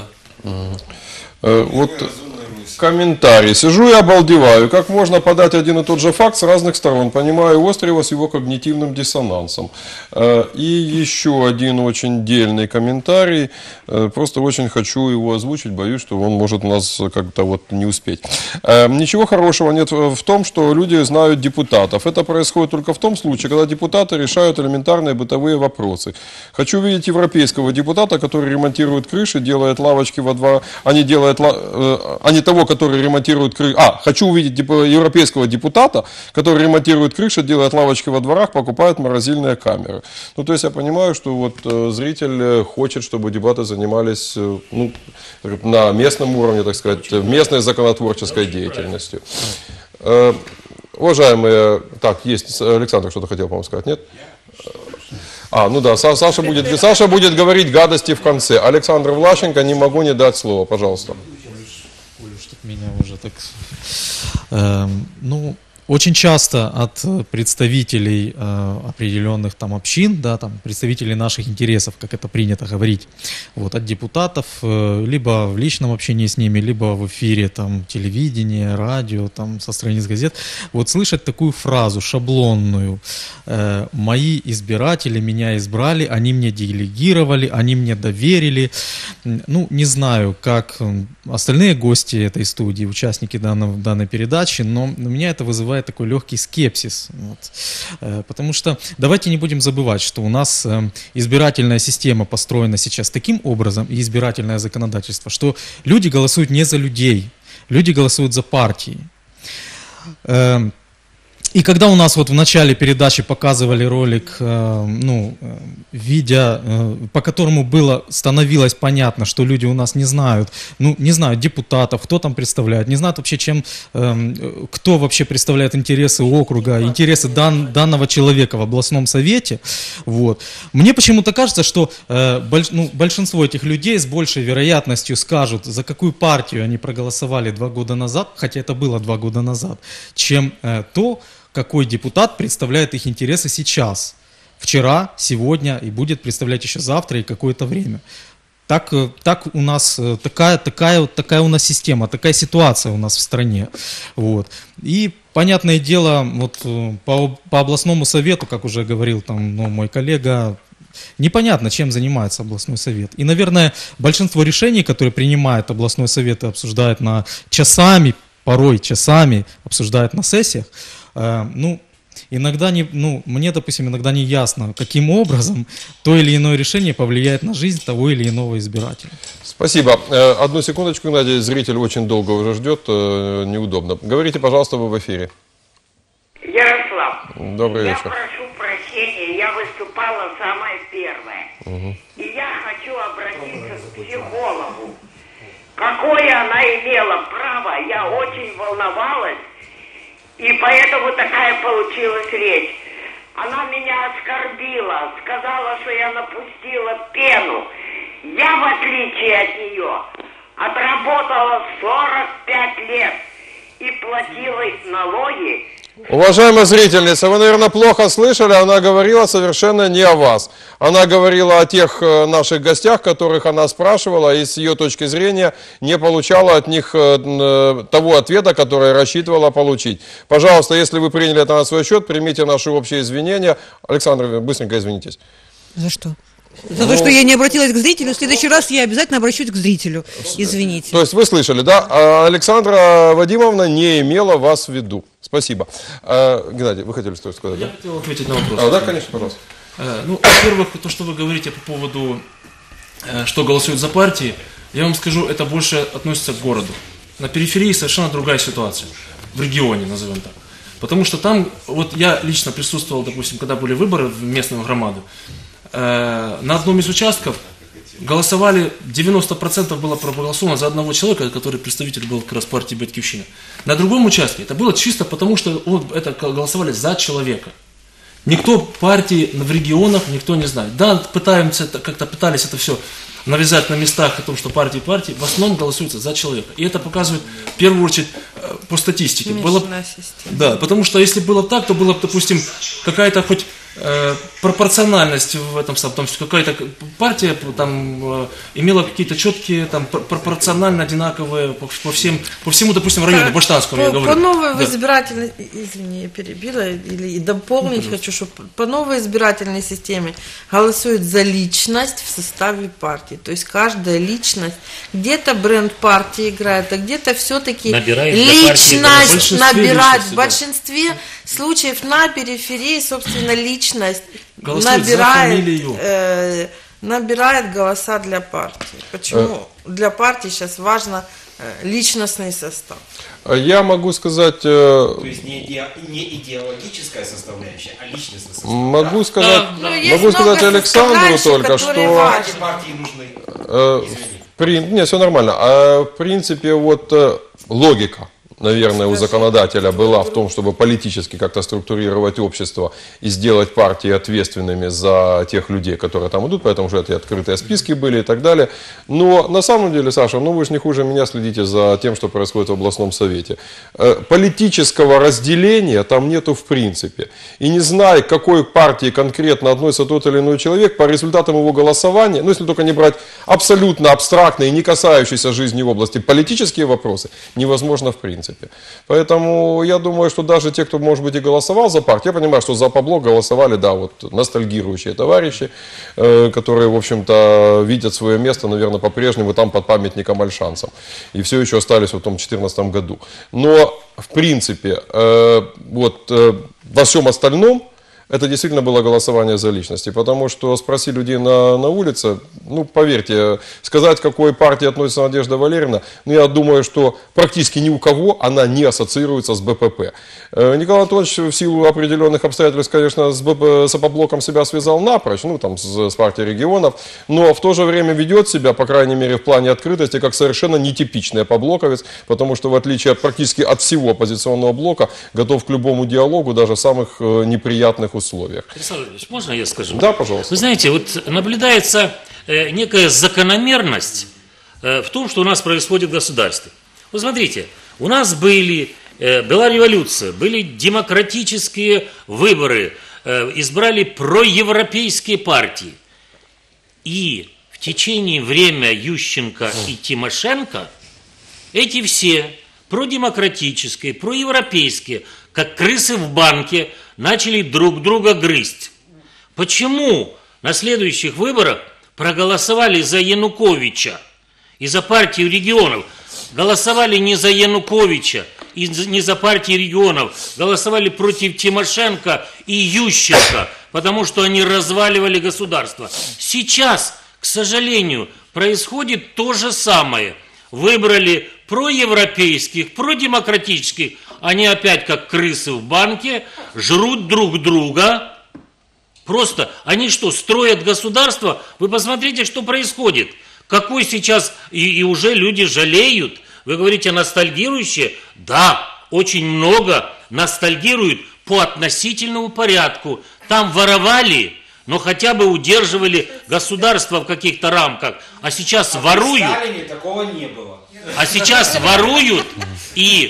Speaker 9: Э, Вот комментарий. Сижу и обалдеваю. Как можно подать один и тот же факт с разных сторон? Понимаю Острева с его когнитивным диссонансом. Э, И еще один очень дельный комментарий. Э, Просто очень хочу его озвучить. Боюсь, что он может у нас как-то вот не успеть. Э, Ничего хорошего нет в том, что люди знают депутатов. Это происходит только в том случае, когда депутаты решают элементарные бытовые вопросы. Хочу видеть европейского депутата, который ремонтирует крыши, делает лавочки во дворах, а не делает, ла- э, а не того, который ремонтирует крыши. А, хочу увидеть деп- европейского депутата, который ремонтирует крыши, делает лавочки во дворах, покупает морозильные камеры. Ну, то есть я понимаю, что вот э, зритель э, хочет, чтобы дебаты занимались э, ну, на местном уровне, так сказать, местной законотворческой деятельностью. Э, Уважаемые, так, есть, Александр что-то хотел, по-моему, сказать, нет? А, ну да, Са- Саша будет, Саша будет говорить гадости в конце. Александр Влащенко, не могу не дать слово, пожалуйста.
Speaker 11: Меня уже так... Эм, ну, очень часто от э, представителей э, определенных там общин, да, там, представителей наших интересов, как это принято говорить, вот, от депутатов, э, либо в личном общении с ними, либо в эфире там, телевидения, радио, там, со страниц газет, вот слышать такую фразу шаблонную: э, «Мои избиратели меня избрали, они мне делегировали, они мне доверили». Ну, не знаю, как э, остальные гости этой студии, участники данного, данной передачи, но у меня это вызывает такой легкий скепсис. Вот. Э, Потому что давайте не будем забывать, что у нас э, избирательная система построена сейчас таким образом, и избирательное законодательство, что люди голосуют не за людей, люди голосуют за партии. Э, И когда у нас вот в начале передачи показывали ролик, э, ну, э, видя, э, по которому было, становилось понятно, что люди у нас не знают, ну, не знают депутатов, кто там представляет, не знают вообще, чем, э, кто вообще представляет интересы округа, интересы дан, данного человека в областном совете. Вот. Мне почему-то кажется, что э, больш, ну, большинство этих людей с большей вероятностью скажут, за какую партию они проголосовали два года назад, хотя это было два года назад, чем э, то, какой депутат представляет их интересы сейчас, вчера, сегодня и будет представлять еще завтра и какое-то время. Так, так у нас такая, такая, такая у нас система, такая ситуация у нас в стране. Вот. И понятное дело, вот по, по областному совету, как уже говорил там, ну, мой коллега, непонятно, чем занимается областной совет. И, наверное, большинство решений, которые принимает областной совет и обсуждает на часами, порой часами обсуждает на сессиях, ну, иногда не, ну, мне, допустим, иногда не ясно, каким образом то или иное решение повлияет на жизнь того или иного избирателя.
Speaker 9: Спасибо. Э, Одну секундочку, Надя, зритель очень долго уже ждет, э, неудобно. Говорите, пожалуйста, вы в эфире.
Speaker 7: Ярослав,
Speaker 9: Добрый
Speaker 7: я
Speaker 9: вечер.
Speaker 7: прошу прощения, я выступала самая первая.
Speaker 9: Угу.
Speaker 7: И я хочу обратиться к психологу. Какое она имела право, я очень волновалась, и поэтому такая получилась речь. Она меня оскорбила, сказала, что я напустила пену. Я, в отличие от нее, отработала сорок пять лет и платила налоги.
Speaker 9: Уважаемая зрительница, вы, наверное, плохо слышали, она говорила совершенно не о вас. Она говорила о тех э, наших гостях, которых она спрашивала, и с ее точки зрения не получала от них э, э, того ответа, который рассчитывала получить. Пожалуйста, если вы приняли это на свой счет, примите наши общие извинения. Александр, быстренько извинитесь.
Speaker 12: За что? За то, что я не обратилась к зрителю, в следующий раз я обязательно обращусь к зрителю. Извините.
Speaker 9: То есть вы слышали, да? А Александра Вадимовна не имела вас в виду. Спасибо. А, Геннадий, вы хотели что-то сказать?
Speaker 16: Я
Speaker 9: да?
Speaker 16: хотел ответить на вопрос.
Speaker 9: А, да, конечно, пожалуйста.
Speaker 16: Ну, во-первых, то, что вы говорите по поводу, что голосуют за партии, я вам скажу, это больше относится к городу. На периферии совершенно другая ситуация. В регионе, назовем так. Потому что там, вот я лично присутствовал, допустим, когда были выборы в местную громаду, на одном из участков голосовали, девяносто процентов было проголосовано за одного человека, который представитель был как раз партии «Батькивщина». На другом участке это было чисто потому, что вот это голосовали за человека. Никто партии в регионах, никто не знает. Да, пытаемся, как-то пытались это все навязать на местах о том, что партии партии, в основном голосуются за человека. И это показывает, в первую очередь, по статистике. Было, да, потому что если было так, то было, допустим, какая-то хоть э, пропорциональность в этом самом, там какая-то партия там э, имела какие-то четкие, там, пропорционально одинаковые по, по, всем, по всему, допустим, району, Баштанскому, я говорю.
Speaker 17: По новой
Speaker 16: да.
Speaker 17: избирательной, извини, я перебила, или и дополнить ну, хочу, что по новой избирательной системе голосуют за личность в составе партии. То есть каждая личность, где-то бренд партии играет, а где-то все-таки личность набирает. В большинстве случаев на периферии, собственно, личность голосует набирает, э, набирает голоса для партии. Почему э. для партии сейчас важно э, личностный состав?
Speaker 9: Я могу сказать...
Speaker 3: То есть не, иде, не идеологическая составляющая, а личностная составляющая.
Speaker 9: Могу
Speaker 3: да?
Speaker 9: сказать,
Speaker 3: да,
Speaker 9: могу сказать Александру только, что...
Speaker 3: партии нужны.
Speaker 9: Э, при, не, все нормально. А, в принципе, вот э, логика, наверное, у законодателя была в том, чтобы политически как-то структурировать общество и сделать партии ответственными за тех людей, которые там идут, поэтому что эти открытые списки были и так далее. Но на самом деле, Саша, ну вы же не хуже меня следите за тем, что происходит в областном совете. Политического разделения там нету в принципе. И не зная, к какой партии конкретно относится тот или иной человек, по результатам его голосования, ну если только не брать абсолютно абстрактные, не касающиеся жизни в области, политические вопросы, невозможно в принципе. Поэтому я думаю, что даже те, кто, может быть, и голосовал за партию, я понимаю, что за Пабло голосовали, да, вот ностальгирующие товарищи, э, которые, в общем-то, видят свое место, наверное, по-прежнему там под памятником альшанцам. И все еще остались в том две тысячи четырнадцатом году. Но, в принципе, э, вот э, во всем остальном, это действительно было голосование за личности, потому что спроси людей на, на улице, ну, поверьте, сказать, к какой партии относится Надежда Валерьевна, ну, я думаю, что практически ни у кого она не ассоциируется с БПП. Николай Анатольевич в силу определенных обстоятельств, конечно, с, БП, с Опоблоком себя связал напрочь, ну, там, с, с партией регионов, но в то же время ведет себя, по крайней мере, в плане открытости, как совершенно нетипичный опоблоковец, потому что, в отличие от, практически от всего оппозиционного блока, готов к любому диалогу, даже в самых неприятных условиях.
Speaker 18: Александр Ильич, можно я скажу?
Speaker 9: Да, пожалуйста.
Speaker 18: Вы знаете, вот наблюдается э, некая закономерность э, в том, что у нас происходит в государстве. Вот смотрите, у нас были, э, была революция, были демократические выборы, э, избрали проевропейские партии. И в течение времени Ющенко и Тимошенко эти все продемократические, проевропейские, как крысы в банке, начали друг друга грызть. Почему на следующих выборах проголосовали за Януковича и за партию регионов? Голосовали не за Януковича и не за партию регионов, голосовали против Тимошенко и Ющенко, потому что они разваливали государство. Сейчас, к сожалению, происходит то же самое. Выбрали проевропейских, продемократических, они опять как крысы в банке жрут друг друга. Просто, они что, строят государство? Вы посмотрите, что происходит. Какой сейчас, и, и уже люди жалеют. Вы говорите, ностальгирующие? Да, очень много ностальгируют по относительному порядку. Там воровали, но хотя бы удерживали государство в каких-то рамках. А сейчас а воруют.
Speaker 3: При Сталине такого не было.
Speaker 18: А сейчас воруют и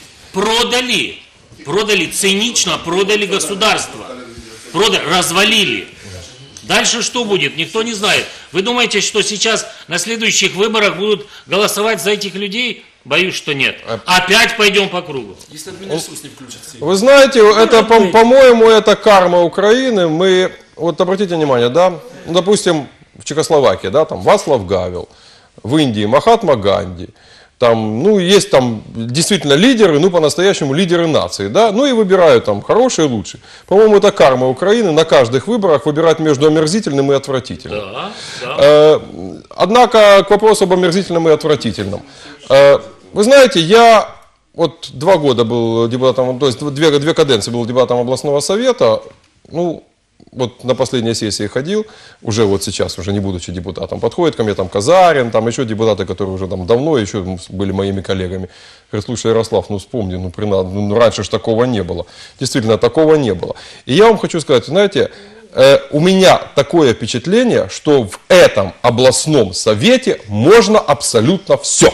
Speaker 18: продали, продали цинично, продали государство. Продали, развалили. Дальше что будет, никто не знает. Вы думаете, что сейчас на следующих выборах будут голосовать за этих людей? Боюсь, что нет. Опять пойдем по кругу.
Speaker 16: Если админресурс не включится.
Speaker 9: Вы знаете, это, по- по-моему, это карма Украины. Мы, вот обратите внимание, да, ну, допустим, в Чехословакии, да, там Вацлав Гавел, в Индии Махатма Ганди. Там, ну, есть там действительно лидеры, ну, по-настоящему лидеры нации, да, ну, и выбирают там хорошие и лучшие. По-моему, это карма Украины на каждых выборах выбирать между омерзительным и отвратительным.
Speaker 18: Да, да.
Speaker 9: Э, однако, к вопросу об омерзительном и отвратительном. Э, вы знаете, я вот два года был депутатом, то есть две, две каденции был депутатом областного совета, ну, вот на последней сессии ходил, уже вот сейчас, уже не будучи депутатом, подходит ко мне там Казарин, там еще депутаты, которые уже там давно еще были моими коллегами. Говорит, слушай, Ярослав, ну вспомни, ну, при, ну раньше же такого не было. Действительно, такого не было. И я вам хочу сказать, знаете, э, у меня такое впечатление, что в этом областном совете можно абсолютно все.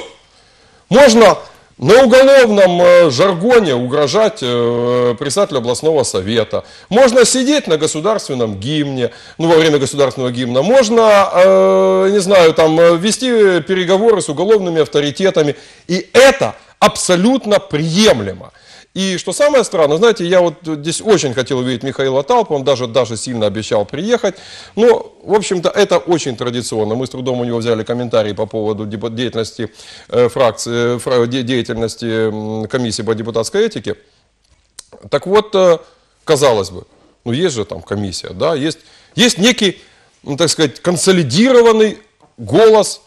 Speaker 9: Можно на уголовном э, жаргоне угрожать э, председателю областного совета. Можно сидеть на государственном гимне, ну, во время государственного гимна. Можно, э, не знаю, там, вести переговоры с уголовными авторитетами. И это абсолютно приемлемо. И что самое странное, знаете, я вот здесь очень хотел увидеть Михаила Талпа, он даже, даже сильно обещал приехать. Но, в общем-то, это очень традиционно. Мы с трудом у него взяли комментарии по поводу деятельности э, фракции, фра, деятельности комиссии по депутатской этике. Так вот, э, казалось бы, ну есть же там комиссия, да, есть, есть некий, ну, так сказать, консолидированный голос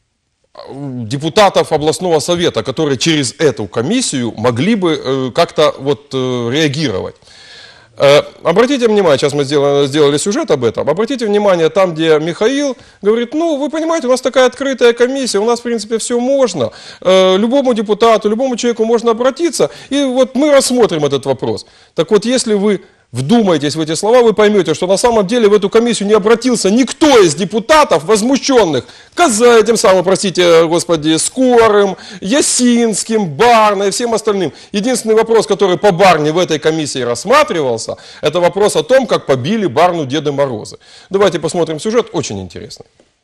Speaker 9: депутатов областного совета, которые через эту комиссию могли бы э, как-то вот э, реагировать. Э, обратите внимание, сейчас мы сделали, сделали сюжет об этом, обратите внимание там, где Михаил говорит, ну, вы понимаете, у нас такая открытая комиссия, у нас, в принципе, все можно, э, любому депутату, любому человеку можно обратиться, и вот мы рассмотрим этот вопрос. Так вот, если вы вдумаетесь в эти слова, вы поймете, что на самом деле в эту комиссию не обратился никто из депутатов, возмущенных Каза, тем самым, простите, господи, Скорым, Ясинским, Барной и всем остальным. Единственный вопрос, который по Барне в этой комиссии рассматривался, это вопрос о том, как побили Барну Деды Морозы. Давайте посмотрим сюжет, очень интересный.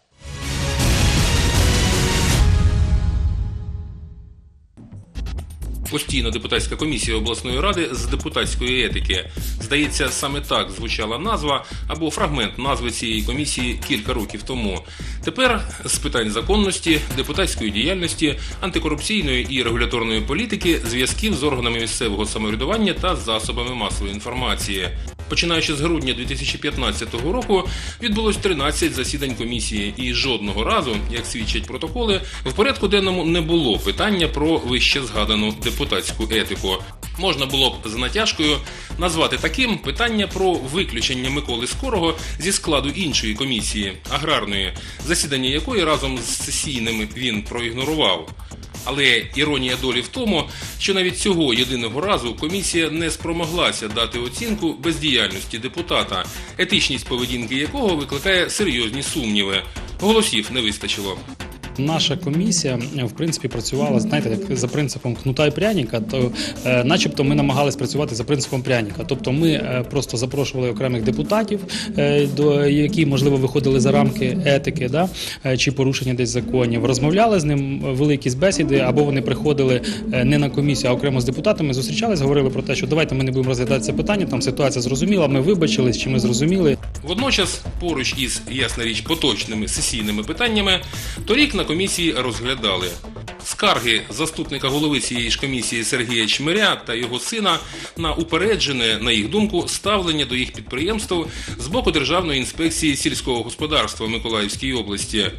Speaker 13: Постійна депутатська комісія обласної ради з депутатської етики. Здається, саме так звучала назва або фрагмент назви цієї комісії кілька років тому. Тепер з питань законності, депутатської діяльності, антикорупційної і регуляторної політики, зв'язків з органами місцевого самоврядування та засобами масової інформації. Починаючи з грудня дві тисячі п'ятнадцятого року відбулось тринадцять засідань комісії і жодного разу, як свідчать протоколи, в порядку денному не було питання про вище згадану депутатську етику. Можна було б з натяжкою назвати таким питання про виключення Миколи Скорого зі складу іншої комісії, аграрної, засідання якої разом з сесійними він проігнорував. Але іронія долі в тому, що навіть цього єдиного разу комісія не спромоглася дати оцінку бездіяльності депутата, етичність поведінки якого викликає серйозні сумніви. Голосів не вистачило.
Speaker 14: Наша комісія, в принципі, працювала, знаєте, як за принципом кнута і пряника, то е, начебто ми намагалися працювати за принципом пряника. Тобто ми е, просто запрошували окремих депутатів, е, до, які, можливо, виходили за рамки етики, да, е, чи порушення десь законів, розмовляли з ним, вели якісь бесіди, або вони приходили е, не на комісію, а окремо з депутатами, зустрічались, говорили про те, що давайте ми не будемо розглядати це питання, там ситуація зрозуміла, ми вибачились, чи ми зрозуміли.
Speaker 13: Водночас, поруч із, ясна річ, поточними сесійними питаннями, торік на комісії розглядали скарги заступника голови цієї ж комісії Сергія Чмиря та його сина на упереджене, на їх думку, ставлення до їх підприємств з боку Державної інспекції сільського господарства в Миколаївській області.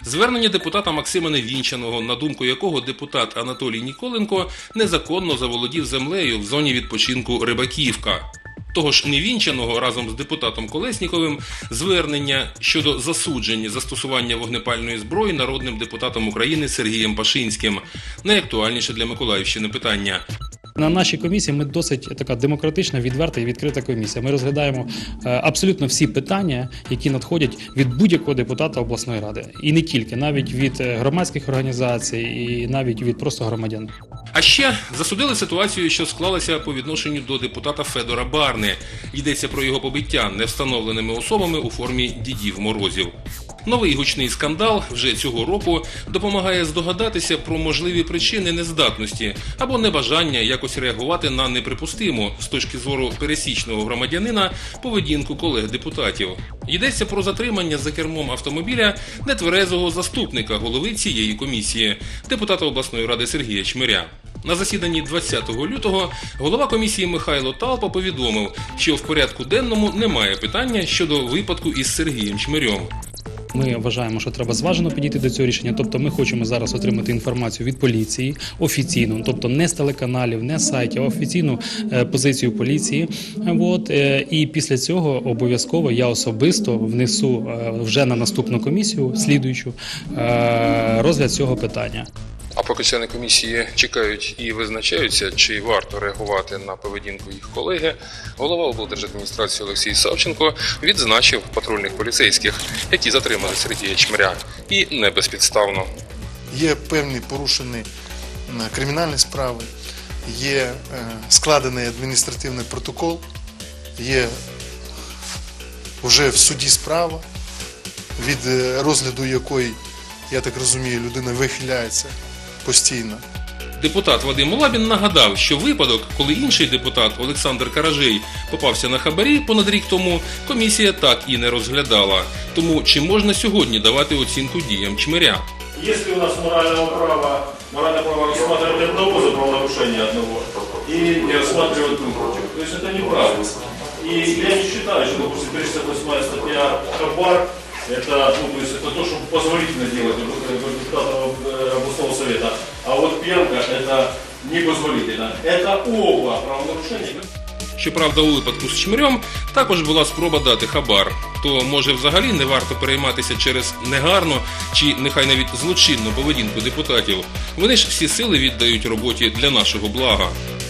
Speaker 13: Звернення депутата Максима Невінчаного, на думку якого депутат Анатолій Ніколенко незаконно заволодів землею в зоні відпочинку Рибаківка. Того ж Невінчаного разом з депутатом Колєсніковим звернення щодо засудження застосування вогнепальної зброї народним депутатом України Сергієм Пашинським. Найактуальніше для Миколаївщини питання.
Speaker 14: На нашій комісії ми досить така демократична, відверта і відкрита комісія. Ми розглядаємо е, абсолютно всі питання, які надходять від будь-якого депутата обласної ради. І не тільки, навіть від громадських організацій, і навіть від просто громадян.
Speaker 13: А ще засудили ситуацію, що склалася по відношенню до депутата Федора Барни. Йдеться про його побиття невстановленими особами у формі Дідів Морозів. Новий гучний скандал вже цього року допомагає здогадатися про можливі причини нездатності або небажання якось реагувати на неприпустиму, з точки зору пересічного громадянина, поведінку колег-депутатів. Йдеться про затримання за кермом автомобіля нетверезого заступника голови цієї комісії, депутата обласної ради Сергія Чмиря. На засіданні двадцятого лютого голова комісії Михайло Талпа повідомив, що в порядку денному немає питання щодо випадку із Сергієм Чмирем.
Speaker 14: Ми вважаємо, що треба зважено підійти до цього рішення. Тобто ми хочемо зараз отримати інформацію від поліції офіційну, тобто не з телеканалів, не з сайтів, а офіційну е, позицію поліції. От, е, і після цього обов'язково я особисто внесу е, вже на наступну комісію, слідуючу, е, розгляд цього питання.
Speaker 13: А поки члени комісії чекають і визначаються, чи варто реагувати на поведінку їх колеги, голова облдержадміністрації Олексій Савченко відзначив патрульних поліцейських, які затримали Сергія Чмиря. І не безпідставно.
Speaker 5: Є певні порушені кримінальні справи, є складений адміністративний протокол, є вже в суді справа, від розгляду якої, я так розумію, людина вихиляється постійно.
Speaker 13: Депутат Вадим Улабін нагадав, що випадок, коли інший депутат Олександр Каражей попався на хабарі понад рік тому, комісія так і не розглядала. Тому чи можна сьогодні давати оцінку діям Чмиря?
Speaker 6: Если у нас морального права, моральное право рассматривать одного за правонарушение одного и не рассматривать другого. То есть это неправильно. И я не считаю, что, допустим, тридцать восьмая статья хабар, это, ну, то есть это то, что позволительно делать депутатам областного совета. А вот пьянка это непозволительно. Это оба правонарушения.
Speaker 13: Щоправда, у випадку з Чмирем також була спроба дати хабар. То, може, взагалі не варто перейматися через негарну чи нехай навіть злочинну поведінку депутатів. Вони ж всі сили віддають роботі для нашого блага.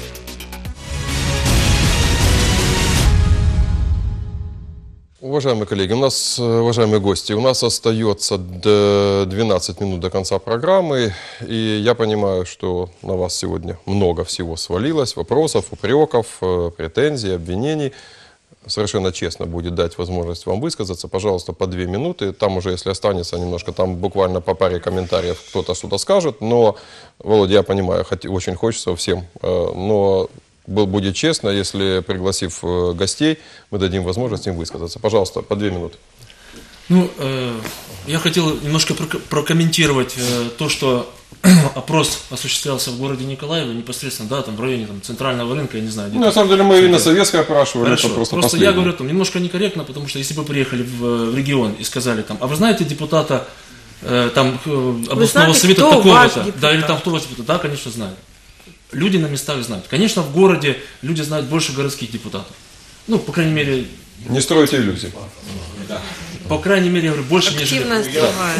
Speaker 9: Уважаемые коллеги, у нас, уважаемые гости, у нас остается двенадцать минут до конца программы, и я понимаю, что на вас сегодня много всего свалилось, вопросов, упреков, претензий, обвинений. Совершенно честно будет дать возможность вам высказаться. Пожалуйста, по две минуты. Там уже, если останется немножко, там буквально по паре комментариев кто-то что-то скажет. Но, Володя, я понимаю, очень хочется всем, но... Будет честно, если, пригласив гостей, мы дадим возможность им высказаться. Пожалуйста, по две минуты.
Speaker 16: Ну, э, я хотел немножко прокомментировать э, то, что опрос осуществлялся в городе Николаеве, непосредственно, да, там в районе там, центрального рынка, я не знаю.
Speaker 9: Ну, на самом деле, мы и на Советской опрашивали.
Speaker 16: Хорошо,
Speaker 9: это просто,
Speaker 16: просто я говорю, там, немножко некорректно, потому что если бы приехали в, в регион и сказали, там, а вы знаете депутата э, там, областного
Speaker 17: знаете,
Speaker 16: совета такого-то, да, или там кто вас депутат, да, конечно, знают. Люди на местах знают. Конечно, в городе люди знают больше городских депутатов. Ну, по крайней мере...
Speaker 9: Не стройте иллюзий.
Speaker 16: По крайней мере, я говорю, больше, нежели...
Speaker 17: Да.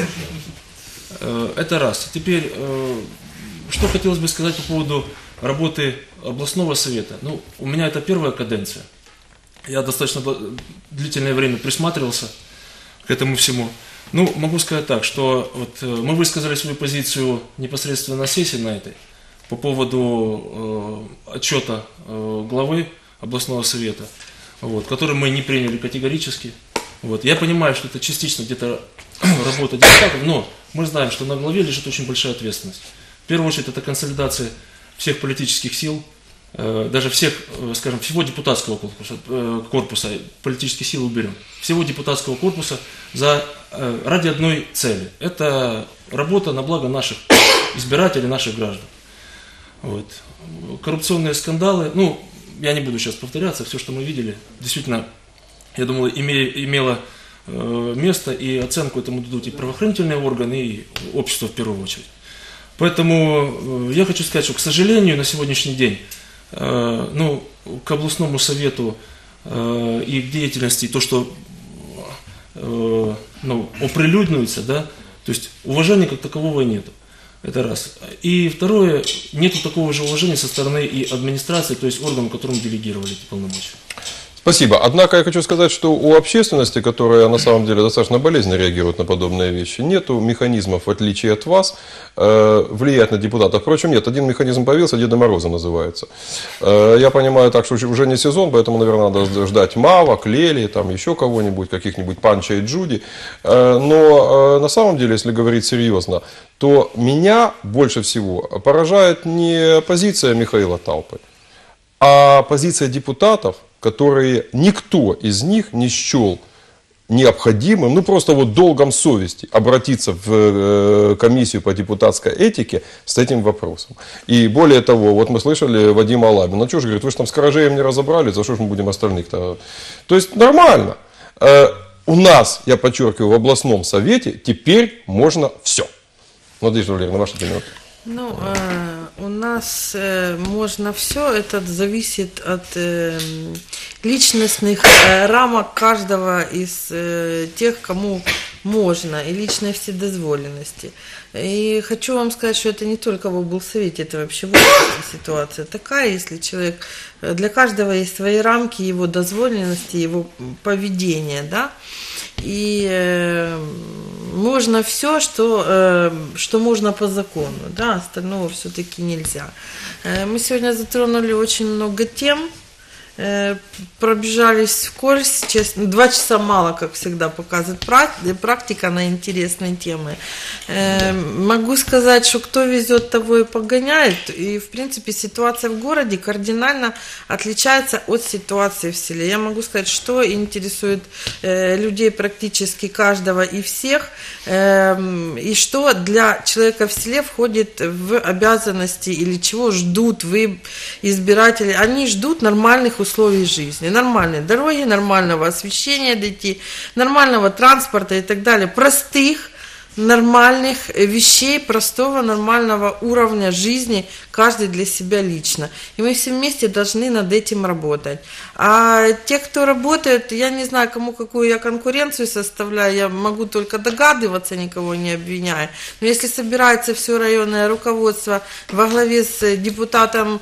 Speaker 16: Это раз. Теперь, что хотелось бы сказать по поводу работы областного совета. Ну, у меня это первая каденция. Я достаточно длительное время присматривался к этому всему. Ну, могу сказать так, что вот мы высказали свою позицию непосредственно на сессии на этой. По поводу э, отчета э, главы областного совета, вот, который мы не приняли категорически. Вот. Я понимаю, что это частично где-то работа депутатов, но мы знаем, что на главе лежит очень большая ответственность. В первую очередь это консолидация всех политических сил, э, даже всех, э, скажем, всего депутатского корпуса, э, корпуса, политические силы уберем, всего депутатского корпуса за, э, ради одной цели. Это работа на благо наших избирателей, наших граждан. Вот. Коррупционные скандалы, ну, я не буду сейчас повторяться, все, что мы видели, действительно, я думаю, име, имело место и оценку этому дадут и правоохранительные органы, и общество в первую очередь. Поэтому я хочу сказать, что, к сожалению, на сегодняшний день, ну, к областному совету и к деятельности, то, что ну, оприлюднуется, да, то есть уважения как такового нету. Это раз. И второе, нету такого же уважения со стороны и администрации, то есть органов, которым делегировали эти полномочия.
Speaker 9: Спасибо. Однако я хочу сказать, что у общественности, которая на самом деле достаточно болезненно реагирует на подобные вещи, нету механизмов, в отличие от вас, э, влиять на депутатов. Впрочем, нет, один механизм появился, Деда Мороза называется. Э, я понимаю так, что уже не сезон, поэтому, наверное, надо ждать Мава, Клели, там еще кого-нибудь, каких-нибудь Панча и Джуди. Э, но э, на самом деле, если говорить серьезно, то меня больше всего поражает не позиция Михаила Талпы, а позиция депутатов, которые никто из них не счел необходимым, ну просто вот долгом совести обратиться в комиссию по депутатской этике с этим вопросом. И более того, вот мы слышали Вадима Алабина, ну что же, говорит, вы же там с Каражеем не разобрали, за что же мы будем остальных-то? То есть нормально. У нас, я подчеркиваю, в областном совете теперь можно все. Надежда Валерьевна, ваша минута.
Speaker 17: Ну, э, у нас э, можно все, это зависит от э, личностных э, рамок каждого из э, тех, кому можно, и личной вседозволенности. И хочу вам сказать, что это не только в облсовете, это вообще в обществе ситуация такая, если человек, для каждого есть свои рамки его дозволенности, его поведения, да, и э, можно все, что, э, что можно по закону, да, остального все-таки нельзя. Э, мы сегодня затронули очень много тем, э, пробежались вскользь, честно, два часа мало, как всегда, показывает практика на интересные темы. Э, могу сказать, что кто везет, того и погоняет, и, в принципе, ситуация в городе кардинально отличается от ситуации в селе. Я могу сказать, что интересует э, людей практически каждого и всех, э, и что для человека в селе входит в обязанности или чего ждут вы, избиратели. Они ждут нормальных условий жизни, нормальной дороги, нормального освещения детей, нормального транспорта и так далее, простых, нормальных вещей, простого, нормального уровня жизни, каждый для себя лично. И мы все вместе должны над этим работать. А те, кто работает, я не знаю, кому какую я конкуренцию составляю, я могу только догадываться, никого не обвиняя. Но если собирается все районное руководство во главе с депутатом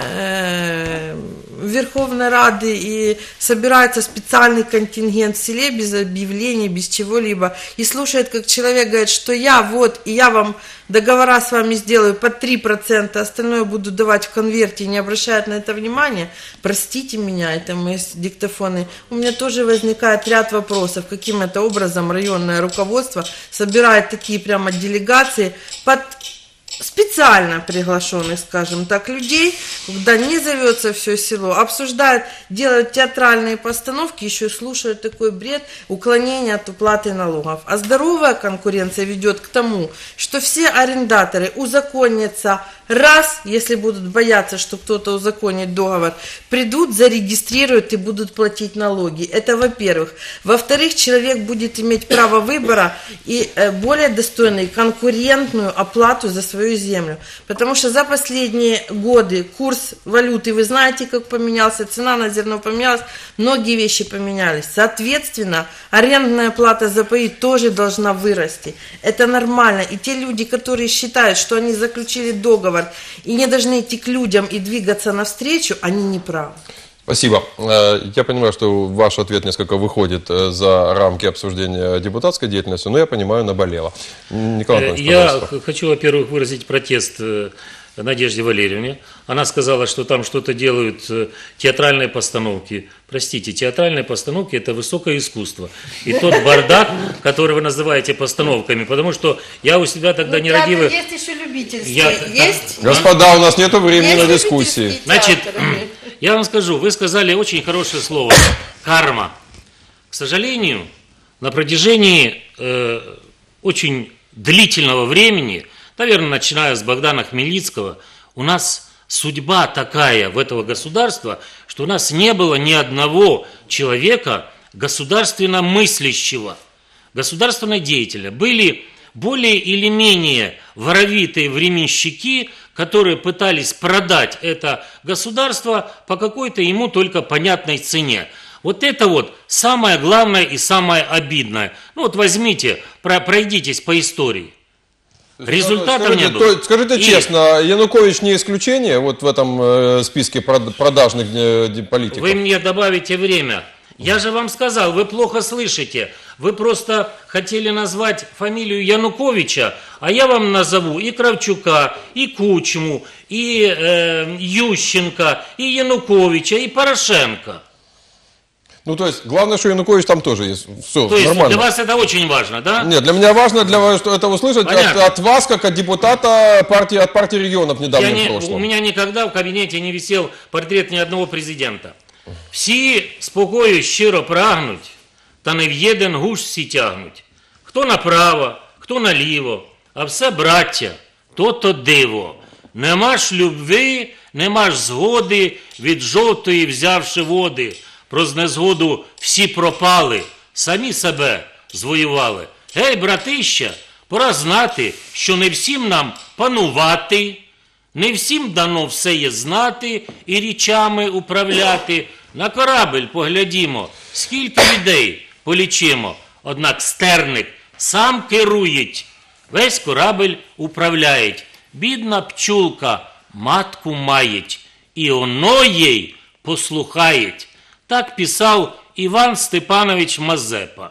Speaker 17: э, Верховной Рады и собирается специальный контингент в селе без объявлений, без чего-либо, и слушает, как человек говорит, что я вот, и я вам договора с вами сделаю по три процента, остальное буду давать в конверте, не обращают на это внимания, простите меня, это мои диктофоны, у меня тоже возникает ряд вопросов, каким это образом районное руководство собирает такие прямо делегации под специально приглашенных, скажем так, людей, когда не зовется все село, обсуждают, делают театральные постановки, еще слушают такой бред, уклонение от уплаты налогов. А здоровая конкуренция ведет к тому, что все арендаторы узаконятся раз, если будут бояться, что кто-то узаконит договор, придут, зарегистрируют и будут платить налоги. Это во-первых. Во-вторых, человек будет иметь право выбора и более достойную конкурентную оплату за свою землю. Потому что за последние годы курс валюты, вы знаете, как поменялся, цена на зерно поменялась, многие вещи поменялись. Соответственно, арендная плата за паи тоже должна вырасти. Это нормально. И те люди, которые считают, что они заключили договор и не должны идти к людям и двигаться навстречу, они не правы.
Speaker 9: Спасибо. Я понимаю, что ваш ответ несколько выходит за рамки обсуждения депутатской деятельности, но я понимаю, наболело. Николай Антонович,
Speaker 18: я
Speaker 9: пожалуйста.
Speaker 18: хочу, во-первых, выразить протест Надежде Валерьевне. Она сказала, что там что-то делают театральные постановки. Простите, театральные постановки – это высокое искусство. И тот бардак, который вы называете постановками, потому что я у себя тогда
Speaker 17: ну,
Speaker 18: нерадивый...
Speaker 17: Есть еще любительские.
Speaker 18: Я...
Speaker 17: Есть?
Speaker 9: Господа, у нас нет времени
Speaker 17: есть
Speaker 9: на дискуссии.
Speaker 18: Значит, я вам скажу, вы сказали очень хорошее слово – карма. К сожалению, на протяжении э, очень длительного времени, наверное, начиная с Богдана Хмельницкого, у нас судьба такая в этого государства, что у нас не было ни одного человека, государственно мыслящего, государственного деятеля. Были более или менее воровитые временщики, которые пытались продать это государство по какой-то ему только понятной цене. Вот это вот самое главное и самое обидное. Ну вот возьмите, про, пройдитесь по истории. Результатов
Speaker 9: скажите,
Speaker 18: не было.
Speaker 9: То, скажите
Speaker 18: И...
Speaker 9: честно, Янукович не исключение вот в этом э, списке продажных э, политиков?
Speaker 18: Вы мне добавите время. Я же вам сказал, вы плохо слышите. Вы просто хотели назвать фамилию Януковича, а я вам назову и Кравчука, и Кучму, и э, Ющенко, и Януковича, и Порошенко.
Speaker 9: Ну, то есть, главное, что Янукович там тоже есть. Все,
Speaker 18: То есть
Speaker 9: нормально.
Speaker 18: для вас это очень важно, да?
Speaker 9: Нет, для меня важно для вас, что это услышать от, от вас, как от депутата партии, от партии регионов недавно
Speaker 18: Я
Speaker 9: в
Speaker 18: не,
Speaker 9: прошлом.
Speaker 18: у меня никогда в кабинете не висел портрет ни одного президента. Всі спокою щиро прагнуть, та не в єдин гуш всі тягнуть. Хто направо, хто наліво, а все, браття, то-то диво. Нема ж любви, нема ж згоди, від жовтої взявши води. Про знезгоду всі пропали, самі себе звоювали. Гей, братища, пора знати, що не всім нам панувати, не всім дано все є знати і річами управляти. На корабель поглядімо, скільки людей полічимо. Однак стерник сам керують, весь корабель управляють. Бідна пчулка матку мають, і оно їй послухають. Так писал Иван Степанович Мазепа.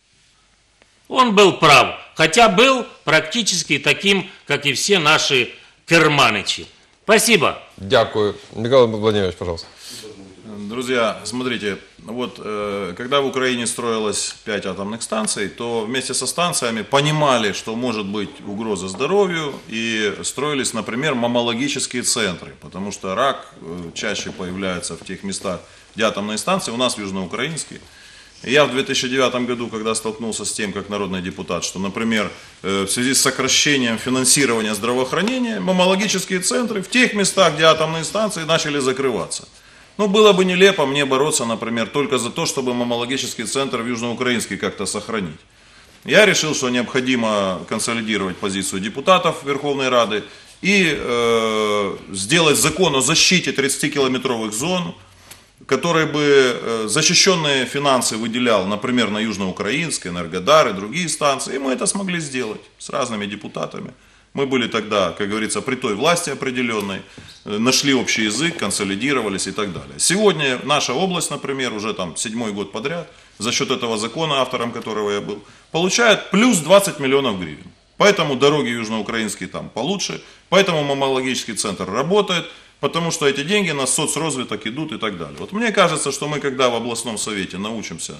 Speaker 18: Он был прав, хотя был практически таким, как и все наши керманычи. Спасибо.
Speaker 9: Дякую. Николай Владимирович, пожалуйста.
Speaker 19: Друзья, смотрите, вот э, когда в Украине строилось пять атомных станций, то вместе со станциями понимали, что может быть угроза здоровью, и строились, например, маммологические центры, потому что рак э, чаще появляется в тех местах, где атомные станции, у нас в Южноукраинске. И я в две тысячи девятом году, когда столкнулся с тем, как народный депутат, что, например, э, в связи с сокращением финансирования здравоохранения, маммологические центры в тех местах, где атомные станции, начали закрываться. Ну, было бы нелепо мне бороться, например, только за то, чтобы маммологический центр в Южноукраинске как-то сохранить. Я решил, что необходимо консолидировать позицию депутатов Верховной Рады и э, сделать закон о защите тридцатикилометровых зон, который бы э, защищенные финансы выделял, например, на Южноукраинск, Энергодар и другие станции. И мы это смогли сделать с разными депутатами. Мы были тогда, как говорится, при той власти определенной, нашли общий язык, консолидировались и так далее. Сегодня наша область, например, уже там седьмой год подряд, за счет этого закона, автором которого я был, получает плюс двадцать миллионов гривен. Поэтому дороги южноукраинские там получше, поэтому маммологический центр работает, потому что эти деньги на соцразвиток идут и так далее. Вот мне кажется, что мы, когда в областном совете научимся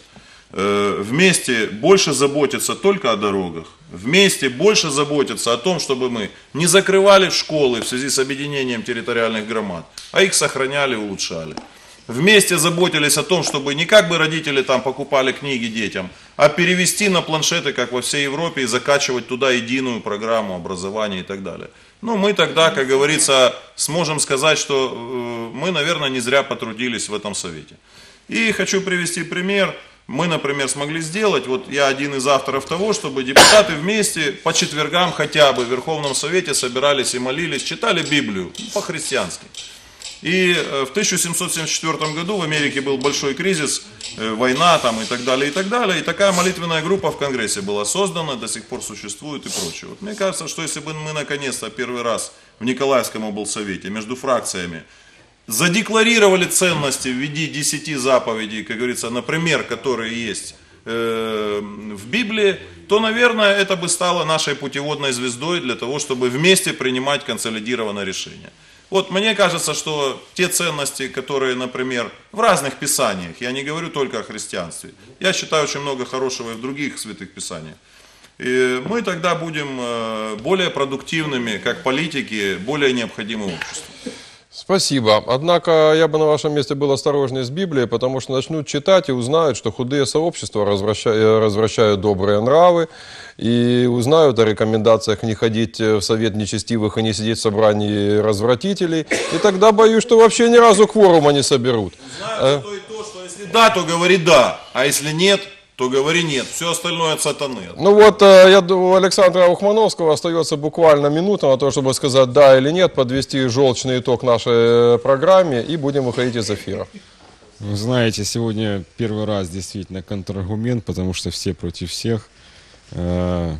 Speaker 19: вместе больше заботиться только о дорогах, вместе больше заботиться о том, чтобы мы не закрывали школы в связи с объединением территориальных громад, а их сохраняли, улучшали. Вместе заботились о том, чтобы не как бы родители там покупали книги детям, а перевести на планшеты, как во всей Европе, и закачивать туда единую программу образования и так далее. Ну, мы тогда, как говорится, сможем сказать, что э, мы, наверное, не зря потрудились в этом совете. И хочу привести пример. Мы, например, смогли сделать, вот я один из авторов того, чтобы депутаты вместе по четвергам хотя бы в Верховном Совете собирались и молились, читали Библию по-христиански. И в тысяча семьсот семьдесят четвёртом году в Америке был большой кризис, война там и так далее, и так далее. И такая молитвенная группа в Конгрессе была создана, до сих пор существует и прочее. Вот мне кажется, что если бы мы наконец-то первый раз в Николаевском облсовете между фракциями задекларировали ценности в виде десяти заповедей, как говорится, например, которые есть э, в Библии, то, наверное, это бы стало нашей путеводной звездой для того, чтобы вместе принимать консолидированное решение. Вот мне кажется, что те ценности, которые, например, в разных писаниях, я не говорю только о христианстве, я считаю очень много хорошего и в других святых писаниях, и мы тогда будем более продуктивными, как политики, более необходимы обществу.
Speaker 9: Спасибо. Однако я бы на вашем месте был осторожнее с Библией, потому что начнут читать и узнают, что худые сообщества развращают, развращают добрые нравы, и узнают о рекомендациях не ходить в совет нечестивых и не сидеть в собрании развратителей. И тогда боюсь, что вообще ни разу кворума не соберут.
Speaker 19: Знают то и то, что если да, то говори да, а если нет, то говори нет. Все остальное от сатаны.
Speaker 9: Ну вот, э, я думаю, у Александра Ухмановского остается буквально минута на то, чтобы сказать да или нет, подвести желчный итог нашей программе и будем выходить из эфира.
Speaker 3: Вы знаете, сегодня первый раз действительно контраргумент, потому что все против всех. Э,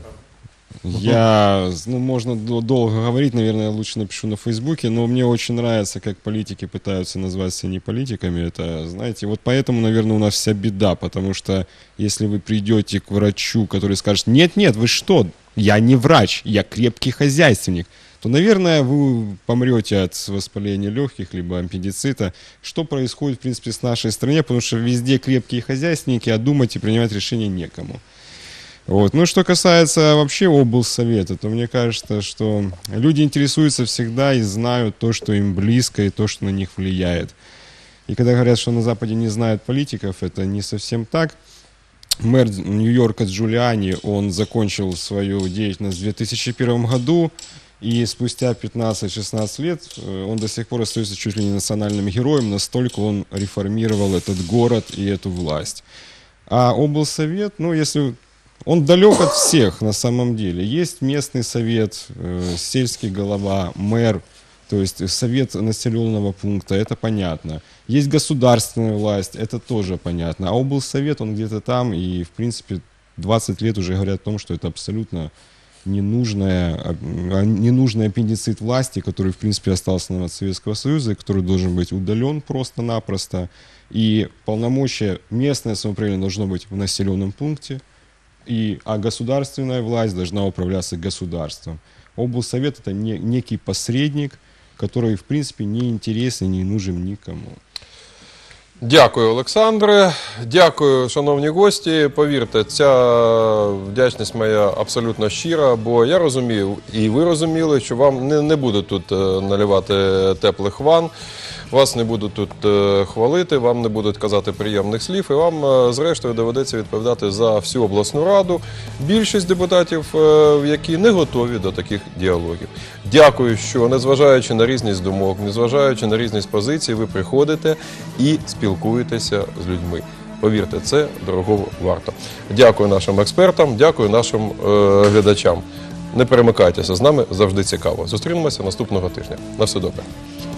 Speaker 3: Я, ну, можно дол- долго говорить, наверное, лучше напишу на Фейсбуке, но мне очень нравится, как политики пытаются назвать себя не политиками. Это, знаете, вот поэтому, наверное, у нас вся беда, потому что если вы придете к врачу, который скажет: нет-нет, вы что, я не врач, я крепкий хозяйственник, то, наверное, вы помрете от воспаления легких, либо аппендицита. Что происходит, в принципе, с нашей страной, потому что везде крепкие хозяйственники, а думать и принимать решения некому. Вот. Ну, что касается вообще облсовета, то мне кажется, что люди интересуются всегда и знают то, что им близко, и то, что на них влияет. И когда говорят, что на Западе не знают политиков, это не совсем так. Мэр Нью-Йорка Джулиани, он закончил свою деятельность в две тысячи первом году, и спустя пятнадцать-шестнадцать лет он до сих пор остается чуть ли не национальным героем, настолько он реформировал этот город и эту власть. А облсовет, ну, если... Он далек от всех на самом деле. Есть местный совет, э, сельский голова, мэр, то есть совет населенного пункта, это понятно. Есть государственная власть, это тоже понятно. А облсовет, он где-то там, и в принципе двадцать лет уже говорят о том, что это абсолютно ненужная, ненужный аппендицит власти, который в принципе остался нам от Советского Союза, и который должен быть удален просто-напросто. И полномочия местное самоуправление должно быть в населенном пункте. И, а государственная власть должна управляться государством. Облсовет – это не, некий посредник, который, в принципе, не интересен, не нужен никому.
Speaker 9: Дякую, Олександре. Дякую, шановні гості. Повірте, ця вдячність моя абсолютно щира, бо я розумію, і ви розуміли, що вам не, не будуть тут наливати теплих ванн, вас не будуть тут хвалити, вам не будуть казати приємних слів, і вам, зрештою, доведеться відповідати за всю обласну раду. Більшість депутатів, які не готові до таких діалогів. Дякую, що, незважаючи на різність думок, незважаючи на різність позицій, ви приходите і спілкуєтеся з людьми. Повірте, це дорого варто. Дякую нашим експертам, дякую нашим е, глядачам. Не перемикайтеся, з нами завжди цікаво. Зустрінемося наступного тижня. На все добре.